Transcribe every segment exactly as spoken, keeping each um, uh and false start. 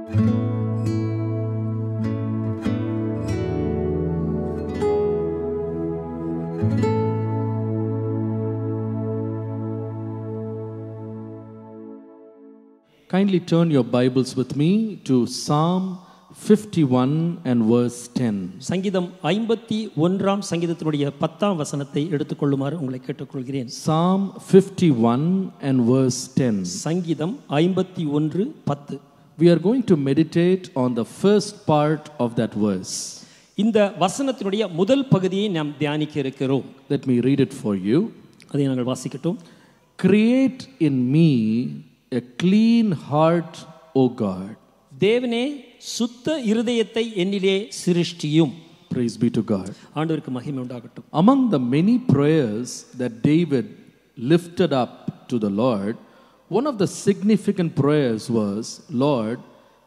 Kindly turn your Bibles with me to Psalm fifty-one and verse ten. சங்கீதம் ஐம்பத்தி ஒன்றாம் சங்கீதத்தினுடைய பத்தாம் வசனத்தை எடுத்துக்கொள்ளுமாறு உங்களை கேட்டுக்கொள்கிறேன். Psalm fifty-one and verse ten. சங்கீதம் ஐம்பத்தி ஒன்று பத்து. We are going to meditate on the first part of that verse. இந்த வசனத்தினுடைய முதல் பகுதியை நாம் தியானிக்க இருக்கிறோம். Let me read it for you. அதை நாங்கள் வாசிக்கட்டும். Create in me a clean heart, O God. தேவனே சுத்த இருதயத்தை என்னிலே சிருஷ்டியும். Praise be to God. ஆண்டவருக்கு மகிமை உண்டாகட்டும். Among the many prayers that David lifted up to the Lord, one of the significant prayers was, Lord,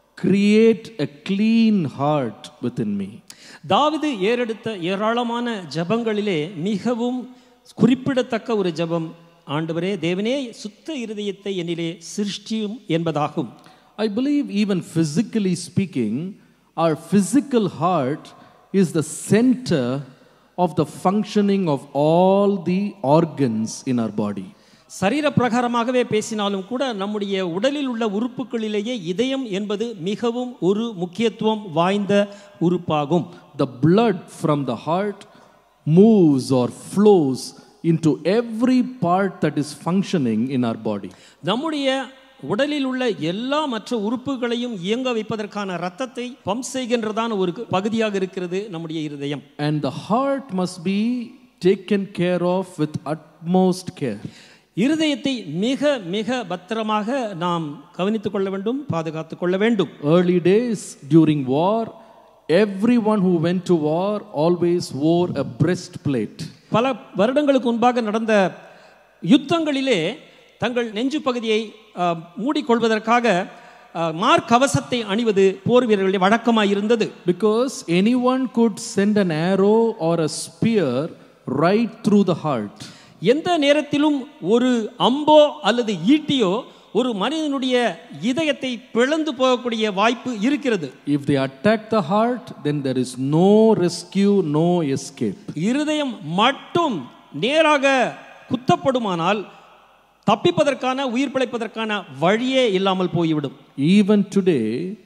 create a clean heart within me. தாவீது ஏறெடுத்த ஏராளமான ஜெபங்களிலே மிகவும் குறிப்பிடத்தக்க ஒரு ஜெபம், ஆண்டவரே தேவனே சுத்த இருதயத்தை என்னிலே சிருஷ்டியும் என்பதாகும். I believe even physically speaking, our physical heart is the center of the functioning of all the organs in our body. சரீர பிரகாரமாகவே பேசினாலும் கூட நம்முடைய உடலில் உள்ள உறுப்புகளிலேயே இதயம் என்பது மிகவும் ஒரு முக்கியத்துவம் வாய்ந்த உறுப்பாகும். The blood from the heart moves or flows into every part that is functioning in our body. நம்முடைய உடலில் உள்ள எல்லா மற்ற உறுப்புகளையும் இயங்க வைப்பதற்கான இரத்தத்தை பம்ப் செய்கின்றதான ஒரு பகுதியாக இருக்கிறது நம்முடைய இருதயம். And the heart must be taken care of with utmost care. இருதயத்தை மிக மிக பத்திரமாக நாம் கவனித்துக் கொள்ள வேண்டும், பாதுகாத்துக் கொள்ள வேண்டும். Early days during war, everyone who went to war always wore a breastplate. பல வருடங்களுக்கு முன்பாக நடந்த யுத்தங்களிலே தங்கள் நெஞ்சு பகுதியை மூடிக்கொள்வதற்காக மார்க்கவசத்தை அணிவது போர் வீரர்களுடைய வழக்கமாக இருந்தது. Because anyone could send an arrow or a spear right through the heart. எந்த நேரத்திலும் ஒரு அம்போ அல்லது ஈட்டியோ ஒரு மனிதனுடைய இதயத்தை பிளந்து போகக்கூடிய வாய்ப்பு இருக்கிறது. If they attack the heart, then there is no rescue, no escape. இருதயம் மட்டும் நேராக குத்தப்படுமானால் தப்பிப்பதற்கான உயிர் பிழைப்பதற்கான வழியே இல்லாமல் போய்விடும். Even today,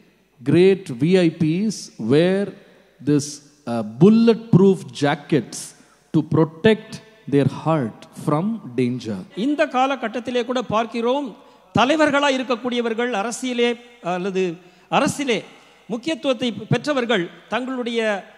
great V I Ps wear this uh, bulletproof jackets to protect their heart from danger. இந்த காலகட்டத்திலே கூட பார்க்கிறோம், தலைவர்களாக இருக்கக்கூடியவர்கள், அரசியலே அல்லது அரசிலே முக்கியத்துவத்தை பெற்றவர்கள் தங்களுடைய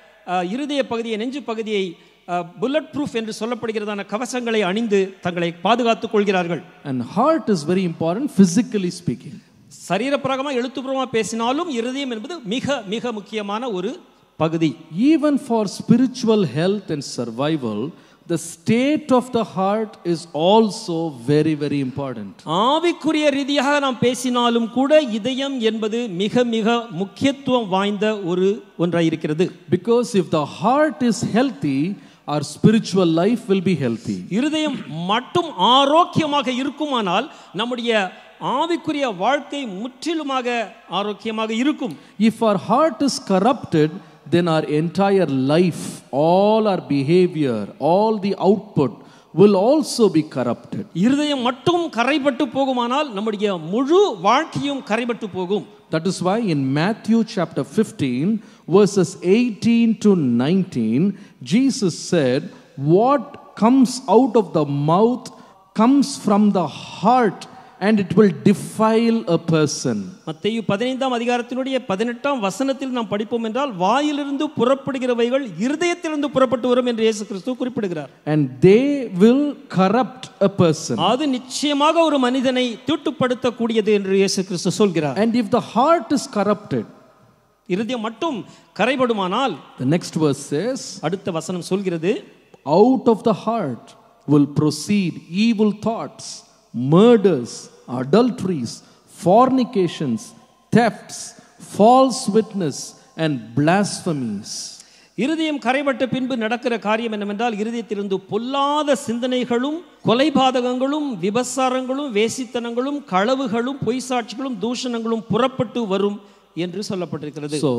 இருதய பகுதியை நெஞ்சு பகுதியை புல்லட் ப்ரூஃப் என்று சொல்லப்படுகிறதான கவசங்களை அணிந்து தங்களை பாதுகாத்துக் கொள்கிறார்கள். And heart is very important physically speaking. சரீரப்பிரகாரமாக எழுத்துப்பூர்வமாக பேசினாலும் இருதயம் என்பது மிக மிக முக்கியமான ஒரு பகுதி. Even for spiritual health and survival, the state of the heart is also very very important. ஆவிக்குரிய ரீதியாக நாம் பேசினாலும் கூட இதயம் என்பது மிக மிக முக்கியத்துவம் வாய்ந்த ஒரு ஒன்றாக இருக்கிறது. Because if the heart is healthy, our spiritual life will be healthy. இருதயம் மட்டும் ஆரோக்கியமாக இருக்குமானால் நம்முடைய ஆவிக்குரிய வாழ்க்கை முற்றிலுமாக ஆரோக்கியமாக இருக்கும். If our heart is corrupted, then our entire life, all our behavior, all the output will also be corrupted. இருதயம் மட்டும் கரைபட்டு போகுமானால் நம்முடைய முழு வாழ்க்கையும் கரைபட்டு போகும். That is why in Matthew chapter fifteen verses eighteen to nineteen, Jesus said, what comes out of the mouth comes from the heart and it will defile a person. மத்தேயு பதினைந்தாம் அதிகாரத்தினுடைய பதினெட்டாம் வசனத்தில் நாம் படிப்போம் என்றால், வாயிலிருந்து புறப்படுகிறவைகள் இருதயத்திலிருந்து புறப்பட்டு வரும் என்று இயேசு கிறிஸ்து குறிப்பிடுகிறார். And they will corrupt a person. அது நிச்சயமாக ஒரு மனிதனை தீட்டுப்படுத்த கூடியது என்று இயேசு கிறிஸ்து சொல்கிறார். And if the heart is corrupted, இருதயம் மட்டும் கரைபடுமானால், the next verse says, அடுத்த வசனம் சொல்கிறது, out of the heart will proceed evil thoughts, murders, adulteries, fornications, thefts, false witness and blasphemies. இருதயம் கரைபட்ட பின்பு நடக்கிற காரியம் என்னவென்றால், இருதயத்திலிருந்து பொல்லாத சிந்தனைகளும், கொலைபாதகங்களும், விபசாரங்களும், வேசித்தனங்களும், களவுகளும், பொய் சாட்சிகளும், தூஷணங்களும் புறப்பட்டு வரும் என்று சொல்லப்பட்டிருக்கிறது. So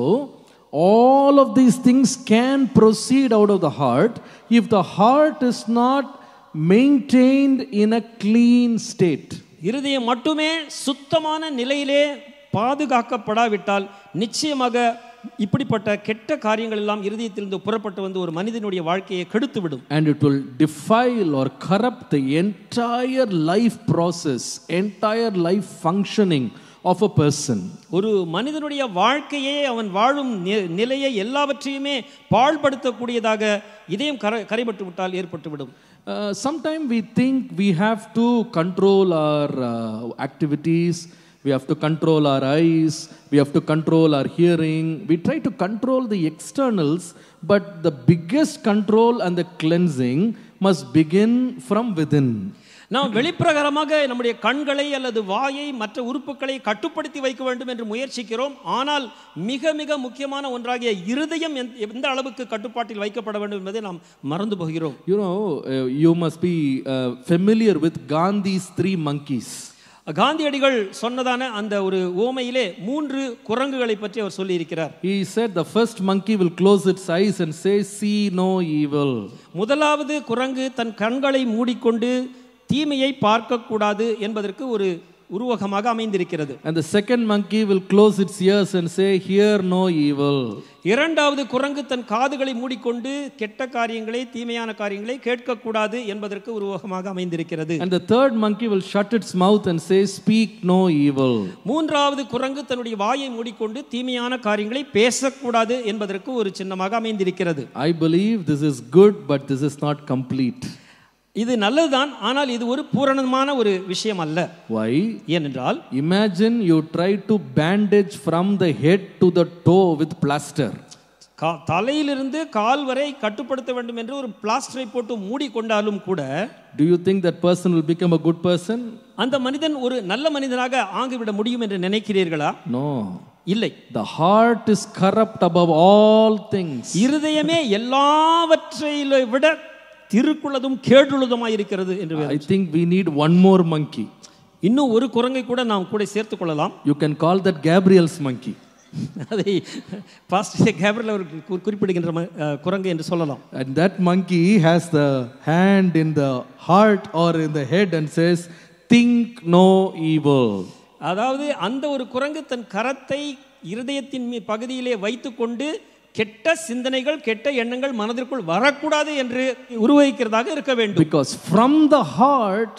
all of these things can proceed out of the heart if the heart is not maintained in a clean state. இருதயம் மட்டுமே சுத்தமான நிலையிலே பாதுகாக்கப்படாவிட்டால் நிச்சயமாக இப்படிப்பட்ட கெட்ட காரியங்கள் எல்லாம் இருதயத்திலிருந்து புறப்பட்டு வந்து ஒரு மனிதனுடைய வாழ்க்கையை கெடுத்து விடும். And it will defile or corrupt the entire life process, entire life functioning of a person. ஒரு மனிதனுடைய வாழ்க்கையே அவன் வாழும் நிலையை எல்லாவற்றையுமே பாழ்படுத்தக்கூடியதாக இதயம் கரைபட்டு விட்டால் ஏற்பட்டு விடும். Uh, sometimes we think we have to control our uh, activities, we have to control our eyes, we have to control our hearing. We try to control the externals, but the biggest control and the cleansing must begin from within. நாம் வெளிப்பிரகாரமாக நம்முடைய கண்களை அல்லது வாயை மற்ற உறுப்புகளை கட்டுப்படுத்தி வைக்க வேண்டும் என்று முயற்சிக்கிறோம். ஆனால் மிக மிக முக்கியமான ஒன்றாகிய இருதயம் எந்த அளவுக்கு கட்டுப்பாட்டில் வைக்கப்பட வேண்டும் என்பதை நாம் மறந்து போகிறோம். You know, uh, you must be uh, familiar with Gandhi's three monkeys. காந்தியடிகள் சொன்னதான அந்த ஒரு ஓமையிலே மூன்று குரங்குகளை பற்றி அவர் சொல்லி இருக்கிறார். He said the first monkey will close its eyes and say, see no evil. முதலாவது குரங்கு தன் கண்களை மூடிக்கொண்டு தீமையை பார்க்க கூடாது என்பதற்கு ஒரு உருவகமாக அமைந்திருக்கிறது. And the second monkey will close its ears and say, hear no evil. இரண்டாவது குரங்கு தன் காதுகளை மூடிக்கொண்டு கெட்ட காரியங்களை தீமையான காரியங்களை கேட்க கூடாது என்பதற்கு உருவகமாக அமைந்திருக்கிறது. And the third monkey will shut its mouth and say, speak no evil. மூன்றாவது குரங்கு தன்னுடைய வாயை மூடிக்கொண்டு தீமையான காரியங்களை பேசக்கூடாது என்பதற்கு ஒரு சின்னமாக அமைந்திருக்கிறது. I believe this is good, but this is not complete. இது நல்லதுதான், ஆனால் இது ஒரு பூரணமான ஒரு விஷயம் அல்ல. Why? ஏனென்றால் imagine you try to bandage from the head to the toe with plaster. தலையிலிருந்து கால் வரை கட்டுப்படுத்த வேண்டும் என்று ஒரு பிளாஸ்டரை போட்டு மூடி கொண்டாலும் கூட, do you think that person will become a good person? அந்த மனிதன் ஒரு நல்ல மனிதனாக ஆகிவிட முடியும் என்று நினைக்கிறீர்களா? No. இல்லை. The heart is corrupt above all things. இருதயமே எல்லாவற்றையும் விட திருக்குள்ளதும் கேடுள்ளதுமாய் இருக்கிறது என்று. I think we need one more monkey. இன்னும் ஒரு குரங்கை கூட நாம் கூட சேர்த்துக் கொள்ளலாம். You can call that Gabriel's monkey. அதை பாஸ்டர் கேப்ரியல் அவர் குறிப்பிடுகின்ற குரங்கு என்று சொல்லலாம். And that monkey has the hand in the heart or in the head and says, think no evil. அதாவது அந்த ஒரு குரங்கு தன் கரத்தை இருதயத்தின் பகுதியிலே வைத்துக்கொண்டு கெட்ட சிந்தனைகள் கெட்ட எண்ணங்கள் மனதிற்குள் வரக்கூடாது என்று உருவகிக்கிறதாக இருக்க வேண்டும். Because from the heart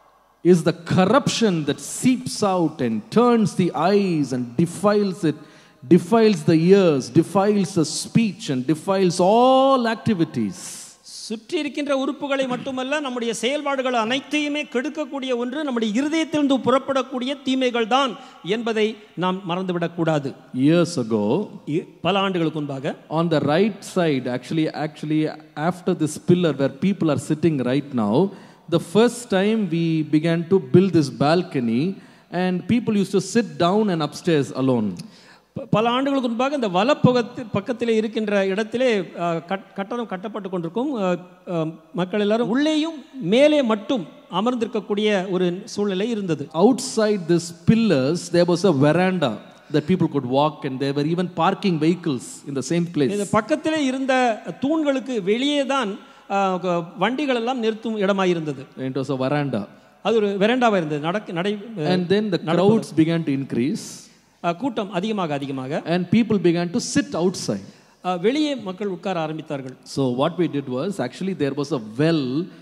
is the corruption that seeps out and turns the eyes and defiles it, defiles the ears, defiles the speech and defiles all activities. சுற்றி இருக்கின்ற உறுப்புகளை மட்டுமல்ல, நம்முடைய செயல்பாடுகள் அனைத்தையுமே கெடுக்கக்கூடிய ஒன்று நம்முடைய இருதயத்திலிருந்து புறப்படக்கூடிய தீமைகள் தான் என்பதை நாம் மறந்துவிடக் கூடாது. Years ago, பல ஆண்டுகளுக்கு முன்பாக, on the right side, actually actually after this pillar where people are sitting right now, the first time we began to build this balcony and people used to sit down and upstairs alone. பல ஆண்டுகளுக்கு முன்பாக இந்த வலப்பகுதி பக்கத்திலே இருக்கின்ற இடத்திலே கட்டணம் கட்டப்பட்டு கொண்டிருக்கும் மக்கள் எல்லாரும் உள்ளேயும் மேலே மட்டும் அமர்ந்திருக்கக்கூடிய ஒரு சூழ்நிலை இருந்தது. Outside this pillars there was a veranda that people could walk and they were even parking vehicles in the same place. இந்த பக்கத்திலே இருந்த தூண்களுக்கு வெளியே தான் வண்டிகள் எல்லாம் நிறுத்தும் இடமாய் இருந்தது. It was a veranda. அது ஒரு வெராண்டாவா இருந்தது. நடக்க நடை And then the crowds began to increase. கூட்டம் அதிகமாக அதிகமாக and people began to sit outside. வெளியே மக்கள் உட்கார ஆரம்பித்தார்கள். So what we did was, actually there was a well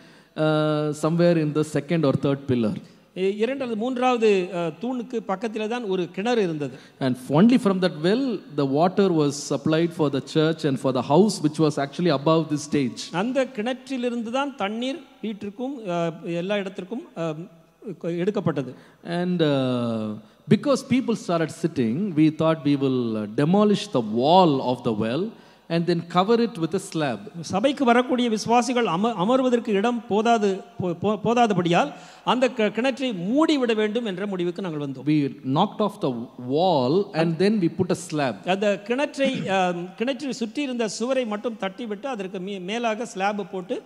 uh, somewhere in the second or third pillar. இரண்டாவது மூன்றாவது தூணுக்கு பக்கத்திலே தான் ஒரு கிணறு இருந்தது. And only from that well the water was supplied for the church and for the house which was actually above this stage. அந்த கிணற்றிலிருந்து தான் தண்ணீர் வீட்டிற்கும் எல்லா இடத்திற்கும் எடுக்கப்பட்டது. And uh, because people started sitting, we thought we will demolish the wall of the well and then cover it with a slab. சபைக்கு வரக்கூடிய விசுவாசிகள் அமர்வதற்கு இடம் போதாது போதாதபடியால் அந்த கிணற்றை மூடி விட வேண்டும் என்ற முடிவுக்கு நாங்கள் வந்தோம். We knocked off the wall and then we put a slab. அந்த கிணற்றை கிணற்றை சுற்றி இருந்த சுவரை மட்டும் தட்டிவிட்டு அதற்கு மேலாக ஸ்லாப் போட்டு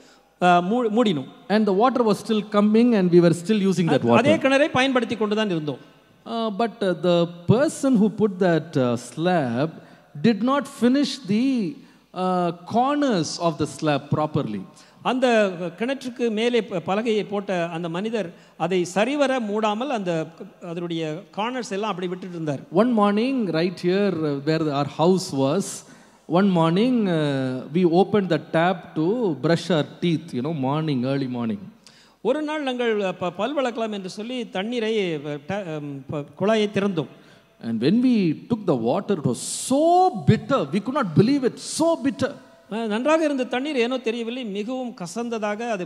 மூடினோம். And the water was still coming and we were still using that water. அதே கிணறை பயன்படுத்தி கொண்டு தான் இருந்தோம். Uh, but uh, the person who put that uh, slab did not finish the uh, corners of the slab properly. அந்த கிணற்றுக்கு மேலே பலகையை போட்ட அந்த மனிதர் அதை சரிவர மூடாமல் அந்த அதனுடைய கார்னர்ஸ் எல்லாம் அப்படி விட்டுட்டு இருந்தார். One morning, right here uh, where our house was, one morning uh, we opened the tap to brush our teeth, you know, morning, early morning. ஒரு நாள் நாங்கள் பல் விளக்கலாம் என்று சொல்லி தண்ணீரை குழாயை திறந்தோம். And when we took the water, it was so bitter, we could not believe it, so bitter. நன்றாக இருந்த தண்ணீர் ஏனோ தெரியவில்லை, மிகவும் கசந்ததாக அது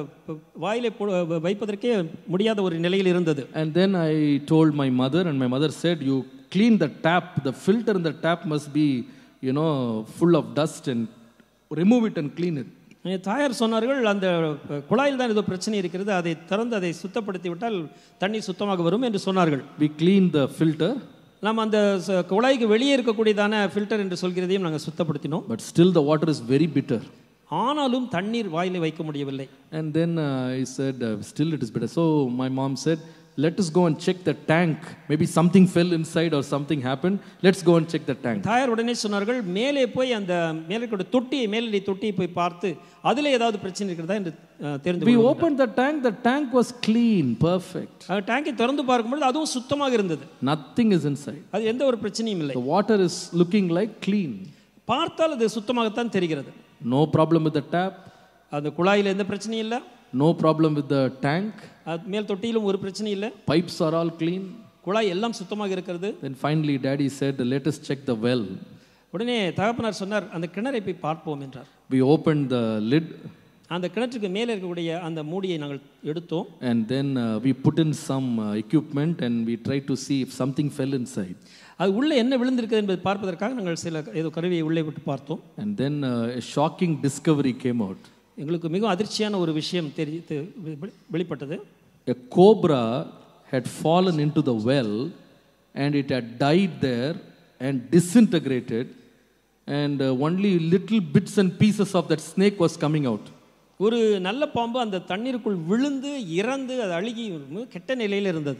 வாயிலே வைப்பதற்கே முடியாத ஒரு நிலையில் இருந்தது. And then I told my mother, and my mother said, you clean the tap, the filter in the tap must be, you know, full of dust, and remove it and clean it. தாயார் சொன்னார்கள், அந்த குழாயில் தான் ஏதோ பிரச்சனை இருக்கிறது, அதை திறந்து அதை சுத்தப்படுத்தி விட்டால் தண்ணீர் சுத்தமாக வரும் என்று சொன்னார்கள். We cleaned the filter. நாம் அந்த குழாய்க்கு வெளியே இருக்கக்கூடியதான ஃபில்டர் என்று சொல்கிறதையும் நாங்கள் சுத்தப்படுத்தினோம். But still the water is very bitter. ஆனாலும் தண்ணீர் வாயிலே வைக்க முடியவில்லை. And then uh, I said, uh, still it is bitter. So my mom said, let us go and check the tank. Maybe something fell inside or something happened. Let's go and check the tank. தாயார் உடனே சொன்னார்கள், மேலே போய் அந்த மேலே கூட தொட்டியை மேலே தொட்டியை போய் பார்த்து அதிலே ஏதாவது பிரச்சனை இருக்கிறதா என்று தெரிந்து We opened the tank. The tank was clean, perfect. டேங்கை திறந்து பார்க்கும்போது அதுவும் சுத்தமாக இருந்தது. Nothing is inside. அது எந்த ஒரு பிரச்சனையும் இல்லை. The water is looking like clean. பார்த்தால் அது சுத்தமாகத்தான் தெரிகிறது. No problem with the tap. அந்த குழாயில் எந்த பிரச்சனையும் இல்லை. No problem with the tank. மேல் தொட்டியிலும் ஒரு பிரச்சனை இல்லை. Pipes are all clean. குழாய் எல்லாம் சுத்தமாக இருக்கிறது. Then finally daddy said, let us check the well. உடனே தகப்பனார் சொன்னார், அந்த கிணறை போய் பார்ப்போம் என்றார். We opened the lid. அந்த கிணற்றுக்கு மேலே இருக்கக்கூடிய அந்த மூடியை நாங்கள் எடுத்தோம். And then uh, we put in some uh, equipment and we tried to see if something fell inside. அது உள்ளே என்ன விழுந்திருக்கிறது என்பதை பார்ப்பதற்காக நாங்கள் சில ஏதோ கருவியை உள்ளே விட்டு பார்த்தோம். And then uh, a shocking discovery came out. எங்களுக்கு மிகவும் அதிர்ச்சியான ஒரு விஷயம் தெரி வெளிப்பட்டது. A cobra had fallen into the well and it had died there and disintegrated, and uh, only little bits and pieces of that snake was coming out. ஒரு நல்ல பாம்பு அந்த தண்ணீருக்குள் விழுந்து இறந்து அது அழுகி கெட்ட நிலையில் இருந்தது.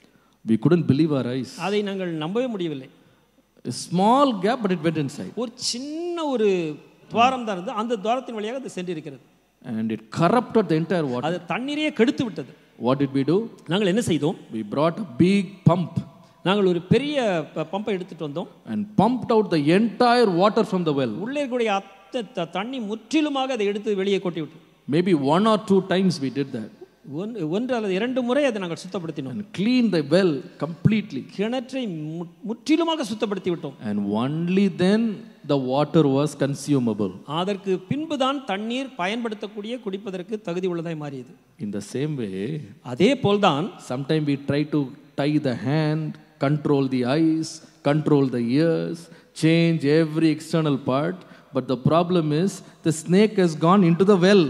We couldn't believe our eyes. அதை நாங்கள் நம்பவே முடியவில்லை. A small gap, but it went inside. ஒரு சின்ன ஒரு துவாரம் தான் இருந்தது, அந்த துவாரத்தின் வழியாக அது சென்றிருக்கிறது. And it corrupted the entire water. அது தண்ணீரையே கெடுத்து விட்டது. What did we do? நாங்கள் என்ன செய்தோம்? We brought a big pump. நாங்கள் ஒரு பெரிய பம்பை எடுத்துட்டு வந்தோம். And pumped out the entire water from the well. உள்ளே இருக்கக்கூடிய அத்த தண்ணி முற்றிலுமாக அதை எடுத்து வெளியே கொட்டி விட்டோம். Maybe one or two times we did that. ஒன்று அல்லது இரண்டு முறை அதை நாங்கள் சுத்தப்படுத்தினோம். And cleaned the well completely. கிணற்றை முற்றிலுமாக சுத்தப்படுத்தி விட்டோம். And only then the water was consumable. அதற்கு பின்புதான் தண்ணீர் பயன்படுத்தக்கூடிய குடிப்பதற்கு தகுதி உள்ளதாய் மாறியது. In the same way, அதே போல்தான் sometimes we try to tie the hand, control the eyes, control the ears, change every external part, but the problem is the snake has gone into the well.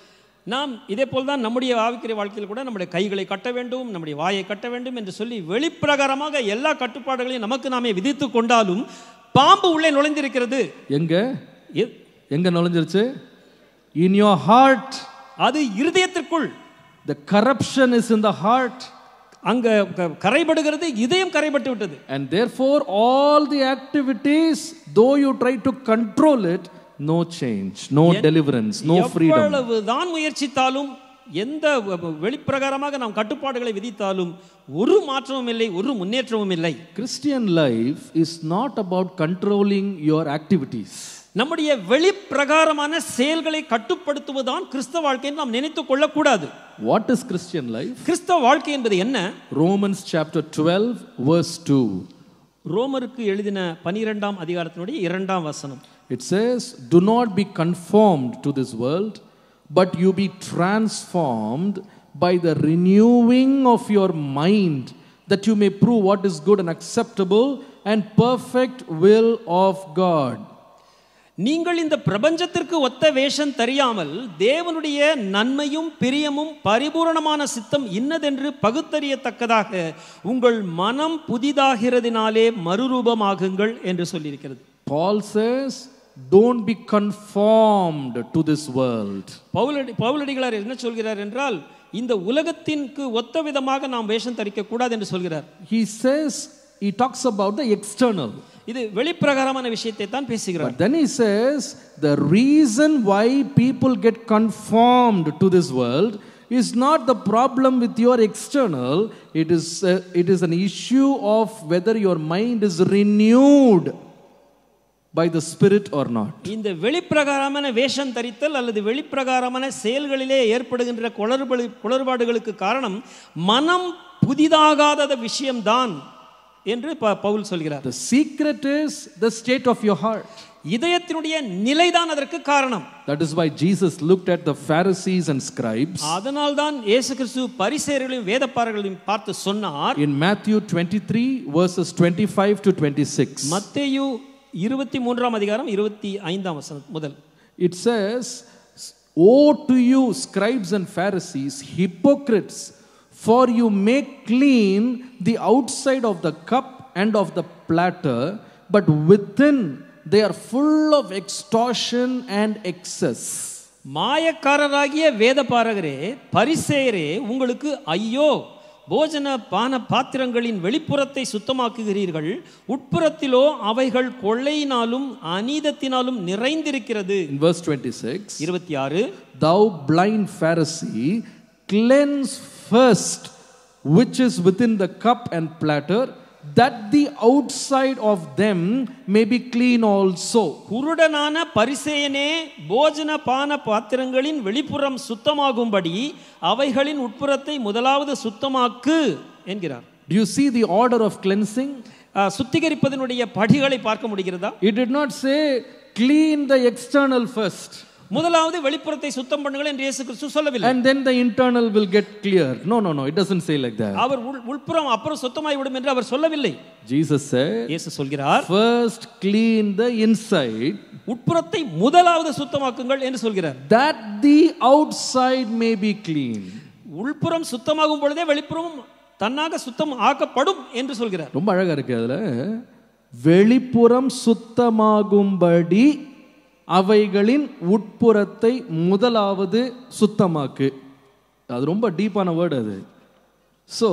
நாம் இதே போல் தான் நம்முடைய ஆவிக்குரிய வாழ்க்கையில் கூட நம்முடைய கைகளை கட்ட வேண்டும், நம்முடைய வாயை கட்ட வேண்டும் என்று சொல்லி வெளிப்பிரகாரமாக எல்லா கட்டுப்பாடுகளையும் நமக்கு நாமே விதித்து கொண்டாலும் பாம்பு உள்ளே நுழைந்திருக்கிறது. எங்க எங்க நுழைஞ்சிருச்சு? In your heart. அது இருதயத்திற்குள். The corruption is in the heart. அங்க கரைபடுகிறது, இதயம் கரைபட்டு விட்டது. And therefore all the activities, though you try to control it, no change, no deliverance, no freedom. எவ்வளவு தான் முயற்சித்தாலும், எந்த வெளிப்பிரகாரமாக நாம் கட்டுப்பாடுகளை விதித்தாலும் ஒரு மாற்றமும் இல்லை, ஒரு முன்னேற்றமும் இல்லை. Christian life is not about controlling your activities. நம்முடைய வெளிப்பிரகாரமான செயல்களை கட்டுப்படுத்துவதுதான் கிறிஸ்தவ வாழ்க்கை என்று நாம் நினைத்துக் கொள்ளக்கூடாது. What is Christian life? கிறிஸ்தவ வாழ்க்கை என்பது என்ன? Romans chapter twelve verse two. ரோமருக்கு எழுதின பன்னிரண்டாம் அதிகாரத்தினுடைய இரண்டாம் வசனம். It says, do not be conformed to this world, but you be transformed by the renewing of your mind, that you may prove what is good and acceptable and perfect will of God. நீங்கள் இந்த பிரபஞ்சத்திற்கு ஒத்த வேஷம் தெரியாமல் தேவனுடைய நன்மையும் பிரியமும் பரிபூரணமான சித்தம் இன்னதென்று பகுத்தறியத்தக்கதாக உங்கள் மனம் புதிதாகிறதினாலே மறுரூபமாகுங்கள் என்று சொல்லியிருக்கிறது. Paul says, don't be conformed to this world. பவுலடி பவுலடிகளார் என்ன சொல்கிறார் என்றால், இந்த உலகத்திற்கு ஒத்த விதமாக நாம் வேஷம் தரிக்க கூடாது என்று சொல்கிறார். He says, he talks about the external. இது வெளிப்பிரகாரமான விஷயத்தை தான் பேசுகிறார். But then he says the reason why people get conformed to this world is not the problem with your external. It is uh, it is an issue of whether your mind is renewed by the Spirit or not. இந்த வெளிப்பிரகாரமான வேஷம் தரித்தல் அல்லது வெளிப்பிரகாரமான செயல்களிலே ஏற்படுகின்ற குளறுபடு குளறுபாடுகளுக்கு காரணம் மனம் புதிதாகாத விஷயம்தான் என்று பவுல் சொல்கிறார். The secret is the state of your heart. இதயத்தினுடைய நிலைதான் அதற்கு காரணம். That is why Jesus looked at the Pharisees and scribes. அதனால் தான் இயேசு கிறிஸ்து பரிசேயர்களையும் வேதபாரகர்களையும் பார்த்து சொன்னார். In Matthew twenty-three verses twenty-five to twenty-six. மத்தேயு இருபத்தி மூன்றாம் அதிகாரம் இருபத்தி ஐந்தாம் வசனம் முதல். It says, "Woe to you, scribes and Pharisees, hypocrites, for you make clean the outside of the cup and of the platter, but within they are full of extortion and excess." மாயக்காரராகிய வேதபாரகரே பரிசேயரே உங்களுக்கு ஐயோ, போஜன பான பாத்திரங்களின் வெளிப்புறத்தை சுத்தமாக்குகிறீர்கள், உட்புறத்திலோ அவைகள் கொள்ளையினாலும் அநீதத்தினாலும் நிறைந்திருக்கிறது. In verse twenty-six, இருபத்தி ஆறு, "Thou blind Pharisee, cleanse first which is within the cup and platter, that the outside of them may be clean also." குருடனான பரிசேயனே, போஜன பான பாத்திரங்களின் வெளிப்புறம் சுத்தமாகும்படி அவைகளின் உட்புறத்தை முதலாவது சுத்தமாக்கு என்கிறார். Do you see the order of cleansing? சுத்திகரிப்பதனுடைய படிகளை பார்க்க முடிகிறதா? It did not say clean the external first, முதலாவது வெளிப்புறத்தை சுத்தம் பண்ணுங்கள் என்று இயேசு கிறிஸ்து சொல்லவில்லை. and then the internal will get clear. No, no, no, it doesn't say like that. அவர் உள்புறம் அப்புறம் சுத்தமாய் விடும் என்று அவர் சொல்லவில்லை. Jesus said, இயேசு சொல்கிறார், first clean the inside, உட்புறத்தை முதலாவது சுத்தமாக்குங்கள் என்று சொல்கிறார். that the outside may be clean. உள்புறம் சுத்தமாகும் பொழுதே வெளிப்புறம் தன்னாக சுத்தம் ஆக்கப்படும் என்று சொல்கிறார். ரொம்ப அழகா இருக்கு. அதுல வெளிப்புறம் சுத்தமாகும்படி அவைகளின் உட்புறத்தை முதலாவது சுத்தமாக்கு. அது ரொம்ப டீப்பான வேர்டு அது. So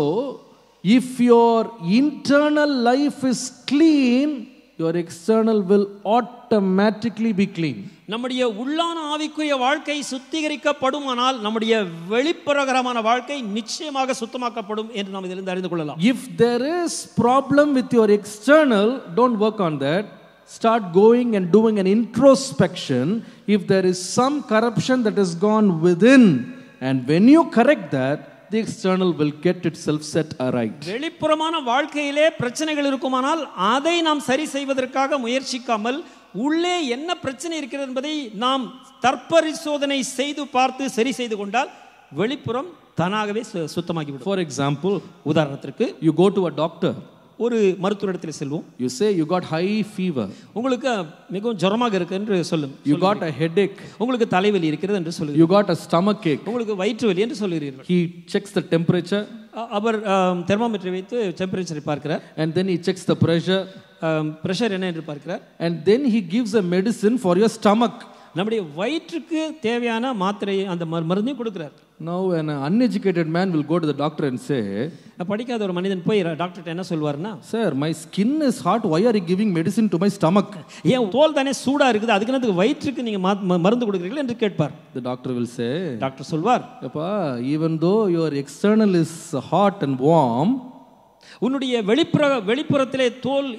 if your internal life is clean, your external will automatically be clean. நம்முடைய உள்ளான ஆவிக்குரிய வாழ்க்கை சுத்திகரிக்கப்படுமானால் நம்முடைய வெளிப்பிரகாரமான வாழ்க்கை நிச்சயமாக சுத்தமாக்கப்படும் என்று நாம் இதிலிருந்து அறிந்து கொள்ளலாம். If there is problem with your external, don't work on that. Start going and doing an introspection. If there is some corruption that has gone within, and when you correct that, the external will get itself set aright. வெளிப்புறமான வாழ்க்கையிலே பிரச்சனைகள் இருக்குமானால் அதை நாம் சரி செய்வதற்காக முயற்சிக்காமல் உள்ளே என்ன பிரச்சனை இருக்கிறது என்பதை நாம் தற்பரிசோதனை செய்து பார்த்து சரி செய்து கொண்டால் வெளிப்புறம் தானாகவே சுத்தமாகிவிடும். For example, உதாரணத்திற்கு, you go to a doctor. ஒரு மருத்துவரிடத்தில் செல்வோம். You say you got high fever. உங்களுக்கு மிகவும் ஜுரமாக இருக்கு என்று சொல்லும். You got a headache. உங்களுக்கு தலைவலி இருக்கிறது என்று சொல்லுங்கள். You got a stomach ache. உங்களுக்கு வயிற்று வலி என்று சொல்கிறீர்கள். He checks the temperature. அவர் தெர்மோமீட்டரை வைத்து டெம்பரேச்சரை பார்க்கிறார். And then he checks the pressure. Pressure என்ன என்று பார்க்கிறார். And then he gives a medicine for your stomach. நம்முடைய வயிற்றுக்கு தேவையான மாத்திரையை அந்த மருந்தையும் கொடுக்கிறார். Now an uneducated man will go to the doctor and say, படிக்காத ஒரு மனிதன் போய் டாக்டர் என்ன சொல்வார்னா, sir, my skin is hot, why are you giving medicine to my stomach? ஏன் தோல் தானே சூடா இருக்குது, அதுக்கு என்னத்துக்கு வயிற்றுக்கு நீங்க மருந்து கொடுக்கிறீர்கள் என்று கேட்பார். The doctor will say, doctor சொல்வார், அப்பா, even though your external is hot and warm, உன்னுடைய வெளிப்புற வெளிப்புறத்திலே தோல்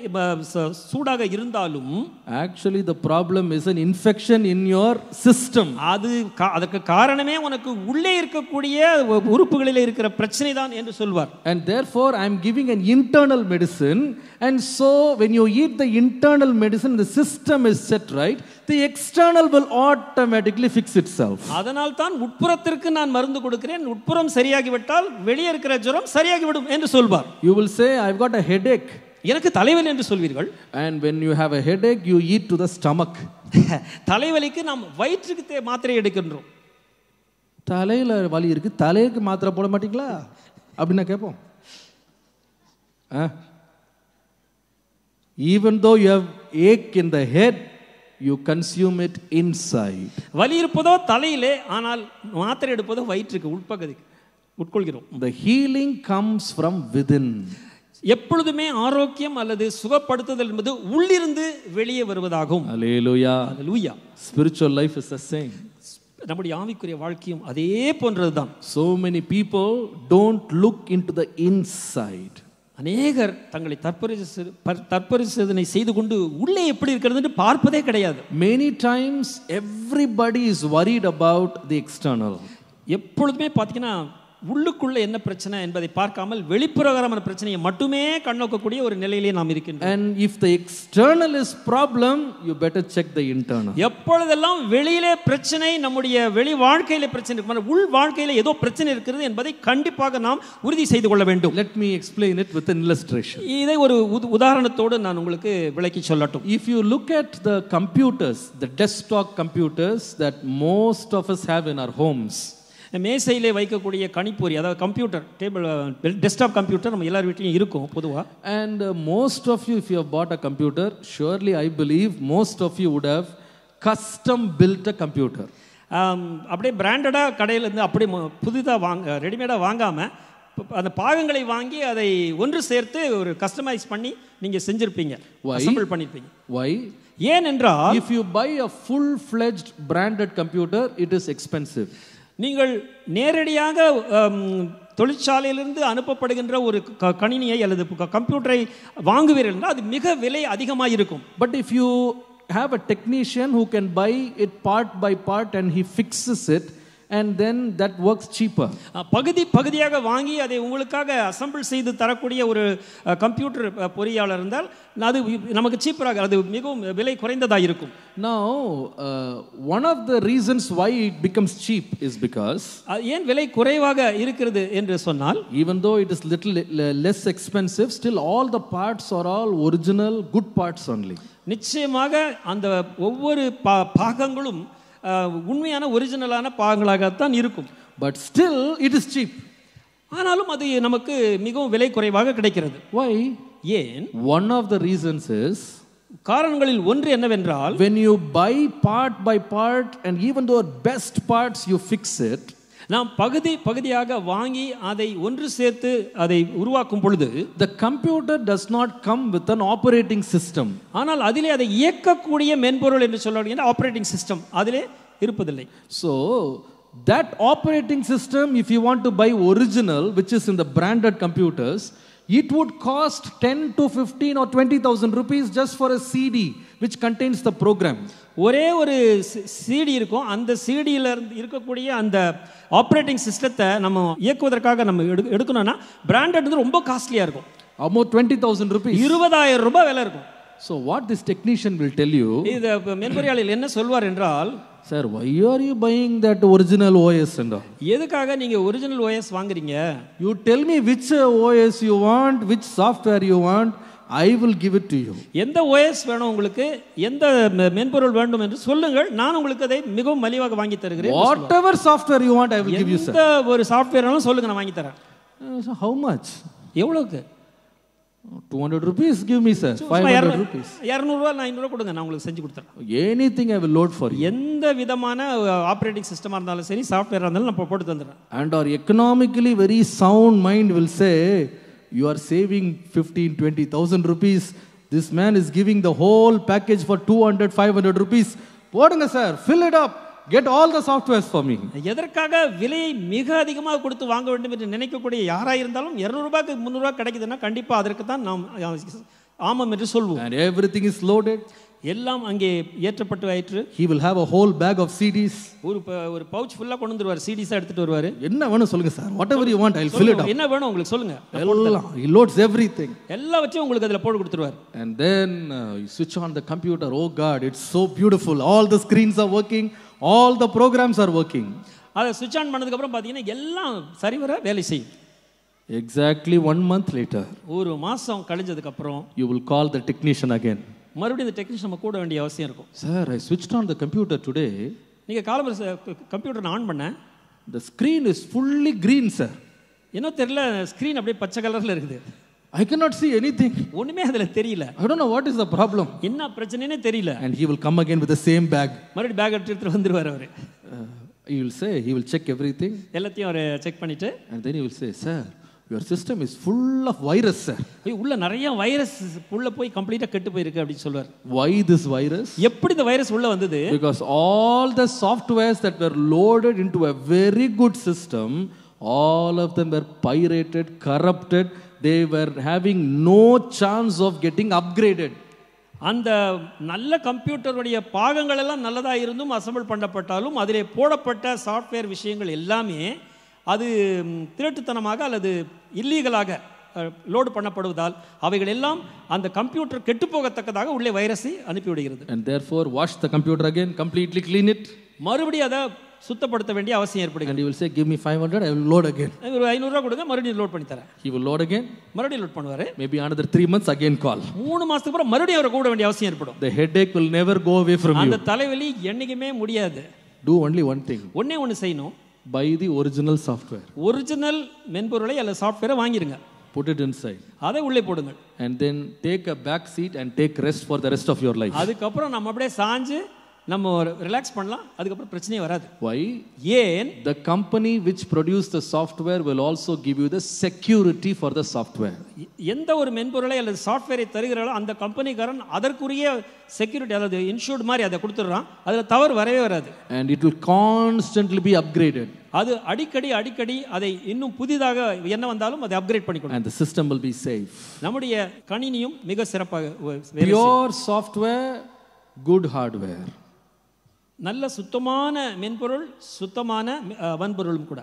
சூடாக இருந்தாலும் actually the problem is an infection in your system. அது அதற்கு காரணமே உனக்கு உள்ளே இருக்கக்கூடிய உறுப்புகளிலே இருக்கிற பிரச்சனை தான் என்று சொல்வார். And therefore I am giving an internal medicine, and so when you eat the internal medicine, the system is set right, the external will automatically fix itself. அதனால் தான் உட்புறத்திற்கு நான் மருந்து கொடுக்கிறேன், உட்புறம் சரியாகிவிட்டால் வெளியே இருக்கிற ஜுரம் சரியாகிவிடும் என்று சொல்வார். You will say, I've got a headache. எனக்கு தலைவலி என்று சொல்வீர்கள். And when you have a headache, you eat to the stomach. தலைவலிக்கு நாம் வயிற்றுக்கு மாத்திரை எடுக்கின்றோம். தலையில வலி இருக்கு, தலைக்கு மாத்திரை போட மாட்டீங்களா அப்படின்னா கேட்போம். Even though you have ache in the head, you consume it inside. வலி இருப்பதோ தலையிலே, ஆனால் மாத்திரை எடுப்பதோ வயிற்றுக்கு உள்பகுதிக்கு. உட்கொள்கிறோம். The healing comes from within. எப்பொழுதுமே ஆரோக்கியம் அல்லது சுகப்படுத்துதல் என்பது உள்ளிருந்து வெளியே வருவதாகும். Hallelujah. Hallelujah. Spiritual life is the same. நம்முடைய ஆவிக்குரிய வாழ்க்கையும் அதே போன்றதுதான். So many people don't look into the inside. அநேகர் தங்களை தற்பரிசு தற்பரிசோதனை செய்து கொண்டு உள்ளே எப்படி இருக்கிறது பார்ப்பதே கிடையாது. Many times everybody is worried about the external. எப்பொழுதுமே பார்த்தீங்கன்னா உள்ளுக்குள்ள என்ன பிரச்சனை என்பதை பார்க்காமல் வெளிப்புறகரமான பிரச்சனையை மட்டுமே கண்ணோக்கக்கூடிய ஒரு நிலையிலே நாம் இருக்கின்றோம். And if the external is problem, you better check the internal. எப்பொழுதெல்லாம் வெளியிலே பிரச்சனை, நம்முடைய வெளி வாழ்க்கையிலே பிரச்சனை இருக்கு, உள் வாழ்க்கையில ஏதோ பிரச்சனை இருக்கிறது என்பதை கண்டிப்பாக நாம் உறுதி செய்து கொள்ள வேண்டும். Let me explain it with an illustration. இதை ஒரு உதாரணத்தோடு நான் உங்களுக்கு விளக்கி சொல்லட்டும். If you look at the computers, the desktop computers that most of us have in our homes, மேசையிலே வைக்கக்கூடிய கணிப்பொறி, அதாவது கம்ப்யூட்டர் டேபிள், டெஸ்க்டாப் கம்ப்யூட்டர் நம்ம எல்லார் வீட்லையும் இருக்கும் பொதுவாக. And uh, most of you, if you have bought a computer, surely I believe most of you would have custom built a computer. அப்படியே பிராண்டடாக கடையிலேருந்து அப்படியே புதிதாக வாங்க ரெடிமேடாக வாங்காமல் அந்த பாகங்களை வாங்கி அதை ஒன்று சேர்த்து ஒரு கஸ்டமைஸ் பண்ணி நீங்கள் செஞ்சுருப்பீங்க, அசெம்பிள் பண்ணியிருப்பீங்க. Why? ஏனென்றால் if you buy a full fledged branded computer, it is expensive. நீங்கள் நேரடியாக தொழிற்சாலையிலிருந்து அனுப்பப்படுகின்ற ஒரு கணினியை அல்லது கம்ப்யூட்டரை வாங்குவீர்கள் என்றால் அது மிக விலை அதிகமாக இருக்கும். But if you have a technician who can buy it part by part and he fixes it, and then that works cheaper. பகுதி பகுதியாக வாங்கி அதை உங்களுக்காக அசெம்பிள் செய்து தரக்கூடிய ஒரு கம்ப்யூட்டர் பொறியாளர் இருந்தால் அது நமக்கு சீப்பராக, அது மிகவும் விலை குறைந்ததாக இருக்கும். Now uh, one of the reasons why it becomes cheap is because ஏன் விலை குறைவாக இருக்கிறது என்று சொன்னால், even though it is little less expensive, still all the parts are all original good parts only. நிச்சயமாக அந்த ஒவ்வொரு பாகங்களும் உண்மையான ஒரிஜினலான பாகங்களாகத்தான் இருக்கும். But still it is cheap. ஆனாலும் அது நமக்கு மிகவும் விலை குறைவாக கிடைக்கிறது. Why? ஏன்? One of the reasons is, காரணங்களில் ஒன்று என்னவென்றால், when you buy part by part and even though best parts you fix it, நாம் பகுதி பகுதியாக வாங்கி அதை ஒன்று சேர்த்து அதை உருவாக்கும் பொழுது, the computer does not come with an operating system. ஆனால் அதிலே அதை இயக்கக்கூடிய மென்பொருள் என்று சொல்லக்கூடிய ஆப்பரேட்டிங் சிஸ்டம் அதிலே இருப்பதில்லை. So that operating system, if you want to buy original, which is in the branded computers, it would cost ten to fifteen or twenty thousand rupees just for a C D which contains the program. ஒரே ஒரு CD இருக்கும், அந்த சிடியில இருக்கக்கூடிய அந்த operating சிஸ்டத்தை நம்ம இயக்குவதற்காக நம்ம எடுக்கணும்னா பிராண்டட் வந்து ரொம்ப காஸ்ட்லியா இருக்கும். About twenty thousand rupees. இருபதாயிரம் ரூபாய் விலை இருக்கும். So what this technician will tell you, இது மென்பொறியாளர் என்ன சொல்வார் என்றால், sir, why are you buying that original O S and all? எதுக்காக நீங்க ஒரிஜினல் O S வாங்குறீங்க? You tell me which O S you want, which software you want, I will give it to you. எந்த O S வேணும் உங்களுக்கு, எந்த மென்பொருள் வேண்டும் என்று சொல்லுங்கள், நான் உங்களுக்கு அதை மிகவும் மலிவாக வாங்கி தருகிறேன். Whatever software you want, I will give you, sir. எந்த ஒரு சாஃப்ட்வேர்னாலும் சொல்லுங்க, நான் வாங்கி தரேன். So how much? எவ்வளவுக்கு? two hundred rupees give me, sir. five hundred rupees. இருநூறு ரூபாய் ஐநூறு ரூபாய் கொடுங்க, நான் உங்களுக்கு செஞ்சு கொடுத்துறேன். Anything I will load for you. எந்த விதமான ஆபரேட்டிங் சிஸ்டமா இருந்தாலும் சரி, சாஃப்ட்வேரா இருந்தாலும் நான் போட்டு தந்துறேன். And our economically very sound mind will say, you are saving fifteen twenty thousand rupees, this man is giving the whole package for two hundred five hundred rupees. போடுங்க sir, fill it up, get all the softwares for me. எதற்காக விலையை மிக அதிகமாக கொடுத்து வாங்க வேண்டும் என்று நினைக்கக்கூடிய யாரா இருந்தாலும் இருநூறு ரூபாய்க்கு முந்நூறு ரூபாய் கிடைக்குதுன்னா கண்டிப்பா அதற்கு தான் நாம் ஆமாம் என்று சொல்வோம். And everything is loaded. எல்லாம் அங்கே ஏற்றப்பட்டு ஆயிற்று. He will have a whole bag of C Ds. ஒரு ஒரு பவுச் ஃபுல்லா கொண்டு வந்துருவார், C Ds எடுத்துட்டு வருவாரு. என்ன வேணும் சொல்லுங்க sir, whatever you want I will fill it up. என்ன வேணும் உங்களுக்கு சொல்லுங்க, he loads everything. எல்லாவற்றையும் உங்களுக்கு அதல போட்டு கொடுத்துருவார். And then uh, you switch on the computer, oh god, it's so beautiful, all the screens are working, all the programs are working. அத ஸ்விட்ச் ஆன் பண்ணதுக்கு அப்புறம் பாத்தீங்கன்னா எல்லாம் சரிவர வேலை செய்யும். Exactly one month later, ஒரு மாசம் கழிஞ்சதுக்கு அப்புறம் you will call the technician again. மறுபடியும் இந்த டெக்னீஷியன் நம்ம கூட வேண்டிய அவசியம் இருக்கும். Sir, I switched on the computer today. நீங்க காலையில கம்ப்யூட்டர் ஆன் பண்ணேன், the screen is fully green, sir. என்ன தெரியல, ஸ்கிரீன் அப்படியே பச்சை கலர்ல இருக்குது. I cannot see anything. ஒண்ணுமே அதுல தெரியல. I don't know what is the problem. என்ன பிரச்சனைனே தெரியல. And he will come again with the same bag. மறுபடியும் பேக் எடுத்துட்டு வந்துருவார் அவரு. You will say, he will check everything. எல்லாத்தையும் அவர் செக் பண்ணிட்டு And then he will say, sir, your system is full of virus, sir. ஐயோ உள்ள நிறைய வைரஸ் உள்ள போய் கம்ப்ளீட்டா கெட்டு போயிருக்கு அப்படின்னு சொல்வார். Why this virus? எப்படி இந்த வைரஸ் உள்ள வந்தது? Because all the softwares that were loaded into a very good system, all of them were pirated, corrupted. They were having no chance of getting upgraded. அந்த நல்ல கம்ப்யூட்டருடைய பாகங்கள் எல்லாம் நல்லதா இருந்தும் அசெம்பிள் பண்ணப்பட்டாலும் அதிலே போடப்பட்ட சாஃப்ட்வேர் விஷயங்கள் எல்லாமே அது திருட்டுத்தனமாக அல்லது இல்லீகலாக லோடு பண்ணப்படுவதால் அவைகள் எல்லாம் அந்த கம்ப்யூட்டர் கெட்டு போகத்தக்கதாக உள்ளே வைரஸை அனுப்பிவிடுகிறது. And therefore wash the computer again, completely clean it. மறுபடியும் அதை சுத்தப்படுத்த வேண்டிய அவசியம் ஏற்படுகிறது. And he will say, give me five hundred, I will load again. ஒரு ஐநூறு ரூபாய் கொடுங்க, மறுபடியும் லோட் பண்ணி தரேன். He will load again. மறுபடியும் லோட் பண்ணுவாரு. Maybe another three months again call. மூணு மாசத்துக்கு அப்புறம் மறுபடியும் அவரை கூப்பிட வேண்டிய அவசியம் ஏற்படும். The headache will never go away from you. அந்த தலைவலி என்னைக்குமே முடியாது. Do only one thing. ஒண்ணே ஒன்னு செய்யணும். Buy the original software. Original மென்பொருளை அல்ல சாஃப்ட்வேரை வாங்கிருங்க. Put it inside. அதை உள்ளே போடுங்க. And then take a back seat and take rest for the rest of your life. அதுக்கு அப்புறம் நம்ம அப்படியே சாஞ்சு நம்ம ரிலாக்ஸ் பண்ணலாம். அதுக்கு அப்புறம் பிரச்சனையே வராது. Why? ஏன்? The company which produced the software will also give you the security for the software. எந்த ஒரு மென்பொருளை அல்லது சாஃப்ட்வேரை தருகிறாரோ அந்த கம்பெனிக்காரன் அதற்குரிய செக்யூரிட்டி அல்லது இன்சூர்ட் மாதிரி அதை கொடுத்துறான். அதுல தவறு வரவே வராது. And it will constantly be upgraded. அது அடிக்கடி அடிக்கடி அதை இன்னும் புதிதாக என்ன வந்தாலும் அதை அப்கிரேட் பண்ணிக்கணும். And the system will be safe. நம்முடைய கணினியும் மிக சிறப்பாக Pure software, good hardware. நல்ல சுத்தமான மென்பொருள், சுத்தமான வன்பொருளும் கூட.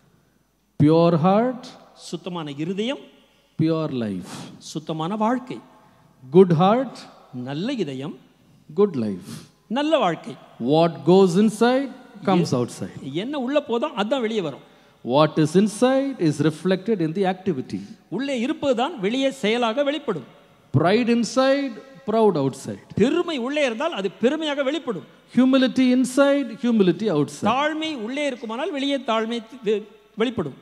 Pure heart, சுத்தமான இருதயம், pure life. சுத்தமான வாழ்க்கை. Good heart, நல்ல இதயம், good life. நல்ல வாழ்க்கை. What goes inside comes outside. என்ன உள்ள போதும் அதான் வெளியே வரும். What is inside is reflected in the activity. உள்ளே இருப்பதுதான் வெளியே செயலாக வெளிப்படும். Pride inside, proud outside. பெருமை உள்ளே இருந்தால் அது பெருமையாக வெளிப்படும். Humility inside, humility outside. தாழ்மை உள்ளே இருக்குமானால் வெளியே தாழ்மை வெளிப்படும்.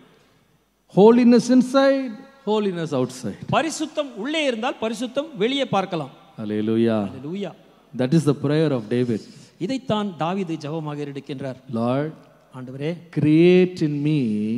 Holiness inside, holiness outside. பரிசுத்தம் உள்ளே இருந்தால் பரிசுத்தம் வெளியே பார்க்கலாம். Hallelujah. Hallelujah. That is the prayer of David. இதைத்தான் தாவீது ஜெபமாக எடுக்கின்றார். Lord, ஆண்டவரே, create in me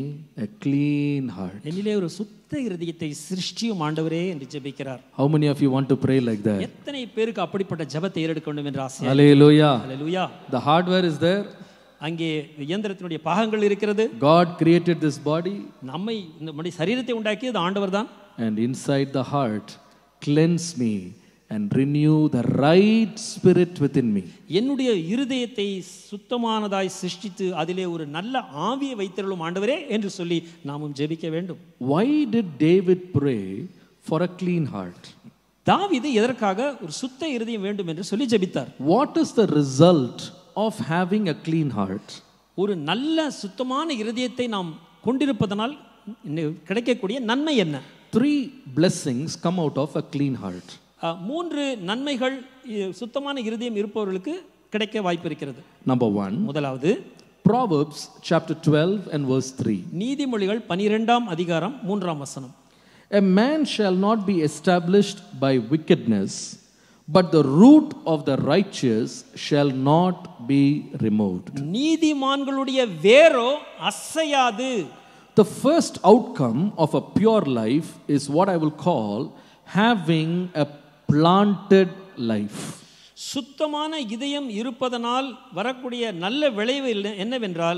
a clean heart. என்னிலே ஒரு சுத்த இருதயத்தை சிருஷ்டியும் ஆண்டவரே என்று ஜெபிக்கிறார். How many of you want to pray like that? எத்தனை பேருக்கு அப்படிப்பட்ட ஜெபத்தை ஏறெடுக்க வேண்டும் என்ற ஆசை? Hallelujah. Hallelujah. The hardware is there. அங்கே இயந்திரத்தினுடைய பாகங்கள் இருக்கிறது. God created this body. நம்மை நம்முடைய சரீரத்தை உண்டாக்கியது ஆண்டவர்தான். And inside the heart, cleanse me and renew the right spirit within me. என்னுடைய இருதயத்தை சுத்தமானதாய் சிருஷ்டித்து அதிலே ஒரு நல்ல ஆவியை வைத்திருளும் ஆண்டவரே என்று சொல்லி நாமும் ஜெபிக்க வேண்டும். Why did David pray for a clean heart? தாவீது எதற்காக ஒரு சுத்த இருதயம் வேண்டும் என்று சொல்லி ஜெபித்தார்? What is the result of having a clean heart? ஒரு நல்ல சுத்தமான இருதயத்தை நாம் கொண்டிருப்பதனால் கிடைக்கக்கூடிய நன்மை என்ன? Three blessings come out of a clean heart. மூன்று நன்மைகள் சுத்தமான இருதயம் இருப்பவர்களுக்கு கிடைக்க வாய்ப்பு இருக்கிறது. Number one, முதலாவது Proverbs chapter twelve and verse three. நீதிமொழிகள் பன்னிரண்டாம் அதிகாரம் மூன்றாம் வசனம். A man shall not be established by wickedness, but the root of the righteous shall not be removed. நீதிமான்களுடைய வேரோ அசையாது. The first outcome of a pure life is what I will call having a planted life. சுத்தமான இதயம் இருப்பதனால் வரக்கூடிய நல்ல விளைவு என்னவென்றால்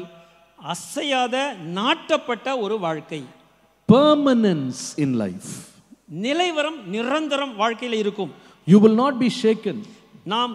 அசையாத நாட்டப்பட்ட ஒரு வாழ்க்கை. Permanence in life. நிலைவரம் நிரந்தரம் வாழ்க்கையில் இருக்கும். You will not be shaken. நாம்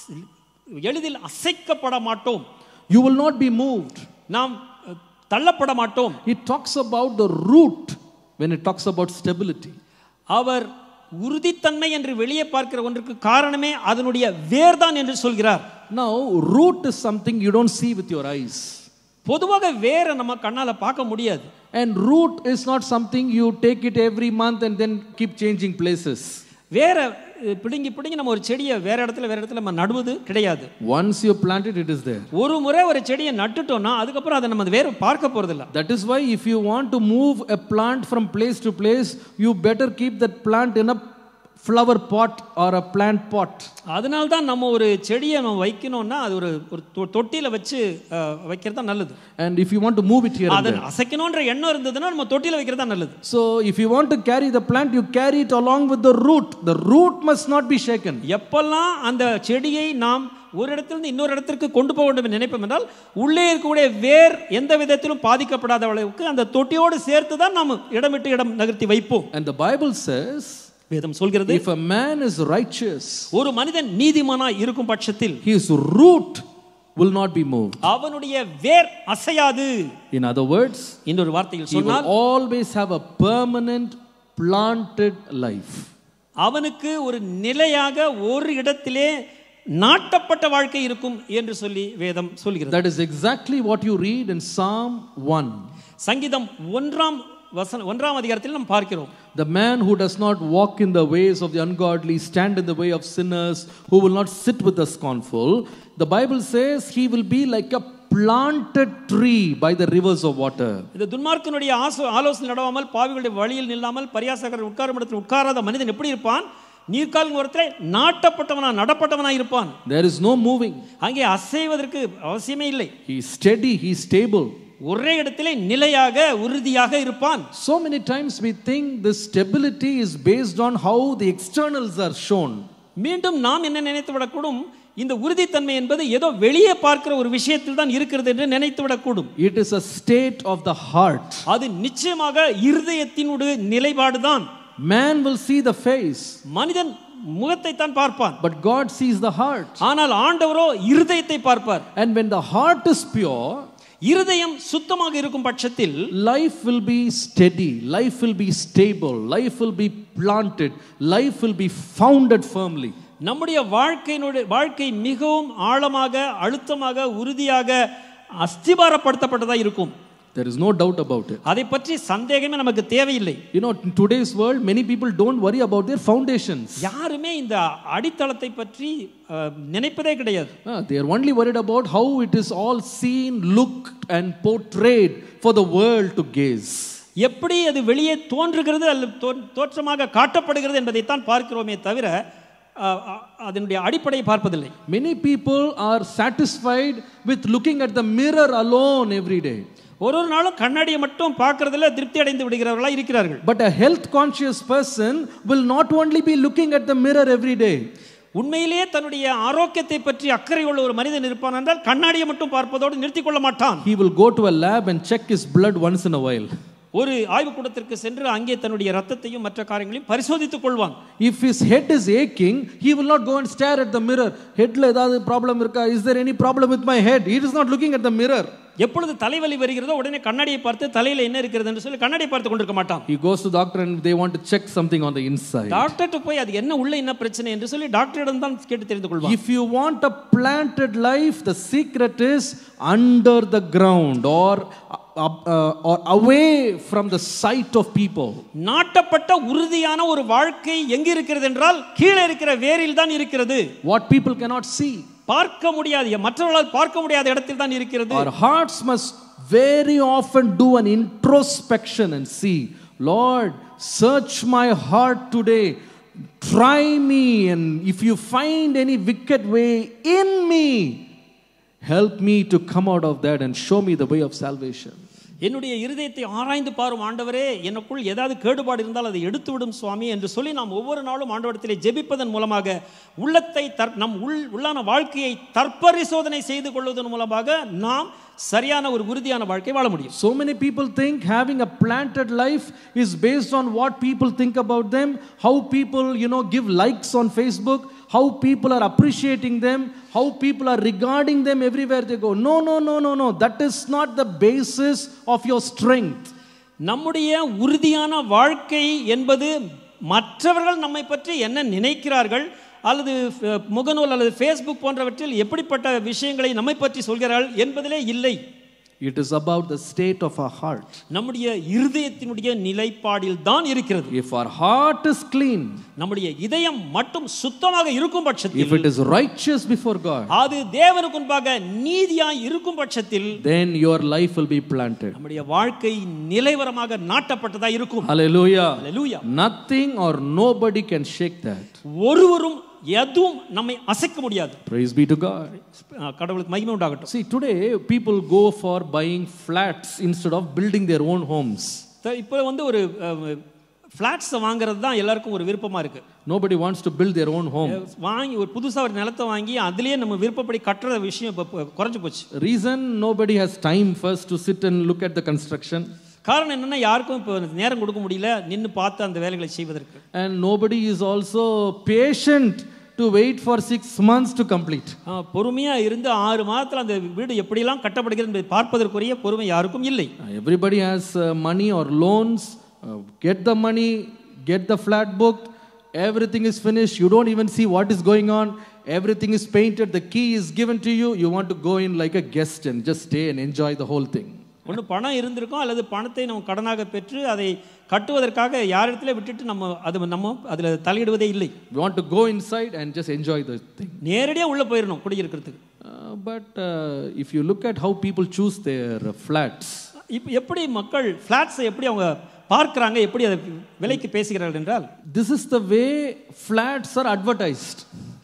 எளிதில் அசைக்கப்பட மாட்டோம். You will not be moved. நாம் தள்ளப்பட மாட்டோம். It talks about the root when it talks about stability. அவர் உறுதித்தன்மை என்று வெளியே பார்க்கிற ஒன்றுக்கு காரணமே அதனுடைய வேர்தான் என்று சொல்கிறார். Now root is something you don't see with your eyes. பொதுவாக வேரை நம்ம கண்ணால பார்க்க முடியாது. And root is not something you take it every month and then keep changing places. வேற பிடுங்கி பிடுங்கி நம்ம ஒரு செடியை வேற இடத்துல வேற இடத்துல நம்ம நடுவது கிடையாது. Once you plant it, it is there. ஒரு முறை ஒரு செடியை நட்டுட்டோம்னா அதுக்கு அப்புறம் அதை நம்ம வேற பார்க்க போறது இல்ல. That is why if you want to move a plant from place to place, you better keep that plant in a flower pot or a plant pot. அதனால தான் நம்ம ஒரு செடியை நம்ம வைக்கணும்னா அது ஒரு ஒரு தொட்டியில வச்சு வைக்கிறது தான் நல்லது. And if you want to move it here and there, அத அசைக்கணும்ன்ற எண்ணம் இருந்ததுன்னா நம்ம தொட்டியில வைக்கிறது தான் நல்லது. So if you want to carry the plant, you carry it along with the root. The root must not be shaken. எப்பல்லாம் அந்த செடியை நாம் ஒரு இடத்திலிருந்து இன்னொரு இடத்திற்கு கொண்டு போக வேண்டும் என்று நினைப்போம் என்றால் உள்ளே இருக்கக்கூடிய வேர் எந்த விதத்திலும் பாதிக்கப்படாத அளவுக்கு அந்த தொட்டியோடு சேர்த்து தான் நாம் இடம் விட்டு இடம் நகர்த்தி வைப்போம். And the Bible says, வேதம் சொல்கிறது, if a man is righteous, ஒரு மனிதன் நீதிமானாய் இருக்கும் பட்சத்தில் his root will not be moved. அவனுடைய வேர் அசையாது. In other words, இன்னொரு வார்த்தையில் சொன்னால், he will always have a permanent planted life. அவனுக்கு ஒரு நிலையாக ஒரு இடத்திலே நாட்டப்பட்ட வாழ்க்கை இருக்கும் என்று சொல்லி வேதம் சொல்கிறது. That is exactly what you read in Psalm one. சங்கீதம் ஒன்றாம் வசனம் ஒன்றாம் அதிகாரத்தில் நாம் பார்க்கிறோம். The man who does not walk in the ways of the ungodly, stand in the way of sinners, who will not sit with the scornful, the Bible says he will be like a planted tree by the rivers of water. இந்த துன்மார்க்கனுடைய ஆலோசனை நடவாமல் பாவிகளுடைய வழியில் நில்லாமல் பரியாசகர் உட்காரும் இடத்தில் உட்காராத மனிதன் எப்படி இருப்பான்? நீர்க்கால் ஓரத்திலே நாட்டப்பட்டவனா நடப்பட்டவனா இருப்பான். There is no moving. அங்கே அசைவதற்கு அவசியமே இல்லை. He is steady, he is stable. ஒரே இடத்திலே நிலையாக உறுதியாக இருப்பான். So many times we think this stability is based on how the externals are shown. மீண்டும் நாம் என்ன நினைத்து விடக்கூடும், இந்த உறுதித்தன்மை என்பது ஏதோ வெளியே பார்க்கிற ஒரு விஷயத்தில் தான் இருக்கிறது என்று நினைத்து விடக்கூடும். It is a state of the heart. அது நிச்சயமாக இருதயத்தினுடைய நிலைப்பாடுதான். Man will see the face, மனிதன் முகத்தை தான் பார்ப்பான், but God sees the heart. ஆனால் ஆண்டவரோ இருதயத்தை பார்ப்பார். And when the heart is pure, இருதயம் சுத்தமாக இருக்கும் பட்சத்தில் life will be steady, life will be stable, life will be planted, life will be founded firmly. நம்முடைய வாழ்க்கையினுடைய வாழ்க்கை மிகவும் ஆழமாக அழுத்தமாக உறுதியாக அஸ்திபாரப்படுத்தப்பட்டதா இருக்கும். There is no doubt about it. அதை பற்றி சந்தேகமே நமக்கு தேவையில்லை. You know, in today's world many people don't worry about their foundations. யாருமே இந்த அடித்தளத்தை பற்றி நினைப்பதே கிடையாது. They are only worried about how it is all seen, looked and portrayed for the world to gaze. எப்படி அது வெளியே தோன்றுகிறது அல்லது தோற்றமாக காட்டப்படுகிறது என்பதை தான் பார்க்கிறோமே தவிர அதனுடைய அடிப்படையை பார்ப்பதில்லை. Many people are satisfied with looking at the mirror alone every day. ஒரு ஒரு நாளும் கண்ணாடியை மட்டும் பார்க்கிறதுல திருப்தி அடைந்து விடுகிறவர்களா இருக்கிறார்கள். But a health conscious person will not only be looking at the mirror every day. உண்மையிலேயே தன்னுடைய ஆரோக்கியத்தை பற்றி அக்கறை உள்ள ஒரு மனிதன் இருப்பான் என்றால் கண்ணாடியை மட்டும் பார்ப்பதோடு நிறுத்திக் கொள்ள மாட்டான். He will go to a lab and check his blood once in a while. ஒரு ஆய்வுக்கூடத்திற்கு சென்று அங்கே தன்னுடைய ரத்தத்தையும் மற்ற காரியங்களையும் பரிசோதித்துக் கொள்வான். If his head is aching, he will not go and stare at the mirror. Headல ஏதாவது ப்ராப்ளம் இருக்கா? Is there any problem with my head? He is not looking at the mirror. எப்பொழுது தலைவலி வருகிறதோ உடனே கண்ணாடியை பார்த்து தலையில என்ன இருக்கிறது என்று சொல்லி கண்ணாடியை பார்த்து கொண்டிருக்க மாட்டான். He goes to doctor and they want to check something on the inside. டாக்டர்ட்ட போய் அது என்ன உள்ள என்ன பிரச்சனை என்று சொல்லி டாக்டரிடம் தான் கேட்டு தெரிந்து கொள்வான். If you want a planted life, the secret is under the ground or uh, uh, or away from the sight of people. நாட்டப்பட்ட உறுதியான ஒரு வாழ்க்கை எங்க இருக்கிறது என்றால் கீழே இருக்கிற வேரில் தான் இருக்கிறது. What people cannot see. பார்க்க முடியாது, மற்றவர்களால் பார்க்க முடியாத இடத்தில் தான் இருக்கிறது. Our hearts must very often do an introspection and see, Lord, search my heart today, try me, and if you find any wicked way in me, help me to come out of that and show me the way of salvation. என்னுடைய இருதயத்தை ஆராய்ந்து பாரும் ஆண்டவரே, எனக்குள் ஏதாவது கேடுபாடு இருந்தால் அதை எடுத்து விடும் சுவாமி என்று சொல்லி நாம் ஒவ்வொரு நாளும் ஆண்டவரிடத்திலே ஜெபிப்பதன் மூலமாக உள்ளத்தை நம் உள் உள்ளான வாழ்க்கையை தற்பரிசோதனை செய்து கொள்வதன் மூலமாக நாம் சரியான ஒரு உறுதியான வாழ்க்கை வாழ முடியும். So many people think having a planted life is based on what people think about them, how people, you know, give likes on Facebook, how people are appreciating them, how people are regarding them everywhere they go. No, no, no, no, no. That is not the basis of your strength. நம்முடைய உறுதியான வாழ்க்கை என்பது மற்றவர்கள் நம்மை பற்றி என்ன நினைக்கிறார்கள் அல்லது முகநூல் அல்லது ஃபேஸ்புக் போன்றவற்றில் எப்படிப்பட்ட விஷயங்களை நம்மை பற்றி சொல்கிறார்கள் என்பதிலே இல்லை. It is about the state of our heart. நம்முடைய இருதயத்தினுடைய நிலைப்பாடில் தான் இருக்கிறது. If our heart is clean, நம்முடைய இதயம் மட்டும் சுத்தமாக இருக்கும் பட்சத்தில், if it is righteous before God, அது தேவனுக்கு முன்பாக நீதியாய் இருக்கும் பட்சத்தில், then your life will be planted. நம்முடைய வாழ்க்கை நிலைவரமாக நாட்டப்பட்டதா இருக்கும். Hallelujah. Hallelujah. Nothing or nobody can shake that. ஒருவரும் எதுவும் நம்மை அசைக்க முடியாது. Praise be to God. கடவுளுக்கு மகிமை உண்டாகட்டும். See, today people go for buying flats instead of building their own homes. இப்போ வந்து ஒரு ஃபிளாட்ஸ் வாங்குறது தான் எல்லாருக்கும் ஒரு விருப்பமா இருக்கு. Nobody wants to build their own home. வாங்கி ஒரு புதுசா ஒரு நிலத்தை வாங்கி அதிலேயே நம்ம விருப்பப்படி கட்டுற விஷயம் இப்போ குறைஞ்சு போச்சு. Reason, nobody has time first to sit and look at the construction. காரணம் என்னன்னா, யாருக்கும் இப்போ நேரம் கொடுக்க முடியல நின்னு பார்த்து அந்த வேலைகளை செய்வதற்கு. And nobody is also patient to wait for six months to complete. பொறுமையா இருந்து ஆறு மாதத்துல அந்த வீடு எப்படிலாம் கட்டப்படுகிறது என்பதை பார்ப்பதற்குரிய பொறுமை யாருக்கும் இல்லை. Everybody has uh, money or loans. Uh, get the money, get the flat booked. Everything is finished. You don't even see what is going on. Everything is painted. The key is given to you. You want to go in like a guest and just stay and enjoy the whole thing. ஒன்று பணம் இருந்திருக்கும், அல்லது பணத்தை நம்ம கடனாக பெற்று அதை கட்டுவதற்காக யாரிடத்துல விட்டுட்டு நம்ம அது நம்ம அதில் தலையிடுவதே இல்லை. We want to go inside and just enjoy the thing. நேரடியாக உள்ளே போயிடணும் குடியிருக்கிறதுக்கு. But uh, if you look at how people choose their uh, flats, இப்போ எப்படி மக்கள் ஃப்ளாட்ஸை எப்படி அவங்க பார்க்குறாங்க, எப்படி அதை விலைக்கு பேசுகிறார்கள் என்றால், this is the way flats are advertised.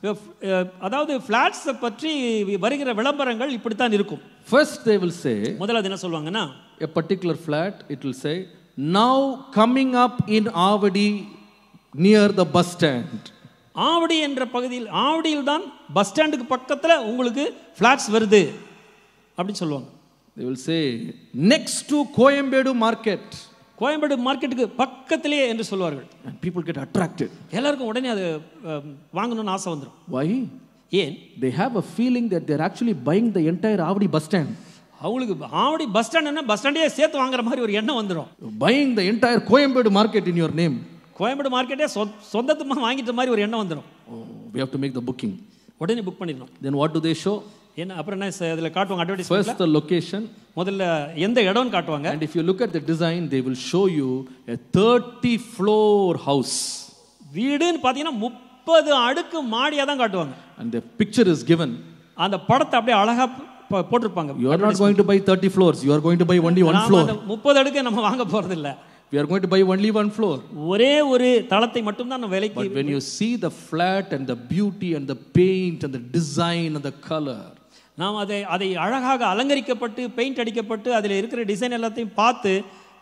அதாவது ஃப்ளாட்ஸை பற்றி வருகிற விளம்பரங்கள் இப்படித்தான் இருக்கும். First they will say, முதல்ல என்ன சொல்வாங்கன்னா, a particular flat, it will say, now coming up in Avadi near the bus stand. Avadi என்ற பகுதியில், ஆவடியில் தான் பஸ் ஸ்டாண்டுக்கு பக்கத்தில் உங்களுக்கு ஃப்ளாட்ஸ் வருது அப்படின்னு சொல்லுவாங்க. They will say next to Coimbatore market. Koyambedu மார்க்கெட்டுக்கு பக்கத்திலே என்று சொல்வார்கள். And people get attracted. எல்லாருக்கும் உடனே அது வாங்கணும்னு ஆசை வந்துடும். Why? ஏன்? They have a feeling that they are actually buying the entire Avadi bus stand. அவங்களுக்கு ஆவடி பஸ் ஸ்டாண்ட்னா பஸ் ஸ்டாண்டே சேர்த்து வாங்குற மாதிரி ஒரு எண்ணம் வந்துடும். Buying the entire Coimbatore market in your name. Koyambedu மார்க்கெட்டே சொந்தத்துமா வாங்கிட்ட மாதிரி ஒரு எண்ணம் வந்துடும். Oh, we have to make the booking. உடனே புக் பண்ணிடணும். Then what do they show? என்ன அப்புறம் என்ன அதில் காட்டுவாங்க அட்வர்டைஸ்மென்ட்ல? First the location. முதல்ல எந்த இடம்னு காட்டுவாங்க. And if you look at the design, they will show you a thirty floor house. வீடுன்னு பார்த்தீங்கன்னா முப்பது அடுக்கு மாடியா தான் காட்டுவாங்க. And the picture is given. அந்த படத்தை அப்படியே அழகா போட்டுருப்பாங்க. You are not going to buy thirty floors. You are going to buy only one floor. முப்பது அடுக்கு நம்ம வாங்க போறது இல்ல. We are going to buy only one floor. ஒரே ஒரு தளத்தை மட்டும் தான் விலைக்கு. But when you see the flat and the beauty and the paint and the design and the color, நாம் அதை அதை அழகாக அலங்கரிக்கப்பட்டு பெயிண்ட் அடிக்கப்பட்டு அதில் இருக்கிற டிசைன் எல்லாத்தையும் பார்த்து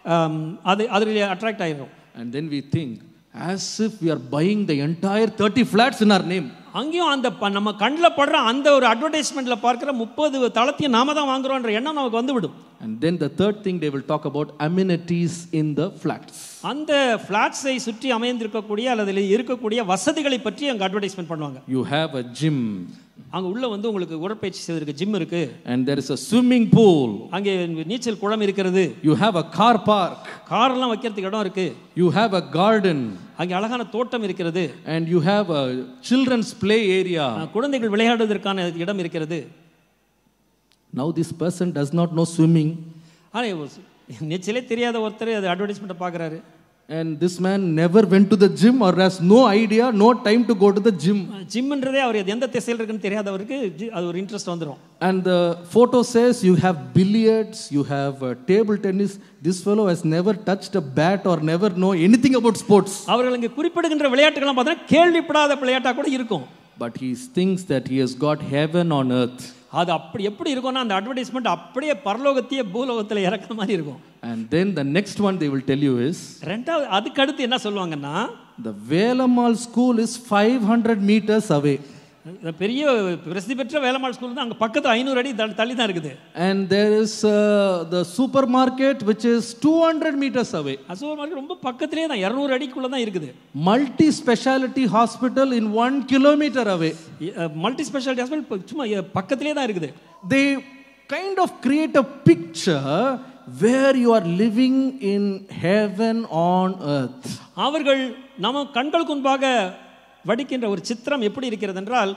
அது அதில் அட்ராக்ட் ஆயிடும். And then we think as if we are buying the entire thirty flats in our name. அங்கேயும் அந்த நம்ம கண்ணில் படுற அந்த ஒரு அட்வர்டைஸ்மெண்ட்ல பார்க்குற முப்பது தளத்தையும் நாம தான் வாங்குறோம்ன்ற எண்ணம் நமக்கு வந்து விடும். And then the third thing they will talk about amenities in the flats. அந்த ஃபிளாட்ஸை சுற்றி அமைந்திருக்கக்கூடிய அல்லது இருக்கக்கூடிய வசதிகளை பற்றி அங்க அட்வர்டைஸ்மென்ட் பண்ணுவாங்க. You have a gym. அங்க உள்ள வந்து உங்களுக்கு உடற்பயிற்சி செய்வதற்கு ஜிம் இருக்கு. And there is a swimming pool. அங்கே நீச்சல் குளம் இருக்கிறது. You have a car park. Car எல்லாம் வைக்கிறதுக்கு இடம் இருக்கு. You have a garden. அங்கே அழகான தோட்டம் இருக்கிறது. And you have a children's play area. குழந்தைகள் விளையாடுவதற்கான இடம் இருக்கிறது. Now this person does not know swimming. ஆனா நீச்சலே தெரியாத ஒருத்தர் அது அட்வர்டைஸ்மென்ட் பார்க்கறாரு. And this man never went to the gym or has no idea, no time to go to the gym. ஜிம்ன்றதே அவர் எந்த திசையில் இருக்குன்னு தெரியாதவருக்கு அது ஒரு இன்ட்ரஸ்ட் வந்துரும். And the photo says you have billiards, you have uh, table tennis. This fellow has never touched a bat or never know anything about sports. அவர்கள் இங்க குறிப்பிடுகின்ற விளையாட்டுகள் பார்த்தா கேள்விப்படாத விளையாட்டா கூட இருக்கும். But he thinks that he has got heaven on earth. அது அப்படி எப்படி இருக்கும்னா அந்த அட்வர்டைஸ்மென்ட் அப்படியே பரலோகத்தையே பூலோகத்துல இறக்குற மாதிரி இருக்கும். And then the next one they will tell you is, ரெண்டாவது அதுக்கு அடுத்து என்ன சொல்வாங்கன்னா, the Velamal school is five hundred meters away. பெரிய பிரசித்தி பெற்ற வேலம்மாள் ஸ்கூல் தான் அங்க பக்கத்துல ஐநூறு அடி தள்ளி தான் இருக்குது. And there is uh, the supermarket which is two hundred meters away. Super market ரொம்ப பக்கத்திலே தான் இருநூறு அடிக்குள்ள தான் இருக்குது. Multi speciality hospital in one kilometer away. Multi speciality hospital சும்மா பக்கத்திலே தான் இருக்குது. They kind of create a picture where you are living in heaven on earth. அவர்கள் நம்ம கண்களுக்கு முன்பாக வடிக்கின்ற ஒரு சித்திரம் எப்படி இருக்கிறது என்றால்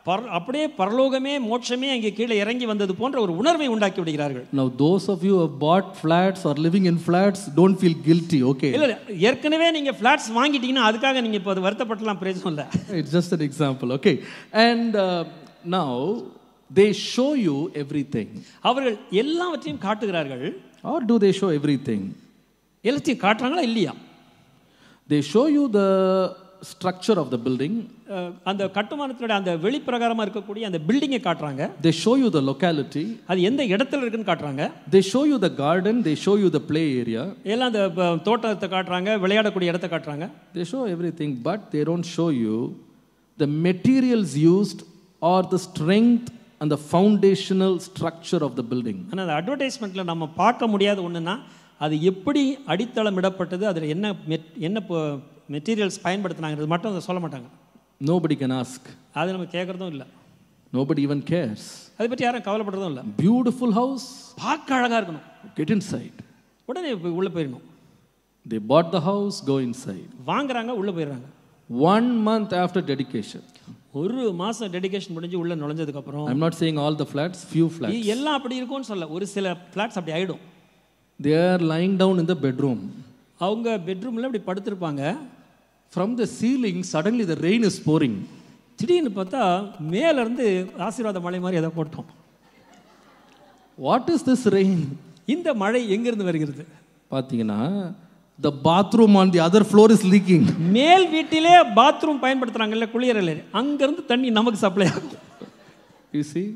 அப்படியே பரலோகமே மோட்சமே அங்கே கீழே இறங்கி வந்தது போன்ற ஒரு உணர்வை உண்டாக்கி விடுகிறார்கள். Now those of you who have bought flats or living in flats, don't feel guilty, okay? இல்ல ஏற்கனவே நீங்க ஃபிளாட்ஸ் வாங்கிட்டீங்கன்னா அதுக்காக நீங்க இப்ப வருத்தப்படலாம், பிரயோஜனம் இல்ல. It's just an example, okay? And uh, now they show you everything. அவர்கள் எல்லாவற்றையும் காட்டுகிறார்கள். Or do they show everything? எல்லாத்தையும் காட்டுறாங்களா இல்லையா? They show you the structure of the building. அந்த கட்டுமானத்தோட அந்த வெளிப்பிரகாரமா இருக்கக்கூடிய அந்த பில்டிங்கை காட்டுறாங்க. They show you the locality. அது எந்த இடத்துல இருக்குன்னு காட்டுறாங்க. They show you the garden, they show you the play area. எல்லாம் அந்த தோட்டத்தை காட்டுறாங்க, விளையாடக்கூடிய இடத்தை காட்டுறாங்க. They show everything, but they don't show you the materials used or the strength and the foundational structure of the building. ஆனா அந்த அட்வர்டைஸ்மென்ட்ல நம்ம பார்க்க முடியாத ஒண்ணுனா அது எப்படி அடித்தளம் இடப்பட்டது, அதுல என்ன என்ன மெட்டீரியல்ஸ் பயன்படுத்தினாங்கிறது மட்டும் அதை சொல்ல மாட்டாங்க. Nobody can ask. அது நம்ம கேட்கறதும் இல்ல. Nobody even cares. அதை பற்றி யாரும் கவலைப்படுறதும் இல்ல. Beautiful house, பார்க்க அழகா இருக்கணும், get inside. உடனே உள்ள போயிடணும். They bought the house, go inside. வாங்குறாங்க, உள்ள போயிடுறாங்க. One month after dedication. ஒரு மாசம் டெடிகேஷன் முடிஞ்சு உள்ள நுழைஞ்சதுக்கு அப்புறம், I'm not saying all the flats, few flats. எல்லாம் அப்படி இருக்கும்னு சொல்ல, ஒரு சில ஃபிளாட்ஸ் அப்படி ஆயிடும். They are lying down in the bedroom. அவங்க பெட்ரூம்ல அப்படி படுத்திருப்பாங்க. From the ceiling suddenly the rain is pouring. திடீர்னு பார்த்தா மேல இருந்து ஆசீர்வாத மழை மாதிரி ஏதோ போட்டோம். What is this rain? இந்த மழை எங்க இருந்து வருகிறது? பாத்தீங்கன்னா the bathroom on the other floor is leaking. மேல் வீட்டிலே பாத்ரூம் பயன்படுத்துறாங்கல்ல, குளியலறை, அங்க இருந்து தண்ணி நமக்கு சப்ளை ஆகும். You see?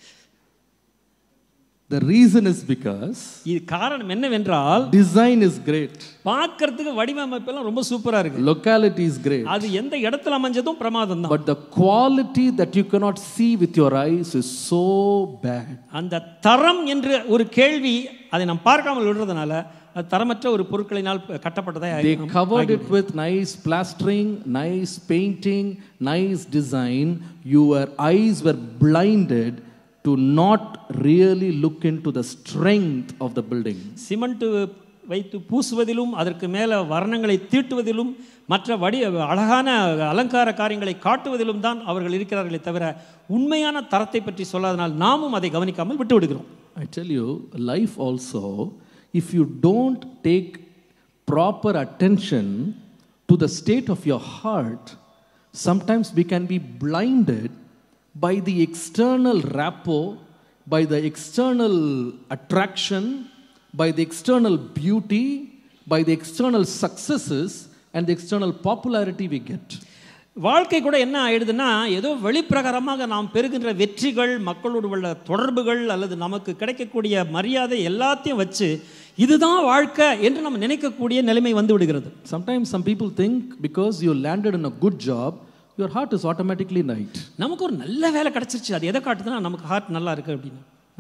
The reason is because இது காரணம் என்னவென்றால் design is great. பார்க்கிறதுக்கு வடிவமைப்பு எல்லாம் ரொம்ப சூப்பரா இருக்கு. Locality is great. அது எந்த இடத்துல அமைஞ்சதும் பிரமாதம் தான். But the quality that you cannot see with your eyes is so bad. அந்த தரம் என்று ஒரு கேள்வி அதை நாம் பார்க்காமல் விடுறதுனால அது தரமற்ற ஒரு பொருட்களினால் கட்டப்பட்டதா. They covered it with nice plastering, nice painting, nice design. Your eyes were blinded to not really look into the strength of the building. Cement வைத்து பூசுவதிலும் அதற்கு மேல வர்ணங்களை தீட்டுவதிலும் மற்ற வடி அழகான அலங்கார காரியங்களை காட்டுவதிலும் தான் அவர்கள் இருக்கிறார்களே தவிர உண்மையான தரத்தை பற்றி சொல்லாதனால் நாமும் அதை கவனிக்காமல் விட்டு விடுகிறோம். I tell you, life also, if you don't take proper attention to the state of your heart, sometimes we can be blinded by the external rapport, by the external attraction, by the external beauty, by the external successes and the external popularity we get. வாழ்க்கை கூட என்ன ஆயிடுதுன்னா, ஏதோ வெளிப்பிரகாரமாக நாம் பெறுகின்ற வெற்றிகள், மக்களோடு உள்ள தொடர்புகள் அல்லது நமக்கு கிடைக்கக்கூடிய மரியாதை எல்லாத்தையும் வச்சு இதுதான் வாழ்க்கை என்று நம்ம நினைக்கக்கூடிய நிலைமை வந்து விடுகிறது. Sometimes some people think because you landed in a good job, your heart is automatically right. நமக்கு ஒரு நல்ல வேலை கிடைச்சிருச்சு, அது எதை காட்டுதுன்னா நமக்கு ஹார்ட் நல்லா இருக்கு அப்படின்னு.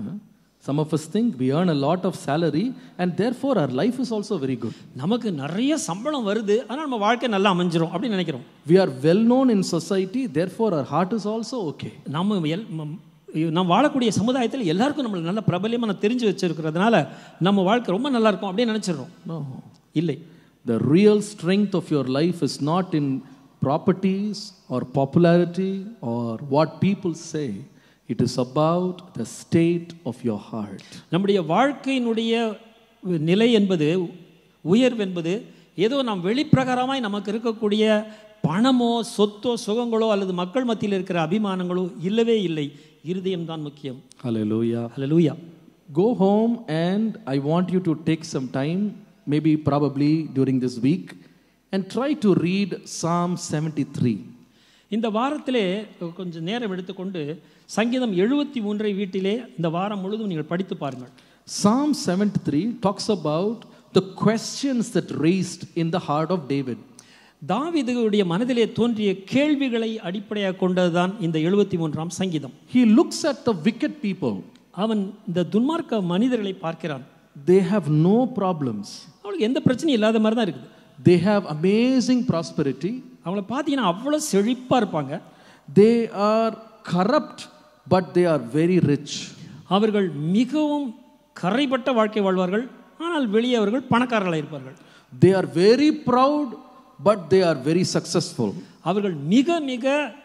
Some of us think we earn a lot of salary and therefore our life is also very good. நமக்கு நிறைய சம்பளம் வருது, ஆனா நம்ம வாழ்க்கை நல்லா அமைஞ்சிரும் அப்படி நினைக்கிறோம். We are well known in society, therefore our heart is also okay. நம்ம நம்ம வாழக்கூடிய சமுதாயத்தில் எல்லாருக்கும் நம்மள நல்ல பிரபலமா நான் தெரிஞ்சு வச்சிருக்கிறதுனால நம்ம வாழ்க்கை ரொம்ப நல்லா இருக்கும் அப்படியே நினைச்சிரோம். No. இல்லை. The real strength of your life is not in properties or popularity or what people say. It is about the state of your heart. நம்முடைய வாழ்க்கையினுடைய நிலை என்பது, உயர்வு என்பது ஏதோ நாம் வெளிப்பிரகாரமாய் நமக்கு இருக்கக்கூடிய பணமோ சொத்தோ சுகங்களோ அல்லது மக்கள் மத்தியில் இருக்கிற அபிமானங்களோ இல்லவே இல்லை. இருதயம் தான் முக்கியம். Hallelujah. Hallelujah. Go home and I want you to take some time, maybe probably during this week, and try to read Psalm seventy-three. இந்த வாரத்திலே கொஞ்சம் நேரம் எடுத்துக்கொண்டு சங்கீதம் எழுபத்தி மூன்றை வீட்டிலே இந்த வாரம் முழுதும் நீங்கள் படித்து பாருங்கள். Psalm seventy-three talks about the questions that raised in the heart of David. தாவீதுடைய மனதிலே தோன்றிய கேள்விகளை அடிப்படையாக கொண்டதுதான் இந்த எழுபத்தி மூன்றாம் சங்கீதம். He looks at the wicked people. அவன் இந்த துன்மார்க்க மனிதர்களை பார்க்கிறான். They have no problems. அவங்களுக்கு எந்த பிரச்சனையும் இல்லாத மாதிரி தான் இருக்குது. They have amazing prosperity. அவங்கள பார்த்தீங்கன்னா அவ்வளோ செழிப்பாக இருப்பாங்க. They are corrupt but they are very rich. அவர்கள் மிகவும் கரைப்பட்ட வாழ்க்கை வாழ்வார்கள், ஆனால் வெளியே அவர்கள் பணக்காரர்களாக இருப்பார்கள். They are very proud but they are very successful. அவர்கள் மிக மிக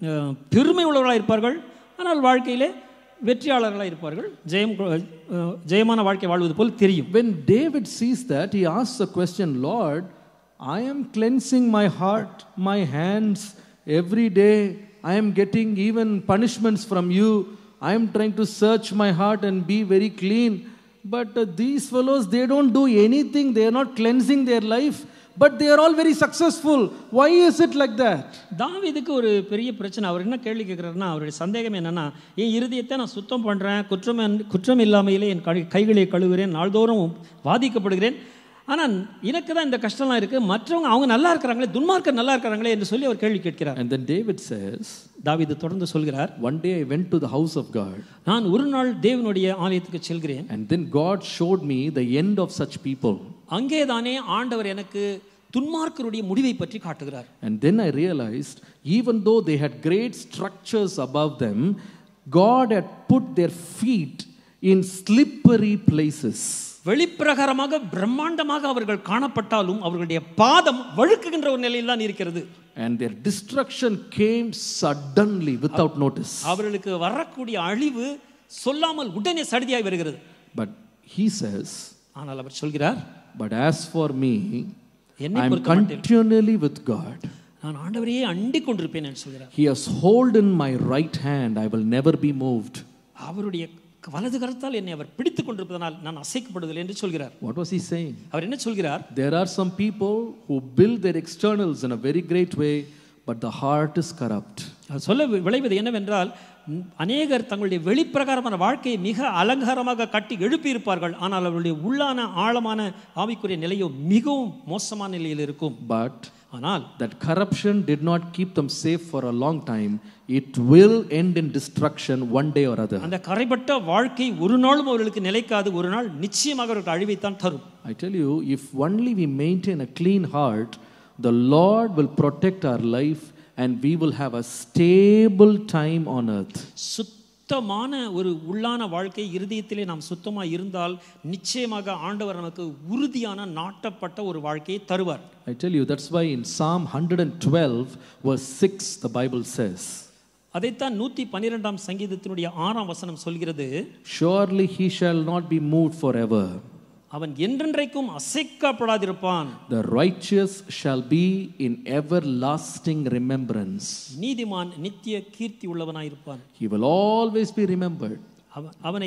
பெருமை உள்ளவர்களாக இருப்பார்கள், ஆனால் வாழ்க்கையிலே வெற்றியாளர்களாக இருப்பார்கள், ஜெயம் ஜெயமான வாழ்க்கை வாழ்வது போல் தெரியும். When David sees that, he asks the question, Lord, I am cleansing my heart, my hands every day. I am getting even punishments from you. I am trying to search my heart and be very clean. But uh, these fellows, they don't do anything. They are not cleansing their life. But they are all very successful. Why is it like that? தாவீதுக்கு ஒரு பெரிய பிரச்சனை. அவர் என்ன கேள்வி கேட்குறாருன்னா, அவருடைய சந்தேகம் என்னன்னா, என் இருதயத்தை நான் சுத்தம் பண்ணுறேன், குற்றம் குற்றம் இல்லாமையிலே என் கைகளை கழுவுகிறேன், நாள்தோறும் வாதிக்கப்படுகிறேன், ஆனால் எனக்கு தான் இந்த கஷ்டம்லாம் இருக்குது, மற்றவங்க அவங்க நல்லா இருக்கிறாங்களே, துன்மார்க்கர் நல்லா இருக்கிறாங்களே என்று சொல்லி அவர் கேள்வி கேட்கிறார். And then David says, தாவீது தொடர்ந்து சொல்கிறார், one day I went to the house of God. நான் ஒரு நாள் தேவனுடைய ஆலயத்துக்கு செல்கிறேன். And then God showed me the end of such people. அங்கே தானே ஆண்டவர் எனக்கு துன்மார்க்கருடைய முடிவை பற்றி காட்டுகிறார். And then I realized, even though they had great structures above them, God had put their feet in slippery places. வெளிப்பிரகாரமாக பிரம்மாண்டமாக அவர்கள் காணப்பட்டாலும் அவர்களுடைய பாதம் வழுக்குகின்ற ஒரு நிலையில் தான் இருக்கிறது. And their destruction came suddenly without notice. அவர்களுக்கு வரக்கூடிய அழிவு சொல்லாமல் உடனே சடிதியாய் வருகிறது. But he says, ஆனால் அவர் சொல்கிறார், but as for me, I am continually with God. நான் ஆண்டவரையே அண்டிக் கொண்டிருப்பேன் என்று சொல்கிறார். He has hold in my right hand, I will never be moved. அவருடைய வலது கரத்தால் என்னை அவர் பிடித்துக் கொண்டிருப்பதனால் நான் அசைக்கப்படுவதில்லை என்று சொல்கிறார். What was he saying? அவர் என்ன சொல்கிறார்? There are some people who build their externals in a very great way, but the heart is corrupt. சொல்ல விளைவது என்னவென்றால், அநேகர் தங்களுடைய வெளிப்பிரகாரமான வாழ்க்கையை மிக அலங்காரமாக கட்டி எழுப்பி இருப்பார்கள், ஆனால் அவருடைய உள்ளான ஆழமான ஆவிக்குரிய நிலையோ மிகவும் மோசமான நிலையில் இருக்கும். But ஆனால் that corruption did not keep them safe for a long time. It will end in destruction one day or other. அந்த கரைபட்ட வாழ்க்கை ஒரு நாளும் அவர்களுக்கு நிலைக்காது, ஒரு நாள் நிச்சயமாக அவர்களுக்கு அழிவைத்தான் தரும். I tell you, if only we maintain a clean heart, the Lord will protect our life and we will have a stable time on earth. சுத்தமான ஒரு உள்ளான வாழ்க்கை இருதயத்திலே நாம் சுத்தமாக இருந்தால் நிச்சயமாக ஆண்டவர் நமக்கு உறுதியான நாட்டப்பட்ட ஒரு வாழ்க்கையை தருவார். I tell you, that's why in Psalm one twelve verse six the Bible says, அதைத்தான் நூற்றி பன்னிரெண்டாம் சங்கீதத்தினுடைய ஆறாம் வசனம் சொல்கிறது, surely he shall not be moved forever. அவன் என்றென்றைக்கும் அசைக்கப்படாதிருப்பான். The righteous shall be in everlasting remembrance. நீதிமான் நித்திய கீர்த்தி உள்ளவனாயிருப்பான். He will always be remembered. அவனை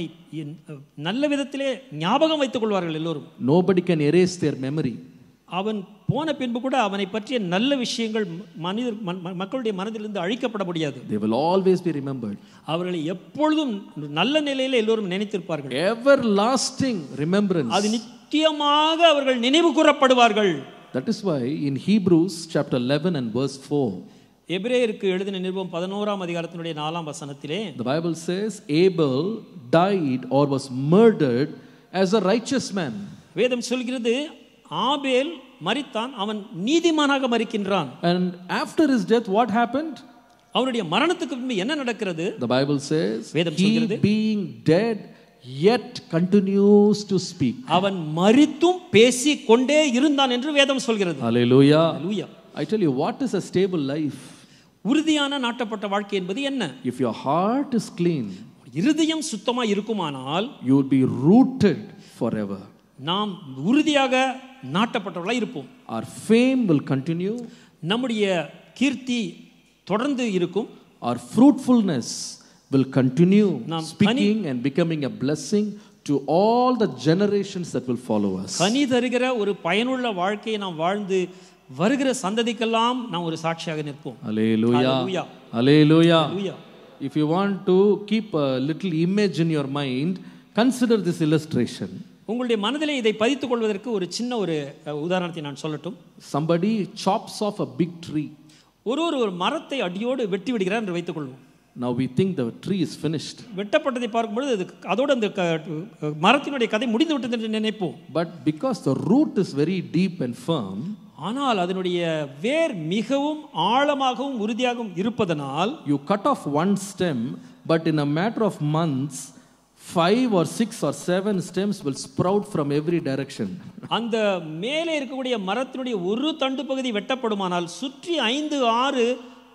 நல்ல விதத்திலே ஞாபகம் வைத்துக் கொள்வார்கள் எல்லோரும். Nobody can erase their memory. அவன் போன பின்பு கூட அவனை பற்றிய நல்ல விஷயங்கள் மனித மக்களுடைய மனதிலிருந்து அழிக்கப்பட முடியாது. They will always be remembered. அவர்களை எப்பொழுதும் நல்ல நிலையில எல்லோரும் நினைத்திருப்பார்கள். Everlasting remembrance. அது நித்தியமாக அவர்கள் நினைவு கூறப்படுவார்கள். That is why in Hebrews chapter eleven and verse four, எபிரேயருக்கு எழுதின நிருபம் பதினோராம் அதிகாரத்தினுடைய நாலாம் வசனத்திலே, the Bible says Abel died or was murdered as a righteous man. வேதம் சொல்கிறது, ஆபேல் மரித்தான், அவன் நீதிமானாக மரிக்கின்றான். And after his death what happened? அவருடைய மரணத்துக்கு பின்பு என்ன நடக்கிறது? The Bible says, வேதம் he சொல்கிறது, being dead yet continues to speak. அவன் மரித்தும் பேசிக் கொண்டே இருந்தான் என்று வேதம் சொல்கிறது. Hallelujah. Hallelujah. I tell you, what is a stable life? உறுதியான நாட்டப்பட்ட வாழ்க்கை என்பது என்ன? If your heart is clean, இருதயம் சுத்தமா இருக்குமானால் you will be rooted forever. நாம் உறுதியாக நாட்டப்பட்டவர்களாக இருப்போம். Our fame will continue. நம்முடைய கீர்த்தி தொடர்ந்து இருக்கும். Our fruitfulness will continue, நாம் speaking and becoming a blessing to all the generations that will follow us. கனி தருகிற ஒரு பயனுள்ள வாழ்க்கையை நாம் வாழ்ந்து வருகிற சந்ததிக்கெல்லாம் நாம் ஒரு சாட்சியாக நிற்போம். Hallelujah. Hallelujah. Hallelujah. Hallelujah. If you want to keep a little image in your mind, consider this illustration. உங்களுடைய மனதிலே இதை பதித்துக் கொள்வதற்கு ஒரு சின்ன ஒரு உதாரணத்தை நான் சொல்லட்டும். Somebody chops off a big tree. ஒரு ஒரு மரத்தை அடியோடு வெட்டி விடுகிறார் என்று வைத்துக் கொள்வோம். Now we think the tree is finished. வெட்டப்பட்டதை பார்க்கும்போது அதோட அந்த மரத்தினுடைய கதை முடிந்து விட்டது என்று நினைப்போம். But because the root is very deep and firm, ஆனால் அதனுடைய வேர் மிகவும் ஆழமாகவும் உறுதியாகவும் இருப்பதனால், you cut off one stem, but in a matter of months five or six or seven stems will sprout from every direction. அந்த மேலே இருக்கக்கூடிய மரத்தினுடைய ஒரு தண்டு பகுதி வெட்டப்படுமானால் சுற்றி ஐந்து ஆறு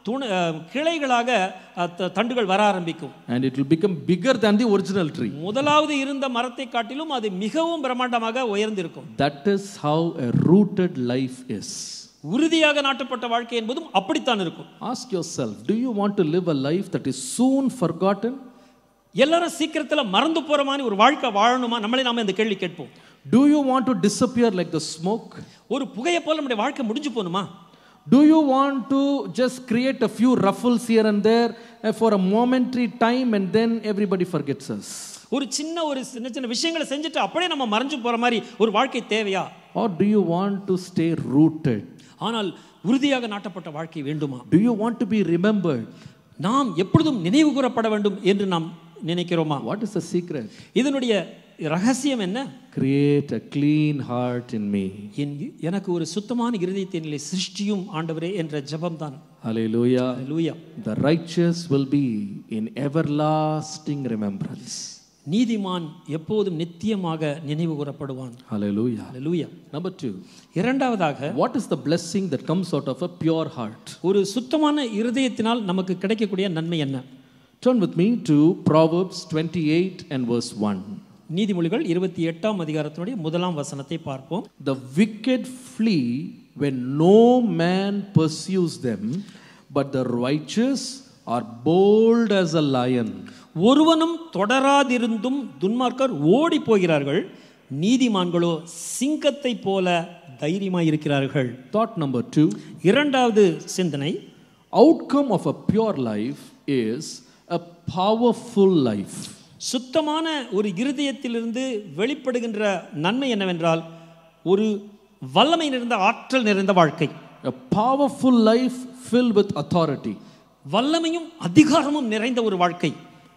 துண கிளைகளாக தண்டுகள் வர ஆரம்பிக்கும். And it will become bigger than the original tree. முதலாவது இருந்த மரத்தை காட்டிலும் அது மிகவும் பிரம்மாண்டமாக உயர்ந்திருக்கும். That is how a rooted life is. உறுதியாக நாட்டப்பட்ட வாழ்க்கை என்பதும் அப்படித்தான் இருக்கும். Ask yourself, do you want to live a life that is soon forgotten? எல்லாரும் சீக்கிரத்துல மறந்து போற மாதிரி ஒரு வாழ்க்கை வாழணுமா? நம்மளே நாம இந்த கேள்வி கேட்போம். Do you want to disappear like the smoke? ஒரு புகையை போல நம்முடைய வாழ்க்கை முடிஞ்சு போணுமா? Do you want to just create a few ruffles here and there for a momentary time and then everybody forgets us? ஒரு சின்ன ஒரு சின்ன சின்ன விஷயங்களை செஞ்சுட்டு அப்படியே நம்ம மறைஞ்சு போற மாதிரி ஒரு வாழ்க்கை தேவையா? Or do you want to stay rooted? ஆனால் உறுதியாக நாட்டப்பட்ட வாழ்க்கை வேண்டுமா? Do you want to be remembered? நாம் எப்பொழுதும் நினைவு கூறப்பட வேண்டும் என்று நாம் நினைக்கிறோமா? What is the secret? இதனுடைய ரகசியம் என்ன? Create a clean heart in me. எனக்கு ஒரு சுத்தமான இருதயத்திலே சிருஷ்டியும் ஆண்டவரே என்ற ஜெபம் தான். Hallelujah. Hallelujah. The righteous will be in everlasting remembrance. நீதிமான் எப்போதும் நித்தியமாக நினைவு கூறப்படுவான். Hallelujah. Hallelujah. Number two. இரண்டாவதாக, what is the blessing that comes out of a pure heart? ஒரு சுத்தமான இருதயத்தினால் நமக்கு கிடைக்கக்கூடிய நன்மை என்ன? Turn with me to Proverbs twenty-eight and verse one. நீதிமொழிகள் இருபத்தி எட்டாம் அதிகாரத்தினுடைய முதலாம் வசனத்தை பார்ப்போம். The wicked flee when no man pursues them, but the righteous are bold as a lion. ஒருவனும் தொடராதிருந்தும் துன்மார்க்கர் ஓடி போகிறார்கள், நீதிமான்களோ சிங்கத்தை போல தைரியமாய் இருக்கிறார்கள். Thought number two. இரண்டாவது சிந்தனை, outcome of a pure life is a powerful life. சுத்தமான ஒரு இருதயத்திலிருந்து வெளிப்படுகின்ற நன்மை என்னவென்றால் ஒரு வல்லமை நிறைந்த ஆற்றல் நிறைந்த வாழ்க்கை. A powerful life filled with authority. வல்லமையும் அதிகாரமும் நிறைந்த ஒரு வாழ்க்கை.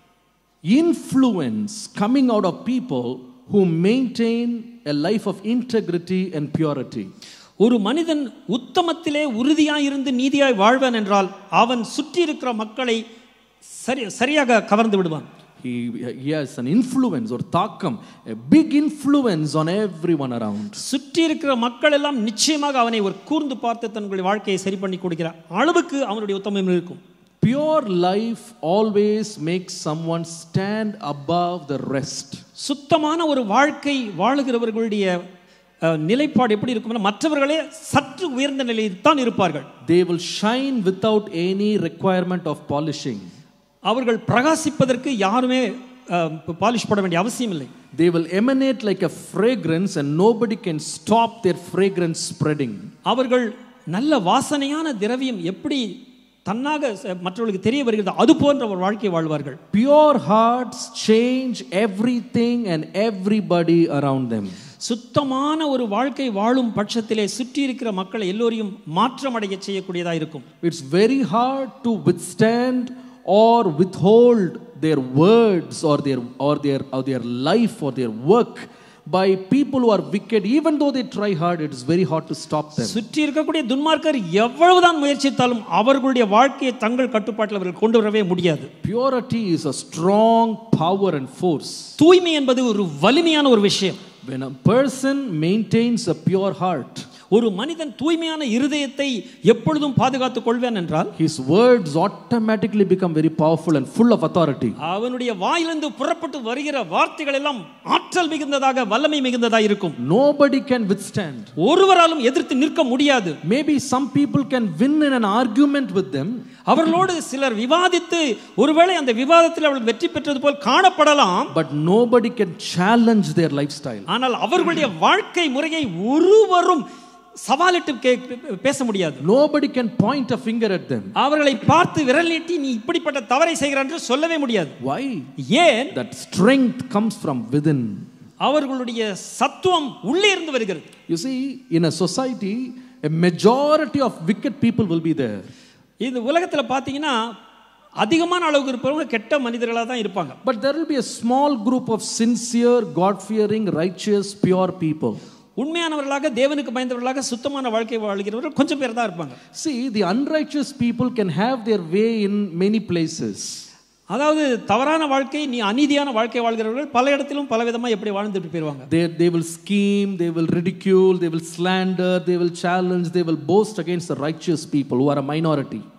Influence coming out of people who maintain a life of integrity and purity. ஒரு மனிதன் உத்தமத்திலே உறுதியாய் இருந்து நீதியாய் வாழ்வான் என்றால் அவன் சுற்றி இருக்கிற மக்களை சரியாக கவர்ந்து விடுவான். He, he has an influence or தாக்கம், a big influence on everyone around. சுற்றி இருக்கிற மக்கள் எல்லாம் நிச்சயமாக அவனை ஒரு கூர்ந்து பார்த்து தங்களுடைய வாழ்க்கையை சரி பண்ணி கொடுக்கிற அளவுக்கு அவனுடைய உத்தமம் இருக்கும். Pure life always makes someone stand above the rest. சுத்தமான ஒரு வாழ்க்கை வாழுகிறவர்களுடைய நிலைப்பாடு எப்படி இருக்கும்னா மற்றவர்களே சற்று உயர்ந்த நிலையில் தான் இருப்பார்கள். They will shine without any requirement of polishing. அவர்கள் பிரகாசிப்பதற்கு யாருமே பாலிஷ் போட வேண்டிய அவசியம் இல்லை. They will emanate like a fragrance and nobody can stop their fragrance spreading. அவர்கள் நல்ல வாசனையான திரவியம் எப்படி தன்னாக மற்றவர்களுக்கு தெரிய வருகிறது அது போன்ற ஒரு வாழ்க்கை வாழ்வார்கள். Pure hearts change everything and everybody around them. சுத்தமான ஒரு வாழ்க்கை வாழும் பட்சத்திலே சுற்றி இருக்கிற மக்களை எல்லோரையும் மாற்றமடைய செய்யக்கூடியதாக இருக்கும். It's very hard to withstand or withhold their words or their or their or their life or their work by people who are wicked. Even though they try hard, it is very hard to stop them. சுற்றி இருக்கக்கூடிய துன்மார்க்கர் எவ்வளவுதான் முயற்சித்தாலும் அவர்களுடைய வாழ்க்கையை தங்கள் கட்டுப்பாட்டில் அவர்கள் கொண்டு வரவே முடியாது. Purity is a strong power and force. தூய்மை என்பது ஒரு வலிமையான ஒரு விஷயம். When a person maintains a pure heart, ஒரு மனிதன் தூய்மையான இருதயத்தை எப்பொழுதும் பாதுகாத்துக் கொள்வான் என்றால் his words automatically become very powerful and full of authority. அவனுடைய வாயிலிருந்து புறப்பட்டு வருகிற வார்த்தைகள் எல்லாம் ஆற்றல் மிகுந்ததாக வல்லமை மிகுந்ததாக இருக்கும். Nobody can withstand. ஒருவராலும் எதிர்த்து நிற்க முடியாது. Maybe some people can win in an argument with them. அவர்களோடு சிலர் விவாதித்து ஒருவேளை அந்த விவாதத்தில் அவர்கள் வெற்றி பெற்றது போல் காணப்படலாம். But nobody can challenge their lifestyle. ஆனால் அவர்களுடைய வாழ்க்கை முறையை ஒருவரும் சவாலிட்டு பேச முடியாது. Nobody can point a finger at them. அவர்களை பார்த்து விரல் நீட்டி நீ இப்படிப்பட்ட தவறை செய்கிறாய் என்று சொல்லவே முடியாது. Why? ஏன்? That strength comes from within. அவர்களுடைய சத்துவம் உள்ளே இருந்து வருகிறது. You see, in a society, a majority of wicked people will be there. இந்த உலகத்துல பாத்தீங்கன்னா அதிகமான அளவுக்கு இருப்பவங்க கெட்ட மனிதர்களா தான் இருப்பாங்க. But there will be a small group of sincere, God-fearing, righteous, pure people. உண்மையானவர்களாக தேவனுக்கு பயந்தவர்களாக சுத்தமான வாழ்க்கை வாழ்கிறவர்கள் கொஞ்சம் பேர் தான் இருப்பாங்க. See, the unrighteous people can have their way in many places. அதாவது தவறான வாழ்க்கை நீ அநீதியான வாழ்க்கை வாழ்கிறவர்கள் பல இடத்திலும் பல விதமா எப்படி வாழ்ந்துட்டு போயிருவாங்க. They they will scheme, they will ridicule, they will slander, they will challenge, they will boast against the righteous people who are a minority.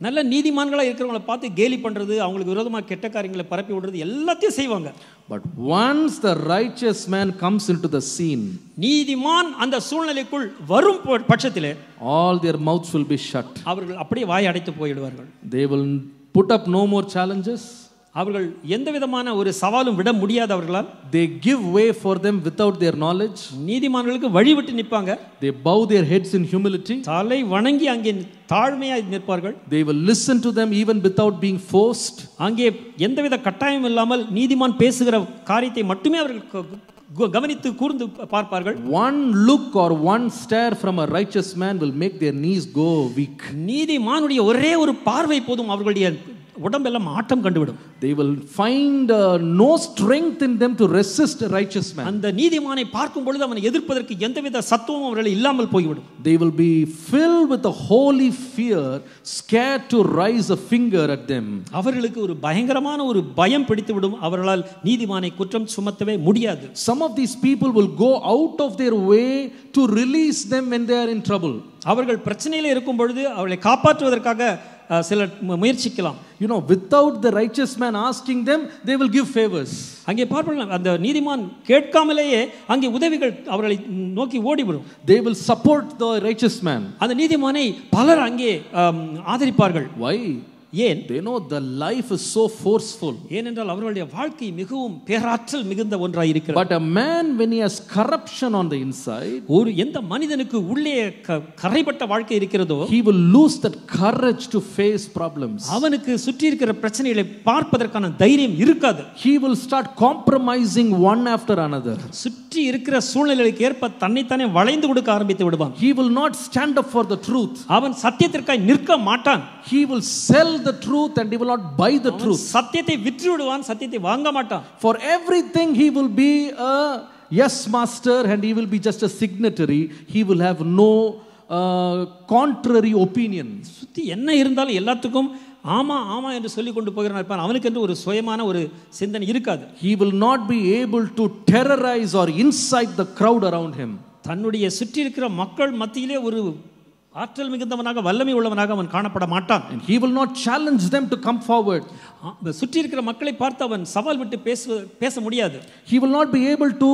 நல்ல நீதிமான்களா இருக்கிறவங்கள பார்த்து கேலி பண்றது, அவங்களுக்கு விரோதமா கெட்ட காரியங்களை பரப்பி விடுறது எல்லாத்தையும் செய்வாங்க. But once the righteous man comes into the scene, நீதிமான் அந்த சூழ்நிலைக்குள் வரும் பட்சத்திலே all their mouths will be shut. அவர்கள் அப்படியே வாய் அடைத்து போய்விடுவார்கள். They will put up no more challenges. அவர்கள் எந்த விதமான ஒரு சவாலும் விட முடியாதவர்களால் they give way for them without their knowledge. நீதிமான்களுக்கு வழிவிட்டு நிற்பாங்க. They bow their heads in humility. தலை வணங்கி அங்கே தாழ்மையாய் நிற்பார்கள். They will listen to them even without being forced. அங்கே எந்தவித கட்டாயம் இல்லாமல் நீதிமான் பேசுகிற காரியத்தை மட்டுமே அவர்கள் கவனித்து கூர்ந்து பார்ப்பார்கள். One look or one stare from a righteous man will make their knees go weak. நீதிமானுடைய ஒரே ஒரு பார்வை போதும் அவர்களுடைய உடம்பெல்லாம் ஆட்டம் கண்டுவிடும். They will find uh, no strength in them to resist a righteous man. அந்த நீதிமானை பார்க்கும் பொழுது அவனை எதிர்ப்பதற்கு எந்தவித சத்துவமும் அவர்கள் இல்லாமல் போய்விடும். They will be filled with a holy fear, scared to raise a finger at them. அவர்களுக்கு ஒரு பயங்கரமான ஒரு பயம் பிடித்துவிடும். அவர்களால் நீதிமானை குற்றம் சுமத்தவே முடியாது. Some of these people will go out of their way to release them when they are in trouble. அவர்கள் பிரச்சனையில இருக்கும் பொழுது அவர்களை காப்பாற்றுவதற்காக சிலர் முயற்சிக்கலாம். You know, without the righteous man asking them, they will give favors. அங்கே பார்ப்போம், அந்த நீதிமான் கேட்காமலேயே அங்கே உதவிகள் அவர்களை நோக்கி ஓடிவிடும். They will support the righteous man. அந்த நீதிமானை பலர் அங்கே ஆதரிப்பார்கள். Why? ஏன்? They know the life is so forceful. ஏனென்றால் அவர்களுடைய வாழ்க்கை மிகவும் பேராற்றல் மிகுந்த ஒன்றாய் இருக்கிறது. But a man, when he has corruption on the inside, ஒரு எந்த மனிதனுக்கு உள்ளே கரைபட்ட வாழ்க்கை இருக்கிறதோ, he will lose that courage to face problems. அவனுக்கு சுற்றி இருக்கிற பிரச்சனைகளை பார்ப்பதற்கான தைரியம் இருக்காது. He will start compromising one after another. சுற்றி இருக்கிற சூழ்நிலைக்கு ஏற்ப தன்னைத்தானே வளைந்து கொடுக்க ஆரம்பித்து விடுவான். He will not stand up for the truth. அவன் சத்தியத்திற்காய் நிற்க மாட்டான். He will sell the truth and he will not buy the truth. சத்தியத்தை விற்று விடுவான், சத்தியத்தை வாங்க மாட்டான். For everything he will be a yes master and he will be just a signatory. He will have no uh, contrary opinion. சுத்தி என்ன இருந்தாலும் எல்லாத்துக்கும் ஆமா ஆமா என்று சொல்லி கொண்டு போகிறான் இருப்பான். அவனுக்கு என்று ஒரு சுயமான ஒரு சிந்தனை இருக்காது. He will not be able to terrorize or incite the crowd around him. தன்னுடைய சுற்றி இருக்கிற மக்கள் மத்தியிலே ஒரு ஆற்றல் மிகுந்தவனாக வல்லமை உள்ளவனாக அவன் காணப்பட மாட்டான். And he will not challenge them to come forward. சுற்றி இருக்கிற மக்களை பார்த்து அவன் சவால் விட்டு பேச பேச முடியாது. He will not be able to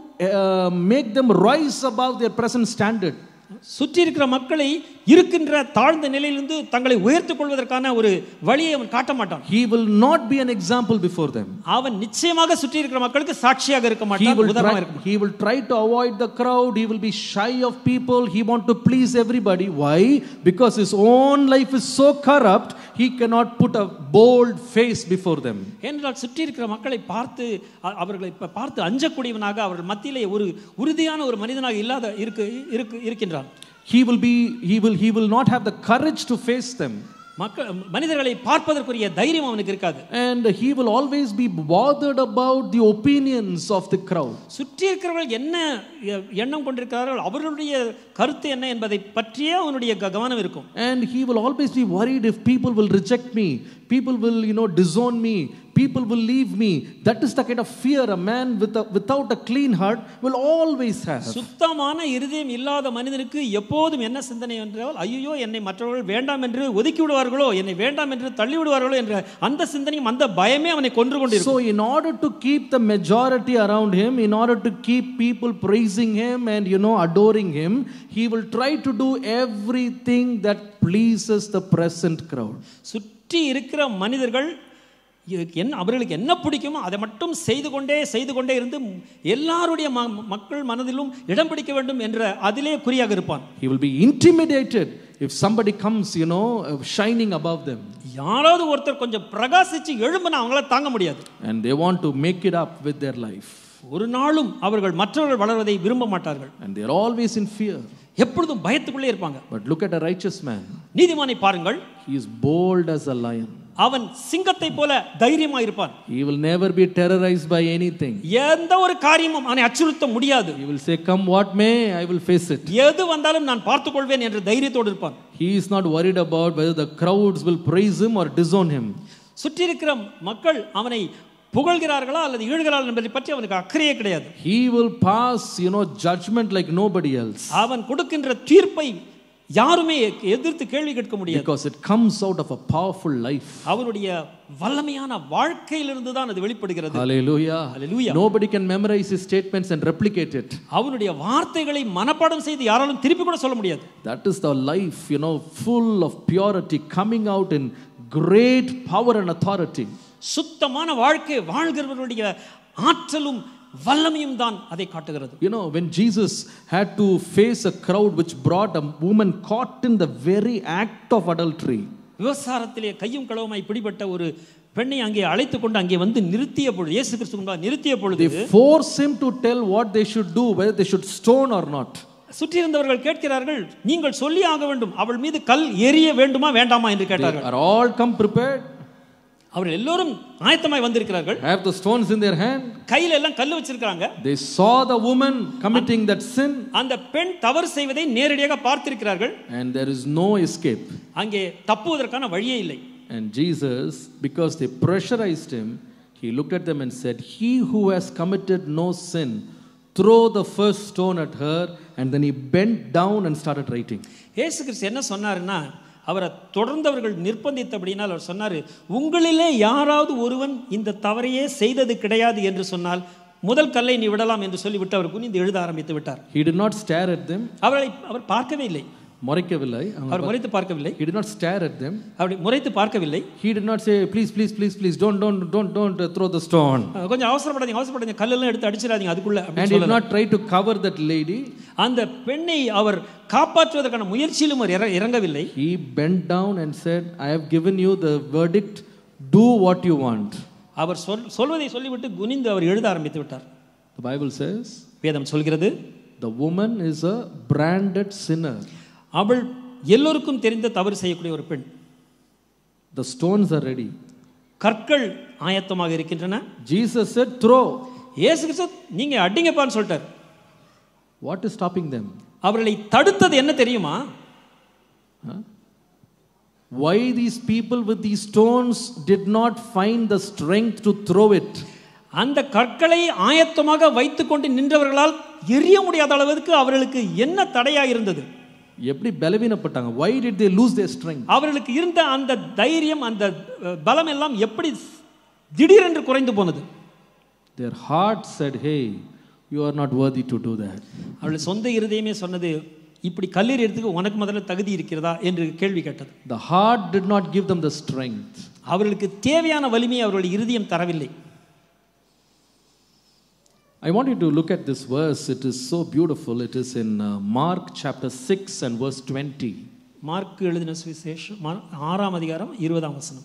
uh, make them rise above their present standard. சுற்றி இருக்கிற மக்களை இருக்கின்ற தாழ்ந்த நிலையிலிருந்து தங்களை உயர்த்திக் கொள்வதற்கான ஒரு வழியை அவன் காட்ட மாட்டான். He will not be an example before them. அவன் நிச்சயமாக சுற்றி இருக்கிற மக்களுக்கு சாட்சியாக இருக்க மாட்டான். He will try to avoid the crowd. He will be shy of people. He want to please everybody. Why? Because his own life is so corrupt, he cannot put a bold face before them. என்றால் சுற்றி இருக்கிற மக்களை பார்த்து அவர்களை பார்த்து அஞ்சக்கூடியவனாக அவர்கள் மத்தியிலே ஒரு உறுதியான ஒரு மனிதனாக இல்லாத இருக்கு இருக்கின்றான். He will be he will he will not have the courage to face them. மக்கள் மனிதர்களை பார்ப்பதற்குரிய தைரியம் அவனுக்கு இருக்காது. And he will always be bothered about the opinions of the crowd. சுற்றி இருக்கிறவர்கள் என்ன எண்ணம் கொண்டிருக்கிறார்கள், அவர்களுடைய கருத்து என்ன என்பதை பற்றியே அவனுடைய கவனம் இருக்கும். And he will always be worried if people will reject me, people will, you know, disown me, people will leave me. That is the kind of fear a man with a, without a clean heart will always have. சுத்தமான இருதயம் இல்லாத மனிதனுக்கு எப்போதும் என்ன சிந்தனை என்றால், ஐயோ என்னை மற்றவர்கள் வேண்டாம் என்று ஒதுக்கி விடுவார்களோ, என்னை வேண்டாம் என்று தள்ளி விடுவார்களோ என்ற அந்த சிந்தனையும் அந்த பயமே அவனை கொன்று கொண்டிருக்கும். So in order to keep the majority around him, in order to keep people praising him and, you know, adoring him, he will try to do everything that pleases the present crowd. சுற்றி இருக்கிற மனிதர்கள் என்ன அவர்களுக்கு என்ன பிடிக்குமோ அதை மட்டும் செய்து கொண்டே செய்து கொண்டே இருந்து எல்லாருடைய மக்கள் மனதிலும் இடம் பிடிக்க வேண்டும் என்ற அதிலே குறியாக இருப்பான். He will be intimidated if somebody comes, you know, shining above them. யாராவது ஒருத்தர் கொஞ்சம் பிரகாசிச்சு எழும்பினா அவங்களால தாங்க முடியாது. And they want to make it up with their life. ஒரு நாளும் அவர்கள் மற்றவர்கள் வளர்வதை விரும்ப மாட்டார்கள். And they are always in fear. எப்பொழுதும் பயத்துக்குள்ளே இருப்பாங்க. But look at a righteous man. நீதிமானை பாருங்கள். He is bold as a lion. அவன் சிங்கத்தை போல தைரியமாக இருப்பான். He will never be terrorized by anything. எந்த ஒரு காரியமும் அவனை அச்சுறுத்த முடியாது. He will say, come what may, I will face it. எது வந்தாலும் நான் பார்த்துக் கொள்வேன் என்ற தைரியத்தோடு இருப்பான். He is not worried about whether the crowds will praise him or disown him. சுற்றி இருக்கிற மக்கள் அவனை புகழ்கிறார்களா அல்லது ஈழ்கிறார்கள் என்பதை பற்றி அவனுக்கு அக்கறையே கிடையாது. He will pass, you know, judgment like nobody else. அவன் கொடுக்கின்ற தீர்ப்பை யாருமே எதிர்த்து கேள்வி கேட்க முடியாது. Because it comes out of a powerful life. அவருடைய வல்லமையான வாழ்க்கையிலிருந்து தான் அது வெளிப்படுகிறது. Hallelujah. Hallelujah. Nobody can memorize his statements and replicate it. அவருடைய வார்த்தைகளை மனப்பாடம் செய்து யாராலும் திருப்பி கூட சொல்ல முடியாது. That is the life, you know, full of purity, coming out in great power and authority. சுத்தமான வாழ்க்கை வாழ்கிறவருடைய ஆற்றலும் வல்லமையும் தான் அதை காட்டுகிறது. You know, when Jesus had to face a crowd which brought a woman caught in the very act of adultery, விபசாரத்திலே கையும் களவுமாய் பிடிபட்ட ஒரு பெண்ணை அங்கே அழைத்து கொண்டு அங்கே வந்து நிறுத்திய பொழுது, இயேசு கிறிஸ்து முன்பாக நிறுத்திய பொழுது, they force him to tell what they should do, whether they should stone or not. சுற்றியிருந்தவர்கள் கேட்கிறார்கள், நீங்கள் சொல்லி ஆக வேண்டும், அவள் மீது கல் எறிய வேண்டுமா வேண்டாமா என்று கேட்டார்கள். They are all come prepared. அவர்கள் எல்லோரும் ஆயத்தமாய் வந்திருக்கிறார்கள். Have the stones in their hand. கையில எல்லாம் கல் வச்சிருக்காங்க. They saw the woman committing that sin. அந்த பெண் தவறு செய்வதை நேரடியாக பார்த்திருக்கிறார்கள். And there is no escape. அங்கே தப்புவதற்கான வழியே இல்லை. And Jesus, because they pressurized him, he looked at them and said, "He who has committed no sin, throw the first stone at her." And then he bent down and started writing. இயேசு கிறிஸ்து என்ன சொன்னாருன்னா, அவரை தொடர்ந்தவர்கள் நிர்பந்தித்தபடினால் அவர் சொன்னார், உங்களிலே யாராவது ஒருவன் இந்த தவறையே செய்தது கிடையாது என்று சொன்னால் முதல் கல்லை நீ விடலாம் என்று சொல்லிவிட்டு அவர் குனிந்து எழுத ஆரம்பித்து விட்டார். He did not stare at them. அவரை அவர் பார்க்கவே இல்லை. முறைக்கவில்லை. அவர் முறைத்து பார்க்கவில்லை. He did not stare at them. அப்படி முறைத்து பார்க்கவில்லை. He did not say, please please please please don't don't don't don't throw the stone. கொஞ்சம் அவசரப்படாதீங்க அவசரப்படாதீங்க கல்லெல்லாம் எடுத்து அடிச்சிராதீங்க அதுக்குள்ள. And he did not try to cover that lady. அந்த பெண்ணை அவர் காப்பாற்றுவதற்கான முயற்சியிலும் இறங்கவில்லை. He bent down and said, I have given you the verdict, do what you want. அவர் சொல்வதை சொல்லிவிட்டு குனிந்து அவர் எழுத ஆரம்பித்து விட்டார். The Bible says, வேதம் சொல்கிறது, the woman is a branded sinner. அவள் எல்லோருக்கும் தெரிந்த தவறு செய்யக்கூடிய ஒரு பெண். The stones are ready. கற்கள் ஆயத்தமாக இருக்கின்றன. Jesus said, throw. இயேசு கிறிஸ்து நீங்க அடிங்கப்பான்னு சொல்லிட்டார். What is stopping them? அவர்களை தடுத்தது என்ன தெரியுமா? Huh? Why these people with these stones did not find the strength to throw it? அந்த கற்களை ஆயத்தமாக வைத்துக்கொண்டு நின்றவர்களால் எரிய முடியாத அளவுக்கு அவர்களுக்கு என்ன தடையா இருந்தது? எப்படி பலவீனப்பட்டாங்க? Why did they lose their strength? அவர்களுக்கு இருந்த அந்த தைரியம் அந்த பலம் எல்லாம் எப்படி திடீரென்று குறைந்து போனது? Their heart said, hey, you are not worthy to do that. அவர்கள் சொந்த இருதயமே சொன்னது, இப்படி கல்லெறியறதுக்கு உனக்கு முதல்ல தகுதி இருக்கிறதா என்று கேள்வி கேட்டது. The heart did not give them the strength. அவர்களுக்கு தேவையான வலிமையை அவர்களுடைய இருதயம் தரவில்லை. I want you to look at this verse. It is so beautiful. It is in uh, Mark chapter six and verse twenty. Mark எழுதின சுவிசேஷம் ஆறாம் அதிகாரம் இருபதாம் வசனம்.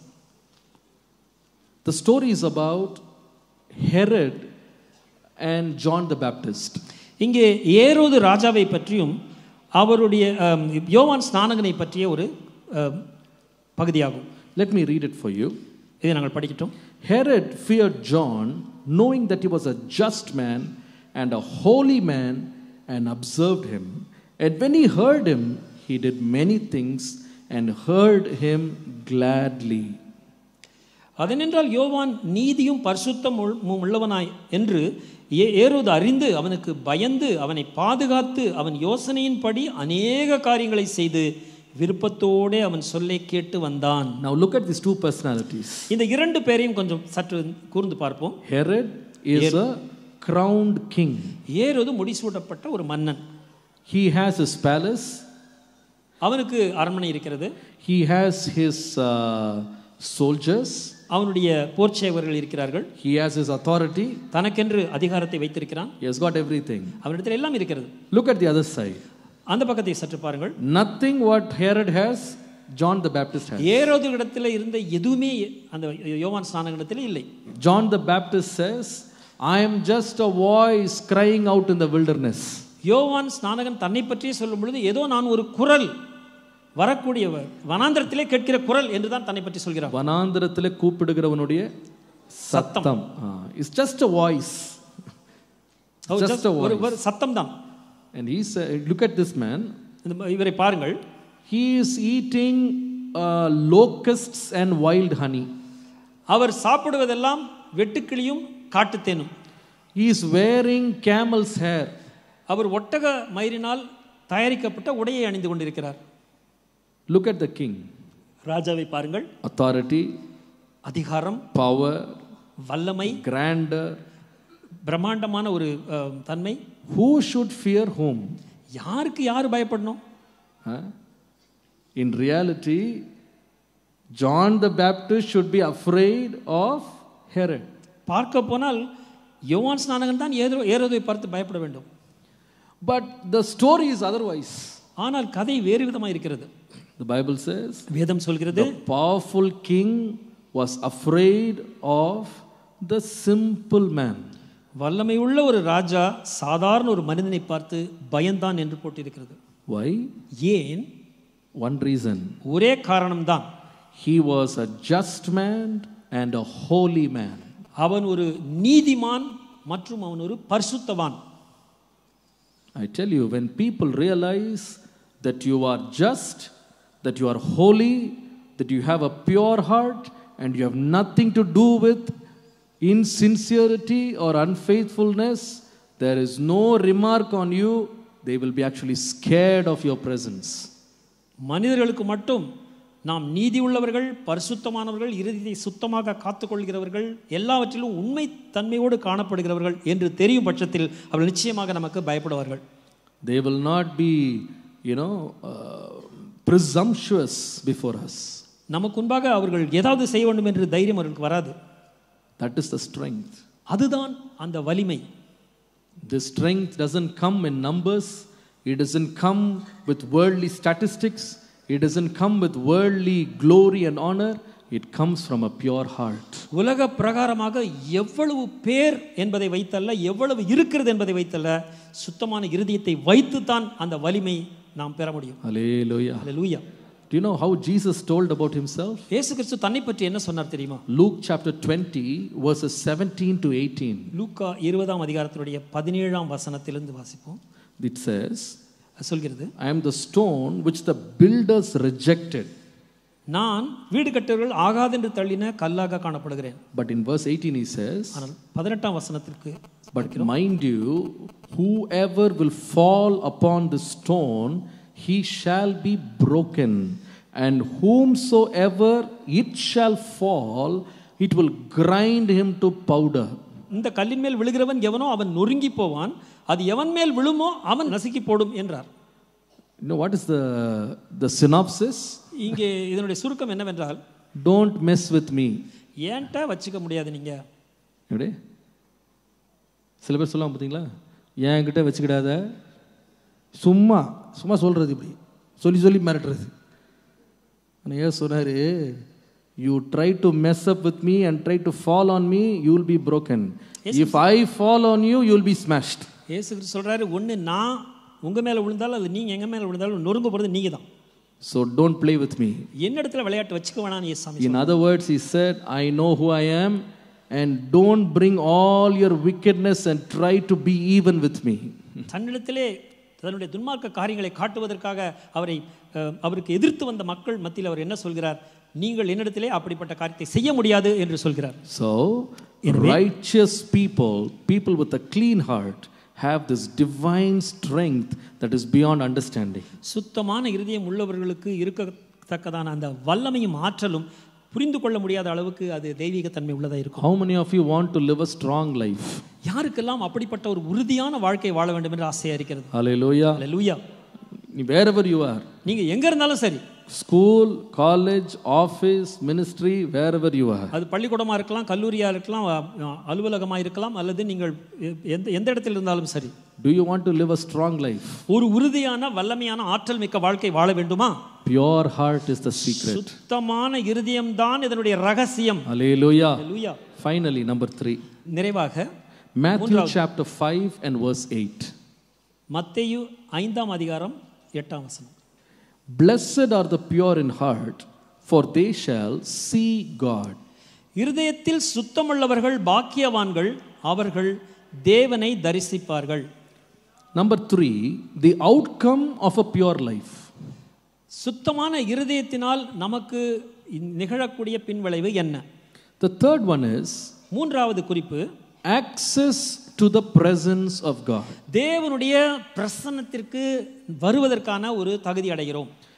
The story is about Herod and John the Baptist. இங்கே ஏரோது ராஜாவை பற்றியும் அவருடைய யோவான் ஸ்நானகனை பற்றிய ஒரு பகுதியாகும். Let me read it for you. இதை நாங்கள் படிக்கட்டும். Herod feared John, knowing that he was a just man and a holy man, and observed him. And when he heard him, he did many things and heard him gladly. அதனென்றால் யோவான் நீதியும் பரிசுத்தம் உள்ளவனாய் என்று ஏரோது அறிந்து அவனுக்கு பயந்து அவனை பாதுகாத்து அவன் யோசனையின்படி அநேக காரியங்களை செய்து விருப்பத்தோடு அவன் சொல்லை கேட்டு வந்தான். Now look at these two personalities. இந்த இரண்டு பேரையும் கொஞ்சம் சற்று கூர்ந்து பார்ப்போம். Herod is a crowned king. ஏரோது முடிசூட்டப்பட்ட ஒரு மன்னன். He has his palace. அவனுக்கு அரண்மனை இருக்கிறது. He has his uh, soldiers. அவனுடைய போர்ச்சேவர்கள் இருக்கிறார்கள். He has his authority. தனக்கென்று அதிகாரத்தை வைத்திருக்கிறான். He has got everything. அவனிடத்தில் எல்லாம் இருக்கிறது. Look at the other side. அந்த பக்கத்தை சற்று பாருங்கள். Nothing what Herod has, John the Baptist has. ஏரோது இடத்தில் இருந்த எதுவுமே அந்த யோவான் ஸ்நானகனிடத்தில் இல்லை. John the Baptist says, I am just a voice crying out in the wilderness. யோவான் ஸ்நானகன் தன்னை பற்றி சொல்லும் பொழுது ஏதோ நான் ஒரு குரல் வரக்கூடியவர் வனாந்திரத்திலே கேட்கிற குரல் என்று தான் தன்னை பற்றி சொல்கிறார். வனாந்திரத்திலே கூப்பிடுகிறவனுடைய சத்தம். It's just a voice. just a voice. ஒரு சத்தம் தான். And he said, look at this man. இவரை பாருங்கள். He is eating uh, locusts and wild honey. Our சாப்பிடுவதெல்லாம் வெட்டுக்கிளியும் காட்டுத்தேனும். He is wearing camel's hair. அவர் ஒட்டக மயிரினால் தயாரிக்கப்பட்ட உடையை அணிந்து கொண்டிருக்கிறார். Look at the king. ராஜாவை பாருங்கள். Authority, அதிகாரம், power, வல்லமை, grandeur, பிரம்மாண்டமான ஒரு தன்மை. Who should fear whom? யாருக்கு யார் பயப்படணும்? Huh? In reality, John the Baptist should be afraid of Herod. பார்க்க போனால் யோவான் ஸ்நானகன் தான் ஏரோதை பார்த்து பயப்பட வேண்டும். But the story is otherwise. ஆனால் கதை வேறு விதமாக இருக்கிறது. The Bible says, வேதம் சொல்கிறது, the powerful king was afraid of the simple man. வல்லமை உள்ள ஒரு ராஜா சாதாரண ஒரு மனிதனை பார்த்து பயந்தான் என்று போட்டிருக்கிறது. Why? ஏன்? One reason. ஒரே காரணம் தான். He was a just man and a holy man. அவன் ஒரு நீதிமான் மற்றும் அவன் ஒரு பரிசுத்தவான். I tell you, when people realize that you are just, that you are holy, that you have a pure heart and you have nothing to do with insincerity or unfaithfulness, there is no remark on you, they will be actually scared of your presence. மனிதர்களுக்கு மட்டும் நாம் நீதி உள்ளவர்கள், பரிசுத்தமானவர்கள், இருதயத்தை சுத்தமாக காத்துக்கொள்கிறவர்கள், எல்லாவற்றிலும் உண்மை தன்மையோடு காணப்படுகிறவர்கள் என்று தெரியும் பட்சத்தில் அவர்கள் நிச்சயமாக நமக்கு பயப்படுவார்கள். They will not be, you know, uh, presumptuous before us. நமக்கு முன்பாக அவர்கள் ஏதாவது செய்ய வேண்டும் என்று தைரியம் அவர்களுக்கு வராது. That is the strength. அதுதான் அந்த வலிமை. This strength doesn't come in numbers. It doesn't come with worldly statistics. It doesn't come with worldly glory and honor. It comes from a pure heart. உலக பிரகாரமாக எவ்வளவு பேர் என்பதை வைத்தல்ல, எவ்வளவு இருக்கிறது என்பதை வைத்தல்ல, சுத்தமான இருதயத்தை வைத்து தான் அந்த வலிமை நாம் பெற முடியும். Hallelujah. Hallelujah. Do you know how Jesus told about himself? இயேசு கிறிஸ்து தன்னை பற்றி என்ன சொன்னார் தெரியுமா? Luke chapter twenty verses seventeen to eighteen. லூக்கா இருபதாம் அதிகாரத்தினுடைய பதினேழாம் வசனத்திலிருந்து வாசிப்போம். It says, சொல்கிறது, I am the stone which the builders rejected. நான் வீடு கட்டுவர்கள் ஆகாதென்று தள்ளின கல்லாக காணப்படுகிறேன். But in verse eighteen he says, ஆனால் பதினெட்டாம் வசனத்திற்கு, but mind you, whoever will fall upon the stone, he shall be broken, and whomsoever it shall fall, it will grind him to powder. இந்த கல்லின் மேல் விழுகிறவன் எவனோ அவன் நொறுங்கி போவான், அது எவன் மேல் விழுமோ அவன் நசுக்கி போடும் என்றார். You know what is the the synopsis? இங்கே இதனுடைய சுருக்கம் என்னவென்றால், don't mess with me. ஏன்டா வச்சுக்க முடியாது நீங்க. எப்படி சில பேர் சொல்லுவாங்க பார்த்தீங்களா, என்கிட்ட வச்சுக்கிடாத, சும்மா சும்மா சொல்கிறது, இப்படி சொல்லி சொல்லி மிரட்டுறது. ஆனால் ஏன் சொன்னார், you try to mess up with me and try to fall on me, you will be broken. If I fall on you, you will be smashed. இயேசு கிறிஸ்து சொல்றாரு, ஒன்று நான் உங்க மேல விழுந்தாலும் அது நீங்க எங்க மேல விழுந்தாலும் நொறுங்க போறது நீங்க தான். So don't play with me. என்னிடத்துல விளையாட்டு வச்சுக்க வேணாம் இயேசு. In other words, he said, I know who I am, and don't bring all your wickedness and try to be even with me. தன்னிடத்திலே தன்னுடைய துன்மார்க்க காரியங்களை காட்டுவதற்காக அவரை அவருக்கு எதிர்த்து வந்த மக்கள் மத்தியில் அவர் என்ன சொல்கிறார், நீங்கள் என்னிடத்திலே அப்படிப்பட்ட காரியத்தை செய்ய முடியாது என்று சொல்கிறார். So righteous people, people with a clean heart, have this divine strength that is beyond understanding. சுத்தமான இருதயம் உள்ளவர்களுக்கு இருக்கத்தக்கதான அந்த வல்லமையும் ஆற்றலும் புரிந்து கொள்ள முடியாத அளவுக்கு அது தெய்வீக தன்மை உள்ளதா இருக்கும். How many of you want to live a strong life? யாருக்கெல்லாம் அப்படிப்பட்ட ஒரு உறுதியான வாழ்க்கை வாழ வேண்டும் என்று ஆசையா இருக்கிறது? Hallelujah. Hallelujah. Wherever you are, நீங்க எங்க இருந்தாலும் சரி, school, college, office, ministry, wherever you are, அது பள்ளிக்கூடமா இருக்கலாம், கல்லூரியா இருக்கலாம், அலுவலகமா இருக்கலாம், அல்லது நீங்கள் எந்த எந்த இடத்தில் இருந்தாலும் சரி, do you want to live a strong life? ஒரு உறுதியான வல்லமையான ஆற்றல் மிக்க வாழ்க்கை வாழ வேண்டுமா? Pure heart is the secret. சுத்தமான இருதயம் தான் இதனுடைய ரகசியம். Hallelujah. Hallelujah. Finally, number three. நிறைவாக Matthew chapter five and verse eight. மத்தேயு ஐந்தாம் அதிகாரம் எட்டாம் வசனம். Blessed are the pure in heart, for they shall see God. இருதயத்தில் சுத்தமுள்ளவர்கள் பாக்கியவான்கள், அவர்கள் தேவனை தரிசிப்பார்கள். Number three, the outcome of a pure life. சுத்தமான இருதயத்தினால் நமக்கு நிகழக்கூடிய பின்விளைவு என்ன? The third one is, மூன்றாவது குறிப்பு, access to the presence of God. தேவனுடைய பிரசன்னத்திற்கு வருவதற்கான ஒரு தகுதி அடைகிறோம்.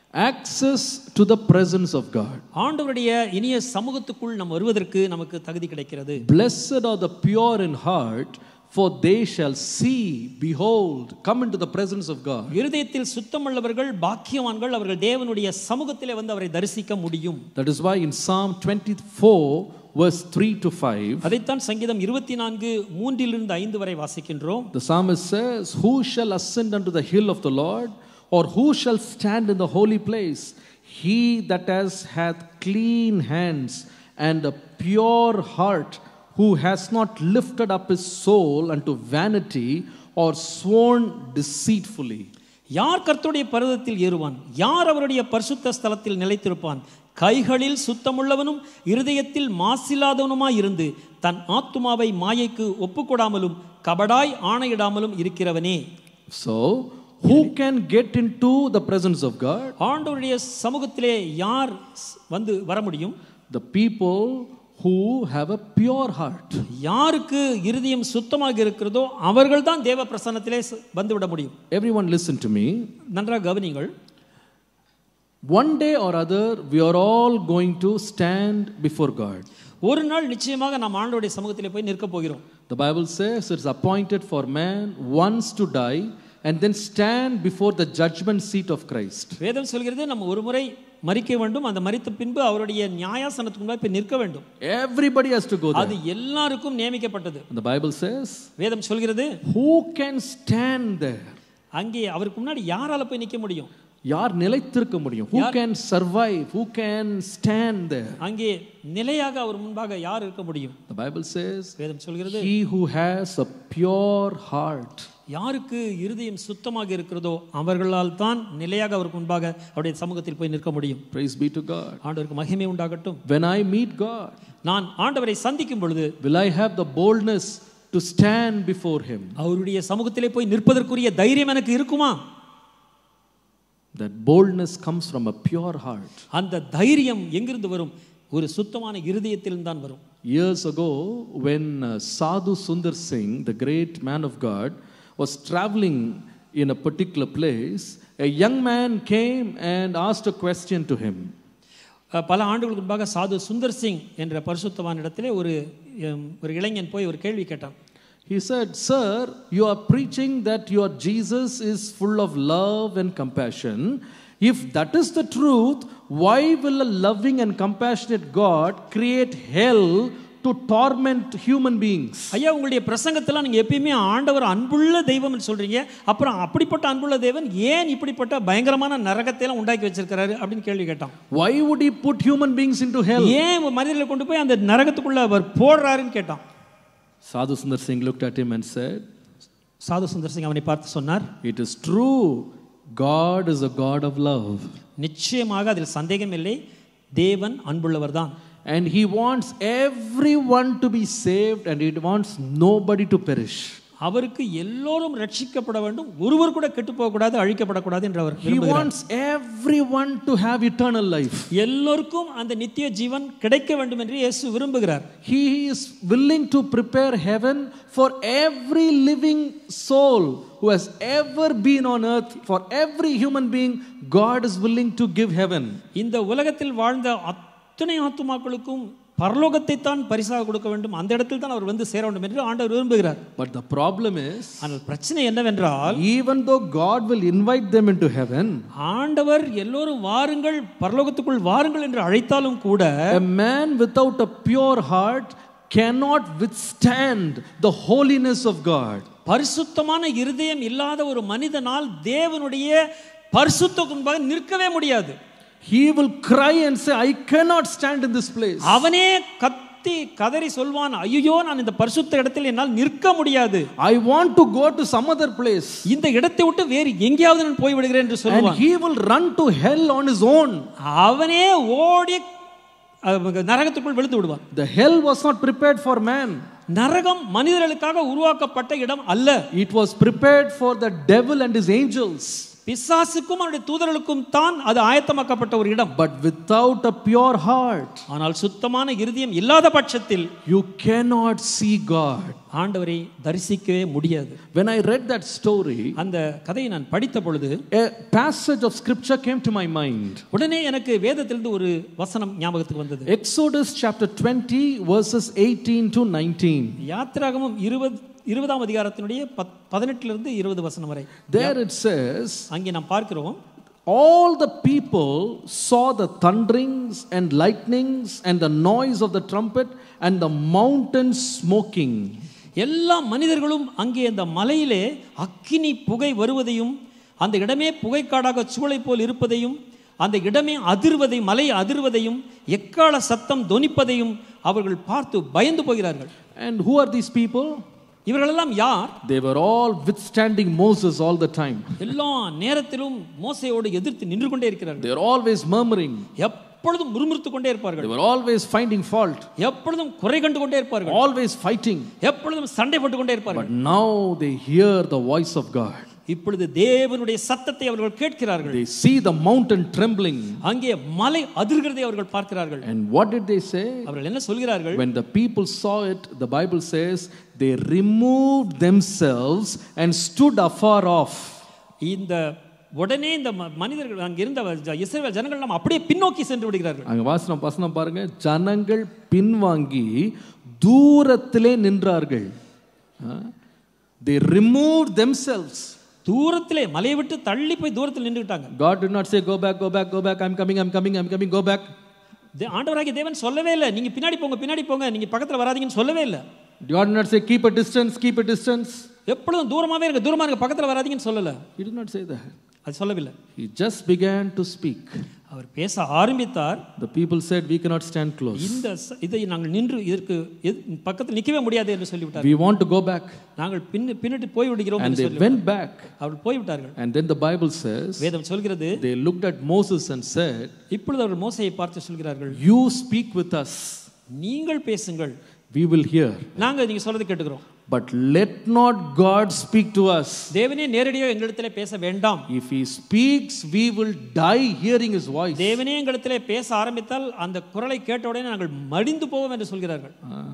access to the presence of God. ஆண்டவருடைய இனிய சமூகத்துக்குள் நாம் வருவதற்கு நமக்கு தகுதி கிடைக்கிறது. Blessed are the pure in heart, for they shall see, behold, come into the presence of God. இருதயத்தில் சுத்தமுள்ளவர்கள் பாக்கியவான்கள், அவர்கள் தேவனுடைய சமூகத்திலே வந்து அவரை தரிசிக்க முடியும். That is why in Psalm twenty-four verse three to five, அதைத்தான் சங்கீதம் இருபத்தி நான்கு மூன்றிலிருந்து ஐந்து வரை வாசிக்கின்றோம். the psalmist says, who shall ascend unto the hill of the Lord, or who shall stand in the holy place? He that has hath clean hands and a pure heart, who has not lifted up his soul unto vanity or sworn deceitfully. யார் கர்த்தருடைய பர்வதத்தில் ஏறுவான்? யார் அவருடைய பரிசுத்த ஸ்தலத்தில் நிலைத்திருப்பான்? கைகளில் சுத்தமுள்ளவனும் இருதயத்தில் மாசில்லாதவனுமாய் இருந்து தன் ஆத்துமாவை மாயைக்கு ஒப்புக்கொடாமலும் கபடாய் ஆணையிடாமலும் இருக்கிறவனே. So who can get into the presence of God? ஆண்டவருடைய சமூகத்திலே யார் வந்து வர முடியும்? The people who have a pure heart. யாருக்கு இருதயம் சுத்தமாக இருக்கிறதோ அவர்கள் தான் தேவ பிரசன்னத்திலே வந்து விட முடியும். Everyone listen to me. நன்றாக கவனிங்கள். One day or other we are all going to stand before God. ஒரு நாள் நிச்சயமாக நாம் ஆண்டவருடைய சமூகத்திலே போய் நிற்க போகிறோம். The Bible says it's appointed for man once to die and then stand before the judgment seat of Christ. வேதம் சொல்கிறது நம்ம ஒரு முறை மரிக்க வேண்டும், அந்த மரித்த பின்பு அவருடைய நியாயாசனத்துக்கு முன்பாக போய் நிற்க வேண்டும். Everybody has to go there. அது எல்லாருக்கும் நியமிக்கப்பட்டது. And the Bible says, வேதம் சொல்கிறது, who can stand there? அங்கே அவருக்கு முன்னாடி யாரால போய் நிற்க முடியும்? யார் நிலைத்திருக்க முடியும்? Who can survive? Who can stand there? அங்கே நிலையாக அவர் முன்பாக யார் இருக்க முடியும்? The Bible says, வேதம் சொல்கிறது, he who has a pure heart. யாருக்கு இருதயம் சுத்தமாக இருக்கிறதோ அவர்களால் தான் நிலையாக அவருக்கு முன்பாக அவருடைய சமூகத்தில் போய் நிற்க முடியும். Praise be to God. ஆண்டவருக்கு மகிமை உண்டாகட்டும். When I meet God, நான் ஆண்டவரை சந்திக்கும் பொழுது will I have the boldness to stand before him? அவருடைய சமூகத்திலே போய் நிற்பதற்குரிய தைரியம் எனக்கு இருக்குமா? That boldness comes from a pure heart. அந்த தைரியம் எங்கிருந்து வரும்? ஒரு சுத்தமான இருதயத்திலிருந்து தான் வரும். Years ago, when uh, Sadhu Sundar Singh, the great man of God, was traveling in a particular place, a young man came and asked a question to him. பல ஆண்டுகளுக்கு முன்பாக சாது சுந்தர் சிங் என்ற பரிசுத்தவான் இடத்திலே ஒரு ஒரு இளைஞன் போய் ஒரு கேள்வி கேட்டான். He said, sir, you are preaching that your Jesus is full of love and compassion. If that is the truth, why will a loving and compassionate God create hell to torment human beings? ஐயா, உங்களுடைய பிரசங்கத்துல நீங்க எப்பயுமே ஆண்டவர் அன்புள்ள தெய்வம்னு சொல்றீங்க, அப்புறம் அப்படிப்பட்ட அன்புள்ள தேவன் ஏன் இப்படிப்பட்ட பயங்கரமான நரகத்தை எல்லாம் உண்டாக்கி வச்சிருக்காரு அப்படின்னு கேள்வி கேட்டான். Why would he put human beings into hell? ஏன் மனிதர்களை கொண்டு போய் அந்த நரகத்துக்குள்ள அவர் போடுறாருன்னு கேட்டான். Sadhu Sundar Singh looked at him and said, சாது சுந்தர் சிங் அவனை பார்த்து சொன்னார், it is true, God is a God of love. நிச்சயமாக அதில் சந்தேகம் இல்லை, தேவன் அன்புள்ளவர் தான். And he wants everyone to be saved and he wants nobody to perish. அவருக்கு எல்லோரும் ரட்சிக்கப்பட வேண்டும், ஒருவர் கூட கெட்டு போக கூடாது, அழிக்கப்படக்கூடாது என்று அவர் He wants everyone to have eternal life. எல்லோருக்கும் அந்த நித்திய ஜீவன் கிடைக்க வேண்டும் என்று இயேசு விரும்புகிறார். He is willing to prepare heaven for every living soul who has ever been on earth. For every human being, God is willing to give heaven. இந்த உலகத்தில் வாழ்ந்த அத்தனை ஆத்துமாக்களுக்கும் பரலோகத்தை தான் பரிசாக கொடுக்க வேண்டும், அந்த இடத்தில் தான் அவர் வந்து சேர வேண்டும் என்று ஆண்டவர் விரும்புகிறார். But the problem is, ஆனால் பிரச்சனை என்னவென்றால், even though God will invite them into heaven, ஆண்டவர் எல்லோரும் வாருங்கள் பரலோகத்துக்குள் வாருங்கள் என்று அழைத்தாலும் கூட, a man without a pure heart cannot withstand the holiness of God. பரிசுத்தமான இருதயம் இல்லாத ஒரு மனிதனால் தேவனுடைய பரிசுத்தத்துக்கு முன்பாக நிற்கவே முடியாது. He will cry and say, I cannot stand in this place. அவனே கத்தி கதறி சொல்வான், ஐயோ நான் இந்த பரிசுத்த இடத்தில் என்னால் நிற்க முடியாது. I want to go to some other place. இந்த இடத்தை விட்டு வேறு எங்கேயாவது நான் போய் விடுகிறேன் என்று சொல்வான். And he will run to hell on his own. அவனே ஓடி நரகத்துக்குள் விழுந்து விடுவான். The hell was not prepared for man. நரகம் மனிதர்களுக்காக உருவாக்கப்பட்ட இடம் அல்ல. It was prepared for the devil and his angels. பிசாசுக்கும் அவருடைய தூதர்களுக்கும் தான் அது ஆயத்தமாக்கப்பட்ட ஒரு இடம். But without a pure heart, ஆனால் சுத்தமான இருதயம் இல்லாத பட்சத்தில் you cannot see God. ஆண்டவரை தரிசிக்கவே முடியாது. When I read that story, அந்த கதையை நான் படித்த பொழுது a passage of scripture came to my mind. உடனே எனக்கு வேதத்திலிருந்து ஒரு வசனம் ஞாபகத்துக்கு வந்தது. Exodus chapter twenty verses eighteen to nineteen. யாத்திராகமம் இருபது இருபதாம் அதிகாரத்தினுடைய பதினெட்டுல இருந்து இருபது வசனம் வரை. There it says, அங்கே நாம் பார்க்கிறோம், all the people saw the thunderings and lightnings and the noise of the trumpet and the mountain smoking. எல்லா மனிதர்களும் அங்கே அந்த மலையிலே அக்கினி புகை வருவதையும் அந்த இடமே புகைக்காடாக சூளை போல் இருப்பதையும் அந்த இடமே அதிர்வதையும் மலை அதிர்வதையும் எக்கால சத்தம் தொனிப்பதையும் அவர்கள் பார்த்து பயந்து போகிறார்கள். And who are these people? இவர்களெல்லாம் யார்? They were all withstanding Moses all the time. எல்லா நேரத்திலும் மோசேயோடு எதிர்த்து நின்று கொண்டே இருக்கிறார்கள். They are always murmuring. எப்பொழுதும் முறுமுறுத்து கொண்டே இருப்பார்கள். They were always finding fault. எப்பொழுதும் குறை கண்டு கொண்டே இருப்பார்கள். Always fighting. எப்பொழுதும் சண்டை போட்டு கொண்டே இருப்பார்கள். But now they hear the voice of God. இப்பொழுது தேவனுடைய சத்தத்தை அவர்கள் கேட்கிறார்கள். They see the mountain trembling. அங்கே மலை அதிர்கிறதை அவர்கள் பார்க்கிறார்கள். And what did they say? அவர்கள் என்ன சொல்கிறார்கள்? When the people saw it, the Bible says, they removed themselves and stood afar off. இந்த உடனே இந்த மனிதர்கள் அங்க இருந்த இஸ்ரவேல் ஜனங்கள் எல்லாம் அப்படியே பின்னோக்கி சென்று விடுகிறார்கள். அங்க வாசனம் வசனம் பாருங்க, ஜனங்கள் பின்வாங்கி தூரத்திலே நின்றார்கள். They removed themselves. தூரத்திலே மலையை விட்டு தள்ளி போய் தூரத்தில் நின்றுட்டாங்க. God did not say go back go back go back I'm coming I'm coming I'm coming go back. ஆண்டவராகிய தேவன் சொல்லவே இல்லை நீங்க பின்னாடி போங்க பின்னாடி போங்க நீங்க பக்கத்துல வராதீங்கன்னு சொல்லவே இல்லை. God did not say keep a distance keep a distance. எப்பொழுதும் தூரமாவே இருங்க தூரமா இருங்க பக்கத்துல வராதீங்கன்னு சொல்லல. He did not say that. அது சொல்லவில்லை. He just began to speak. அவர் பேச ஆரம்பித்தார். The people said we cannot stand close. இந்த இதை நாங்கள் நின்று இதற்கு பக்கத்தில் நிக்கவே முடியாது என்று சொல்லிவிட்டார்கள். We want to go back. நாங்கள் பின்னிட்டு போய் விடுகிறோம் என்று சொல்லிவிட்டார்கள். And they went back. அவர்கள் போய் விட்டார்கள். And then the Bible says, வேதம் சொல்கிறது, they looked at Moses and said, இப்பொழுது அவர்கள் மோசேயை பார்த்து சொல்கிறார்கள், you speak with us. நீங்கள் பேசுங்கள். We will hear. நாங்க நீங்க சொல்றது கேட்டுக்கிறோம். But let not God speak to us. தேவனே நேரடியாக எங்களிடத்திலே பேச வேண்டாம். If he speaks, we will die hearing his voice. தேவனே எங்களிடத்திலே பேச ஆரம்பித்தால் அந்த குரலை கேட்ட உடனே நாங்கள் மடிந்து போவோம் என்று சொல்கிறார்கள்.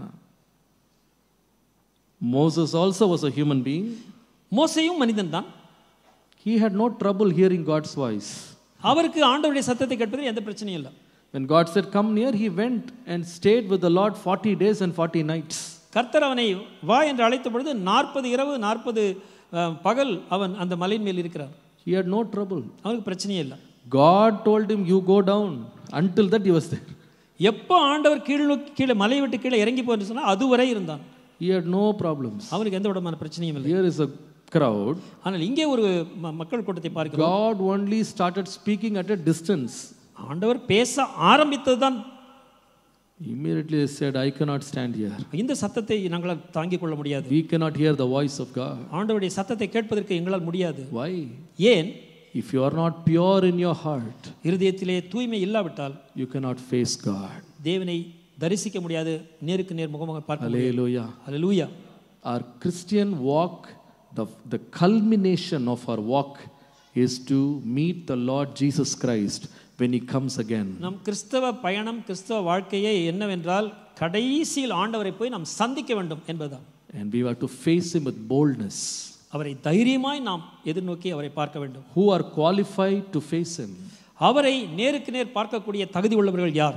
Moses also was a human being. மோசேயும் மனிதன்தான். He had no trouble hearing God's voice. அவருக்கு ஆண்டவருடைய சத்தத்தை கேட்பதில் எந்த பிரச்சனையும் இல்லை. When God said come near, he went and stayed with the Lord forty days and forty nights. கர்த்தர் அவனை வா என்று அழைத்த பொழுது நாற்பது இரவு நாற்பது பகல் அவன் அந்த மலையின் மேல் இருக்கிறார். He had no trouble. அவனுக்கு பிரச்சனையே இல்லை. God told him you go down. Until that he was there. எப்போ ஆண்டவர் கீழே கீழே மலை விட்டு கீழே இறங்கி போன்னு சொன்னா அதுவரை இருந்தான். He had no problems. அவனுக்கு எந்த விதமான பிரச்சனையும் இல்லை. Here is a crowd. ஆனால் இங்கே ஒரு மக்கள் கூட்டத்தை பார்க்கிறோம். God only started speaking at a distance. ஆண்டவர் பேச ஆரம்பித்ததுதான். Immediately they said I cannot stand here. இந்த சத்தத்தை நாங்களால் தாங்கிக் கொள்ள முடியாது. We cannot hear the voice of God. ஆண்டவருடைய சத்தத்தை கேட்பதற்கு எங்களால் முடியாது. Why? ஏன்? If you are not pure in your heart, இருதயத்திலே தூய்மை இல்லாவிட்டால் you cannot face God. தேவனை தரிசிக்க முடியாது, நேருக்கு நேர் முகமாக பார்க்க முடியாது. Hallelujah. Hallelujah. Our Christian walk, the the culmination of our walk is to meet the Lord Jesus Christ when he comes again. நம் கிறிஸ்தவ பயணம் கிறிஸ்தவ வாழ்க்கையே என்னவென்றால் கடைசியில் ஆண்டவரை போய் நாம் சந்திக்க வேண்டும் என்பதுதான். And we have to face him with boldness. அவரை தைரியமாய் நாம் எதிர்நோக்கி அவரை பார்க்க வேண்டும். Who are qualified to face him? அவரை நேருக்கு நேர் பார்க்கக்கூடிய தகுதி உள்ளவர்கள் யார்?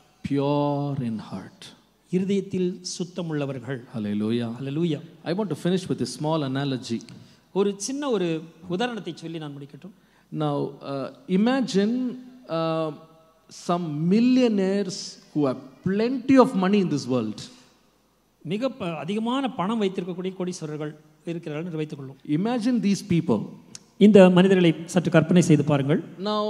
Pure in heart. இருதயத்தில் சுத்தம் உள்ளவர்கள். Hallelujah. Hallelujah. I want to finish with a small analogy. ஒரு சின்ன ஒரு உதாரணத்தை சொல்லி நான் முடிக்கட்டும். Now uh, imagine uh, some millionaires who have plenty of money in this world. மிக அதிகமான பணம் வைத்திருக்கக்கூடிய கோடீஸ்வரர்கள் இருக்கிறார்கள் என்று வைத்துக் கொள்ளும். Imagine these people. இந்த மனிதர்களை சற்று கற்பனை செய்து பாருங்கள். Now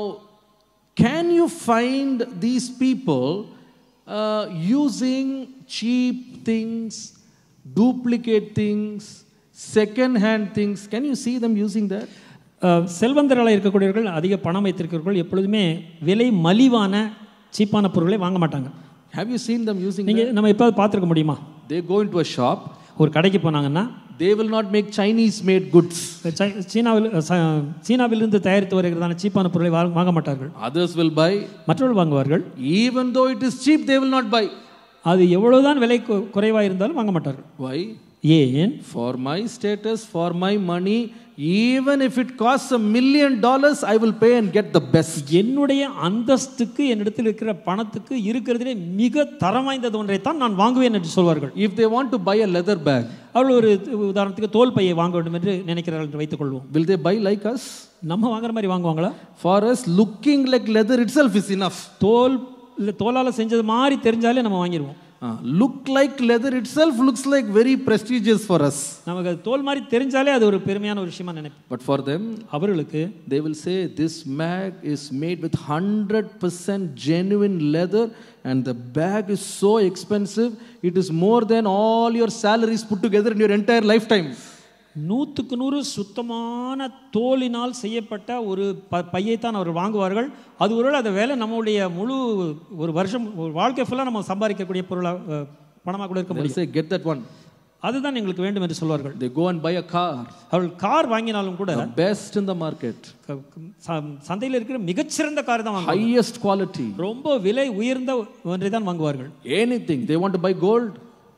can you find these people uh, using cheap things, duplicate things, second hand things? Can you see them using that? செல்வந்தர்களாக இருக்கக்கூடியவர்கள் அதிக பணம் வைத்திருக்கிறவர்கள் எப்பொழுதுமே விலை மலிவான சீப்பான பொருட்களை வாங்க மாட்டாங்க. Have you seen them using நீங்க நம்ம எப்போது பார்த்துருக்க முடியுமா? They go into a shop. ஒரு கடைக்கு போனாங்கன்னா they will not make Chinese made goods. சீனாவில் சீனாவிலிருந்து தயாரித்து வருகிறதான சீப்பான பொருளை வாங்க மாட்டார்கள். Others will buy. மற்றவர்கள் வாங்குவார்கள். Even though it is cheap, they will not buy. அது எவ்வளவுதான் விலை குறைவாக இருந்தாலும் வாங்க மாட்டார்கள். Why? ஏன்? For my status, for my money, even if it costs a million dollars, I will pay and get the best. என்னுடைய அந்தஸ்துக்கு, என்னிடத்தில் இருக்கிற பணத்துக்கு இருக்கிறதிலே மிக தரம் வாய்ந்தது ஒன்றை தான் நான் வாங்குவேன் என்று சொல்வார்கள். If they want to buy a leather bag, அவர்கள் ஒரு உதாரணத்துக்கு தோல் பையை வாங்க வேண்டும் என்று நினைக்கிறார்கள் என்று வைத்துக் கொள்வோம். will they buy like us? நம்ம வாங்குற மாதிரி வாங்குவாங்களா? For us, looking like leather itself is enough. தோல் தோலால செஞ்சது மாதிரி தெரிஞ்சாலே நம்ம வாங்கிடுவோம். Uh, look like leather itself looks like very prestigious for us. நமக்கு தோல் மாதிரி தெரிஞ்சாலே அது ஒரு பெருமையான ஒரு விஷயமா நினைப்போம். But for them, அவர்களுக்கு they will say this bag is made with one hundred percent genuine leather and the bag is so expensive, it is more than all your salaries put together in your entire lifetime. நூற்றுக்கு நூறு சுத்தமான தோலினால் செய்யப்பட்ட ஒரு ப பையை தான் அவர் வாங்குவார்கள். அது ஒருவேளை அந்த வேலை நம்மளுடைய முழு ஒரு வருஷம் ஒரு வாழ்க்கை ஃபுல்லாக நம்ம சம்பாதிக்கக்கூடிய பொருளாக பணமாக கூட இருக்க முடியும். Say get that one. அதுதான் எங்களுக்கு வேண்டும் என்று சொல்வார்கள். They go and buy a car. அவர்கள் கார் வாங்கினாலும் கூட the best in the market. சந்தையில் இருக்கிற மிகச்சிறந்த கார் தான் வாங்குவார்கள். highest quality. ரொம்ப விலை உயர்ந்த ஒன்றை தான் வாங்குவார்கள். Anything they want to buy gold.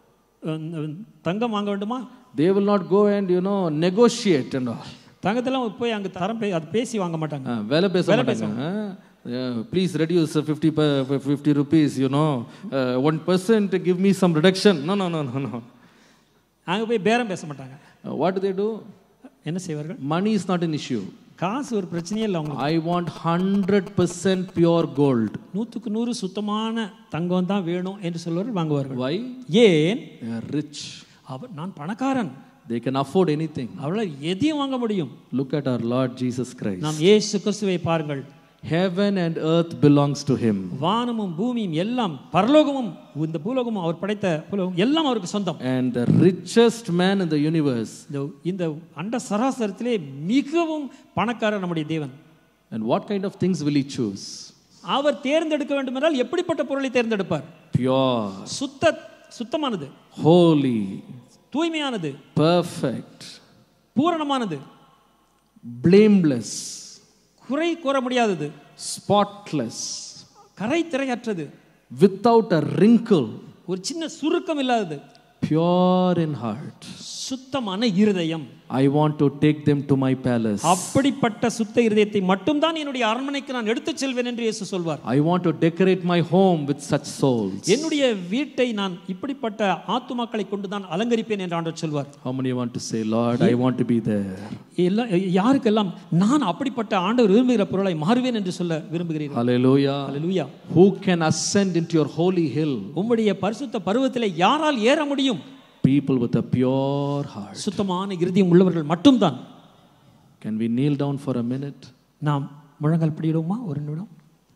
தங்கம் வாங்க வேண்டுமா? They will not go and you know negotiate and all. தங்கத்தெல்லாம் போய் அங்க தரம் அது பேசி வாங்க மாட்டாங்க. வேலை பேச மாட்டாங்க. Please reduce fifty fifty rupees, you know, uh, one percent give me some reduction. No no no no no. அங்க போய் பேரம் பேச மாட்டாங்க. uh, what do they do? என்ன செய்வார்கள்? Money is not an issue. காசு ஒரு பிரச்சனையே இல்லை அவங்களுக்கு. I want one hundred percent pure gold. நூற்றுக்கு நூறு சுத்தமான தங்கம் தான் வேணும் என்று சொல்வார்கள், வாங்குவார்கள். Why? ஏன்? They are rich. நான் பணக்காரன். They can afford anything. அவர்களால் எதையும் வாங்க முடியும். Look at our Lord Jesus Christ. நாம் இயேசு கிறிஸ்துவை பாருங்கள். Heaven and earth belongs to him. வானமும் பூமியும் எல்லாம், பரலோகமும் இந்த பூலோகமும் அவர் படைத்த பூலோகம் எல்லாம் அவருக்கு சொந்தம். And the richest man in the universe. இந்த அண்ட சராசரத்திலே மிகவும் பணக்காரர் நம்முடைய தேவன். And what kind of things will he choose? அவர் தேர்ந்தெடுக்க வேண்டும் என்றால் எப்படிப்பட்ட பொருளை தேர்ந்தெடுப்பார்? Pure. சுத்த சுத்தமானது. Holy. தூய்மையானது. Perfect. பூரணமானது. Blameless. குறை கூற முடியாதது. Spotless. கரை திரையற்றது. Without a wrinkle. ஒரு சின்ன சுருக்கம் இல்லாதது. Pure in heart. சுத்தமான இருதயம். I want to take them to my palace. அப்படிப்பட்ட சுத்த இருதயத்தை மட்டும் தான் என்னுடைய அரண்மனைக்கு நான் எடுத்துச் செல்வேன் என்று இயேசு சொல்வார். I want to decorate my home with such souls. என்னுடைய வீட்டை நான் இப்படிப்பட்ட ஆத்துமாக்களை கொண்டு தான் அலங்கரிப்பேன் என்று ஆண்டவர் சொல்வார். How many want to say, Lord, I want to be there? எல்லா யாருக்கெல்லாம் நான் அப்படிப்பட்ட ஆண்டவர் விரும்புகிற பொருளை மாறுவேன் என்று சொல்ல விரும்புகிறீர்கள்? Hallelujah. Hallelujah. Who can ascend into your holy hill? உம்முடைய பரிசுத்த பர்வதத்திலே யாரால் ஏற முடியும்? People with a pure heart. சுத்தமான இருதயம் உள்ளவர்கள் மட்டும்தான். Can we kneel down for a minute? நாம் முழங்கால் படியிடுவோமா ஒரு நிமிடம்?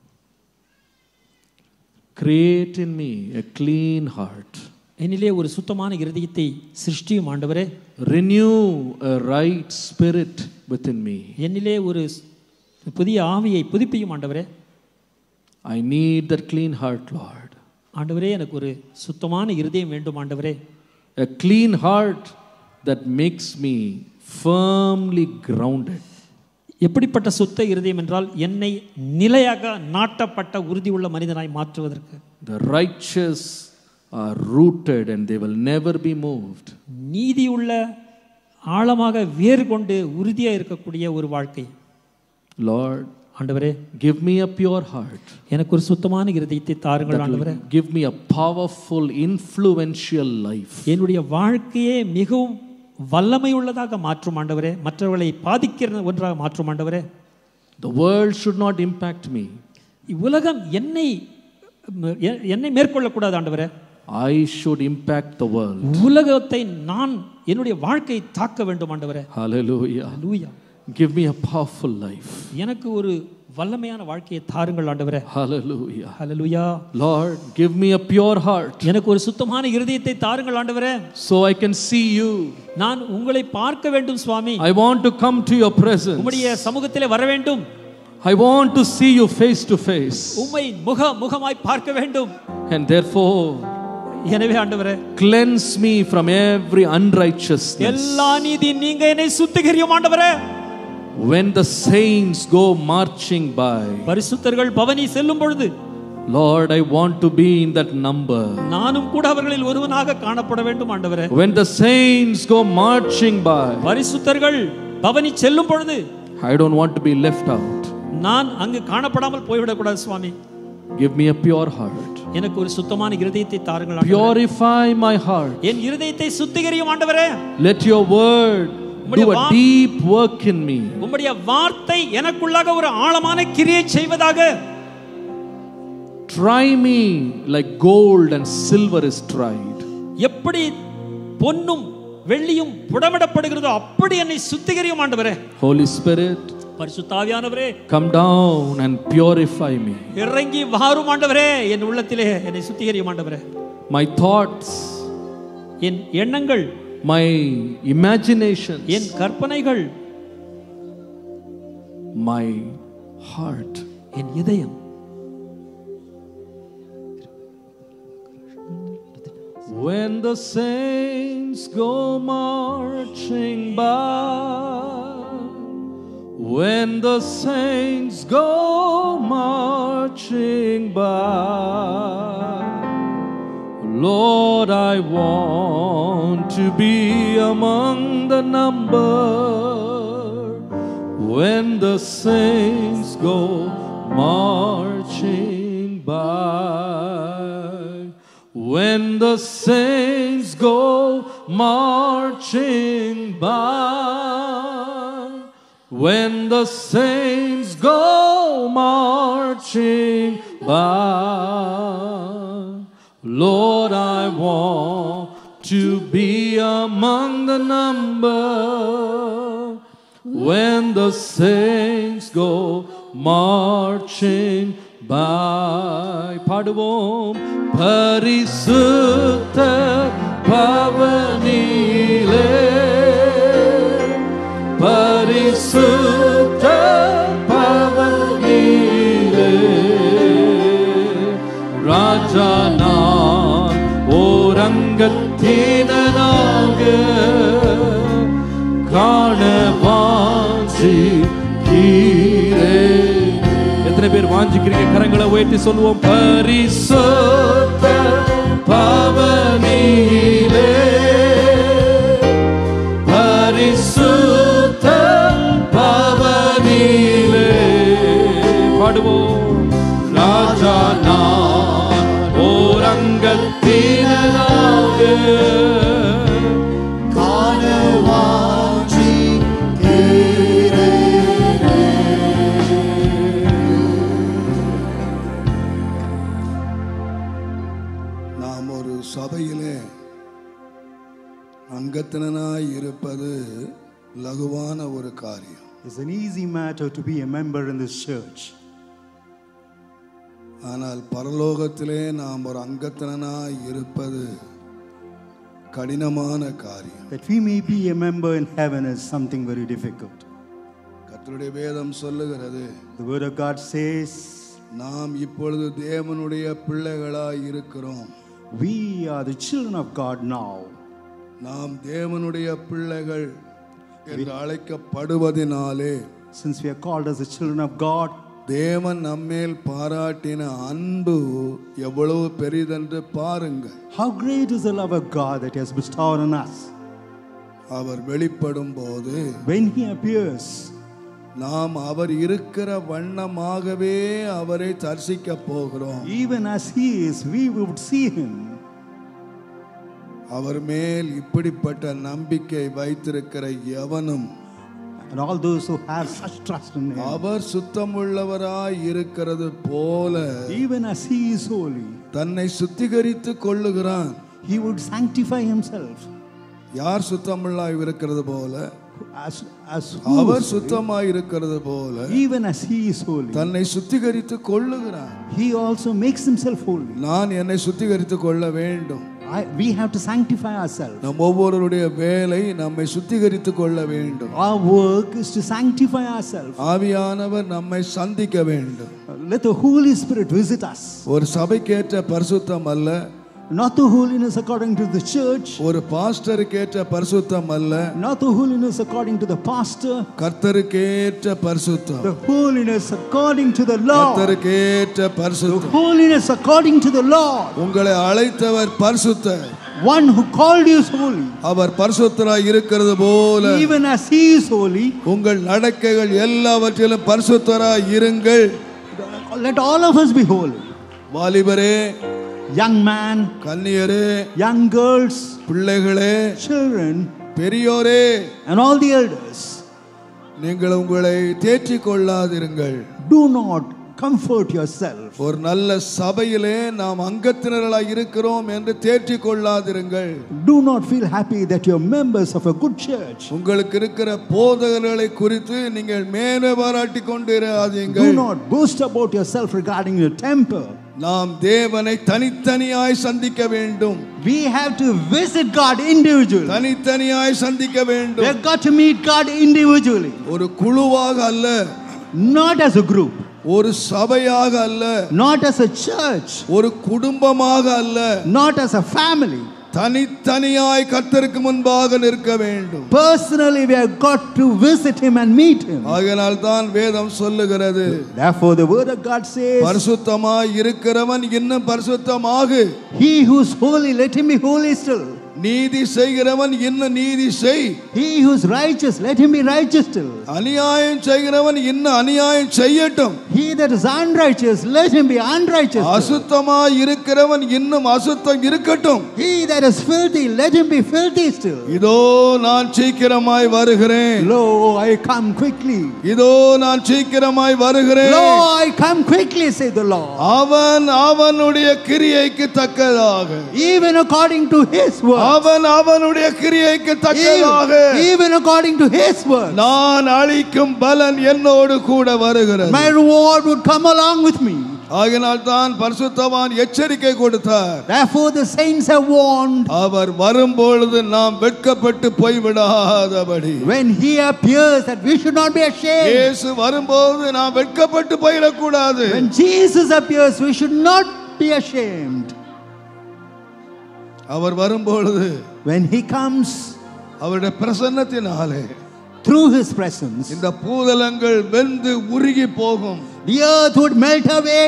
Create in me a clean heart. என்னிலே ஒரு சுத்தமான இருதயத்தை சிருஷ்டியும் ஆண்டவரே. Renew a right spirit within me. என்னிலே ஒரு புதிய ஆவியை புதுப்பியும் ஆண்டவரே. I need that clean heart, Lord. ஆண்டவரே எனக்கு ஒரு சுத்தமான இருதயம் வேண்டும் ஆண்டவரே. A clean heart that makes me firmly grounded. எப்படிப்பட்ட சுத்த இருதயம் என்றால் என்னை நிலையாக நாட்டப்பட்ட உறுதியுள்ள மனிதனாய் மாற்றுவதற்கு. The righteous are rooted and they will never be moved. நீதியுள்ள ஆழமாக வேறு கொண்டு உறுதியாக இருக்கக்கூடிய ஒரு வாழ்க்கை. Lord, ஆண்டவரே, give me a pure heart. எனக்கு ஒரு சுத்தமான இருதயத்தை தாருங்கள் ஆண்டவரே. Give me a powerful, influential life. என்னுடைய வாழ்க்கையே மிகவும் வல்லமை உள்ளதாக மாற்றும் ஆண்டவரே. மற்றவர்களை பாதிக்கிற ஒன்றாக மாற்றும் ஆண்டவரே. The world should not impact me. உலகம் என்னை என்னை மேற்கொள்ளக்கூடாது ஆண்டவரே. I should impact the world. உலகத்தை நான் என்னுடைய வாழ்க்கையை தாக்க வேண்டும் ஆண்டவரே. Hallelujah. Hallelujah. Give me a powerful life. எனக்கு ஒரு வல்லமையான வாழ்க்கையை தாருங்கள் ஆண்டவரே. Hallelujah. Hallelujah. Lord, give me a pure heart. எனக்கு ஒரு சுத்தமான இருதயத்தை தாருங்கள் ஆண்டவரே. So I can see you. நான் உங்களை பார்க்க வேண்டும் சுவாமி. I want to come to your presence. உம்முடைய சமூகத்திலே வர வேண்டும். I want to see you face to face. உம்மை முக முகமாய் பார்க்க வேண்டும். And therefore, எனவே ஆண்டவரே, cleanse me from every unrighteousness. எல்லா நீதி நீங்க என்னை சுத்திகரியும் ஆண்டவரே. When the saints go marching by, பரிசுத்தர்கள் பவனி செல்லும் பொழுது, Lord, I want to be in that number. நானும் கூட அவர்களில் ஒருவனாக காணப்பட வேண்டும் ஆண்டவரே. When the saints go marching by, பரிசுத்தர்கள் பவனி செல்லும் பொழுது, I don't want to be left out. நான் அங்கு காணப்படாமல் போய்விடக் கூடாது சுவாமி. Give me a pure heart. எனக்கு ஒரு சுத்தமான இருதயத்தை தாருங்கள் ஆண்டவரே. Purify my heart. என் இருதயத்தை சுத்திகரியும் ஆண்டவரே. Let your word do a deep work in me. உம்முடைய வார்த்தை எனக்குள்ளாக ஒரு ஆழமான கிரியை செய்வதாக. Try me like gold and silver is tried. எப்படி பொன்னும் வெள்ளியும் புடமிடப்படுகிறதோ அப்படி என்னை சுத்திகரியும் ஆண்டவரே. Holy Spirit, பரிசுத்த ஆவியானவரே, come down and purify me. இறங்கி வாரும் ஆண்டவரே, என் உள்ளத்திலே என்னை சுத்திகரியும் ஆண்டவரே. My thoughts, என் எண்ணங்கள், my imaginations, என் கற்பனைகள், my heart, என் இதயம். When the saints go marching by, when the saints go marching by, Lord, I want to be among the number. When the saints go marching by, when the saints go marching by, when the saints go marching by, Lord, I want to be among the number. When the saints go marching by. பாடுவோம். பரிசுத்த பவனிலே, பரிசுத்த பவனிலே, ராஜா நான் ஓரங்கத்தினனாக காண வாஞ்சிக்கிறேன். எத்தனை பேர் வாஞ்சிக்கிறீங்க? கரங்களை உயர்த்தி சொல்லுவோம். பரிசுத்த பவனிலே, பரிசுத்த பவனிலே, பாடுவோம். ராஜா நான் ஓரங்கத்தினனாக காண சபையிலே அங்கத்தினனாய் இருப்பது லகுவான ஒரு காரியம். It's an easy matter to be a member in this church. ஆனால் பரலோகத்திலே நாம் ஒரு அங்கத்தினனாய் இருப்பது கடினமான காரியம். That we may be a member in heaven is something very difficult. கர்த்தருடைய வேதம் சொல்லுகிறது, The word of God says, நாம் இப்பொழுது தேவனுடைய பிள்ளைகளாய் இருக்கிறோம். We are the children of God now. நாம் தேவனுடைய பிள்ளைகள் என்று அழைக்கப்படுவதினாலே, since we are called as the children of God, தேவன் நம்மேல் பாராட்டின அன்பு எவ்வளவு பெரிதென்று பாருங்கள். How great is the love of God that He has bestowed on us. அவர் வெளிப்படும் போது, when He appears, நாம் அவர் இருக்கிற வண்ணமாகவே அவரை தரிசிக்க போகிறோம். Even as He is, we would see Him. அவர் மேல் இப்படிப்பட்ட நம்பிக்கை வைத்திருக்கிற எவனும், and all those who have such trust in Him, அவர் சுத்தமுள்ளவராய் இருக்கிறது போல, even as He is holy, தன்னை சுத்திகரித்துக் கொள்ளுகிறான். He would sanctify Himself. யார் சுத்தமுள்ளாய் இருக்கிறது போல, as as அவர் சுத்தமாய் இருக்கிறது போல, even as He is holy, தன்னை சுத்திகரித்துக் கொள்ளுகிறான். He also makes Himself holy. நான் என்னை சுத்திகரித்துக் கொள்ள வேண்டும். I, we have to sanctify ourselves. நம் ஒவ்வொருவருடைய வேலை நம்மை சுத்திகரித்துக் கொள்ள வேண்டும். Our work is to sanctify ourselves. ஆவியானவர் நம்மை சந்திக்க வேண்டும். Let the Holy Spirit visit us. ஒரு சபைக்கேற்ற பரிசுத்தம் அல்ல, Not the holiness according to the church. ஒரு பாஸ்டருக்கு ஏற்ற பரிசுத்தம் அல்ல. Not the holiness according to the pastor. கர்த்தருக்கு ஏற்ற பரிசுத்தம். The holiness according to the Lord. கர்த்தருக்கு ஏற்ற பரிசுத்தம். The holiness according to the Lord. உங்களை அழைத்தவர் பரிசுத்தர். One who called you is holy. அவர் பரிசுத்தராய் இருக்கிறது போல Even as he is holy, உங்கள் நடக்கைகள் எல்லாவற்றிலும் பரிசுத்தராய் இருங்கள். let all of us be holy. வாலிபரே, young man, கன்னியரே, young girls, பிள்ளைகளே, children, பெரியோரே, and all the elders, நீங்கள் உங்களை தேற்றிக் கொள்ளாதிருங்கள். do not comfort yourself. ஒரு நல்ல சபையிலே நாம் அங்கத்தினர்களாய் இருக்கிறோம் என்று தேற்றிக் கொள்ளாதிருங்கள். Do not feel happy that you are members of a good church. உங்களுக்கு இருக்கிற போதகர்களை குறித்து நீங்கள் மேலே பாராட்டி கொண்டிராதீர்கள். Do not boast about yourself regarding your temper. நாம் தேவனை தனித்தனியாய் சந்திக்க வேண்டும். We have to visit God individually. தனித்தனியாய் சந்திக்க We வேண்டும். have got to meet God individually, ஒரு குழுவாக அல்ல, not as a group, ஒரு சபையாக அல்ல, not as a church, ஒரு குடும்பமாக அல்ல, not as a family. தனித்தனியாய் கர்த்தருக்கு முன்பாக நிற்க வேண்டும். Personally, we have got to visit him and meet him. ஆகையால் தான் வேதம் சொல்லுகிறது, Therefore the word of God says, பரிசுத்தமாய் இருக்கிறவன் இன்னும் பரிசுத்தமாகு. he who is holy, let him be holy still. நீதி செய்கிறவன் இன்னும் நீதி செய். He who is righteous, let him be righteous still. அநியாயம் செய்கிறவன் இன்னும் அநியாயம் செய்யட்டும். He that is unrighteous, let him be unrighteous still. அசுத்தமாய் இருக்கிறவன் இன்னும் அசுத்தம் இருக்கட்டும். He that is filthy, let him be filthy still. இதோ நான் சீக்கிரமாய் வருகிறேன். Lo, I come quickly. இதோ நான் சீக்கிரமாய் வருகிறேன். Lo, I come quickly, say the Lord. அவன் அவனுடைய கிரியைக்கு தக்கதாக, Even according to his word. அவன் அவனுடைய கிரியைக்கு தக்கதாக, Even, even according to his word. நான் அளிக்கும் பலன் என்னோடு கூட வருகிறது. My reward would come along with me. ஆகையால் தான் பரிசுத்தவான் எச்சரிக்கை கொடுத்தார். Therefore the saints have warned. அவர் வரும்பொழுது நாம் வெட்கப்பட்டு போய்விடாதபடி. When he appears, that we should not be ashamed. இயேசு வரும்போது நாம் வெட்கப்பட்டு போயிடக்கூடாது. When Jesus appears, we should not be ashamed. அவர் வரும்பொழுது, When he comes, அவருடைய பிரசன்னத்தினாலே through his presence, இந்த பூதலங்கள் வெந்து உருகி போகும். the earth would melt away.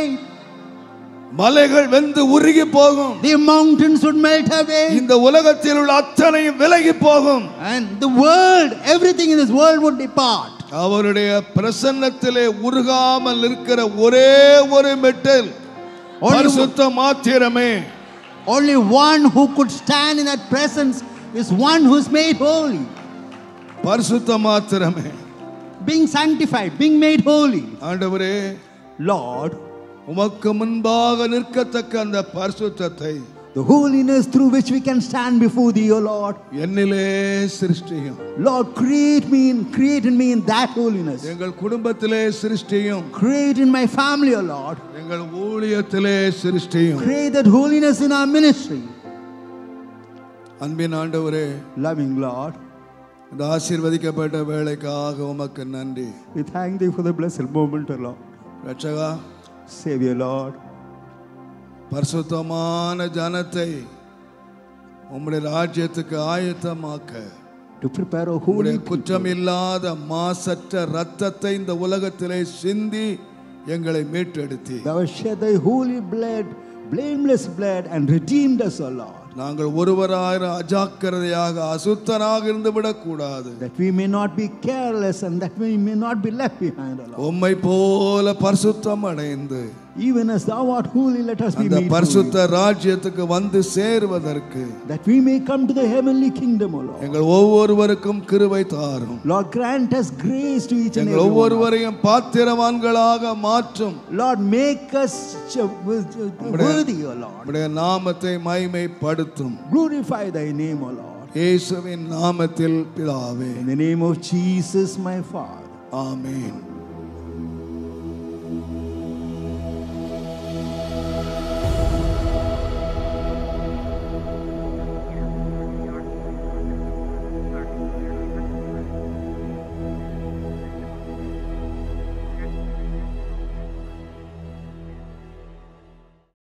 மலைகள் வெந்து உருகி போகும். The mountains would melt away. இந்த உலகத்தில் உள்ள அத்தனையும் விலகி போகும். And the world, everything in this world would depart. அவருடைய பிரசன்னத்திலே உருகாமல் இருக்கிற ஒரே ஒரு மெட்டல் பரிசுத்த மாத்திரமே. Only one who could stand in that presence is one who is made holy. பரிசுத்த மாத்திரமே. Being sanctified, being made holy. ஆண்டவரே, Lord, உமக்கு முன்பாக நிற்கத்தக்க அந்த பரிசுத்தத்தை, the holiness through which we can stand before thee, O Lord. என்னிலே சிருஷ்டியும். Lord, create me in, create in me in that holiness. எங்கள் குடும்பத்திலே சிருஷ்டியும். Create in my family, O Lord. எங்கள் ஊழியத்திலே சிருஷ்டியும். Create that holiness in our ministry. அன்பின் ஆண்டவரே, Loving Lord, இந்த ஆசீர்வதிக்கப்பட்ட வேளைக்காக உமக்கு நன்றி. we thank thee for the blessed moment, O Lord. ரட்சகா, Savior, Lord, பரிசுத்தமான ஜனத்தை உம்முடைய ராஜ்யத்துக்கு ஆயத்தமாக்க, to prepare a உம்முடைய holy people. குற்றமில்லாத மாசற்ற இரத்தத்தை இந்த உலகத்திலே சிந்தி எங்களை மீட்டெடுத்தி, Thou hast shed thy holy blood, blameless blood, and redeemed us, O Lord. நாங்கள் ஒருவராயிர அஜாக்கிரதையாக அசுத்தனாக இருந்து விடக்கூடாது. That we may not be careless and that we may not be left behind, O Lord. உம்மை போல பரிசுத்தம் அடைந்து Even as thou art holy, let us be அந்த made பரிசுத்த holy. ராஜ்யத்துக்கு வந்து சேருவதற்கு That we may come to the heavenly kingdom, O Lord. எங்கள் ஒவ்வொருவருக்கும் கிருபை தாரும். Lord, grant us grace to each and எங்கள் every one. ஒவ்வொருவரையும் பாத்திரவான்களாக மாற்றும். Lord, make us worthy, O Lord. உம்முடைய நாமத்தை மகிமைப்படுத்தும். Glorify thy name, O Lord. இயேசுவின் நாமத்தில் பிதாவே, In the name of Jesus, my Father. Amen.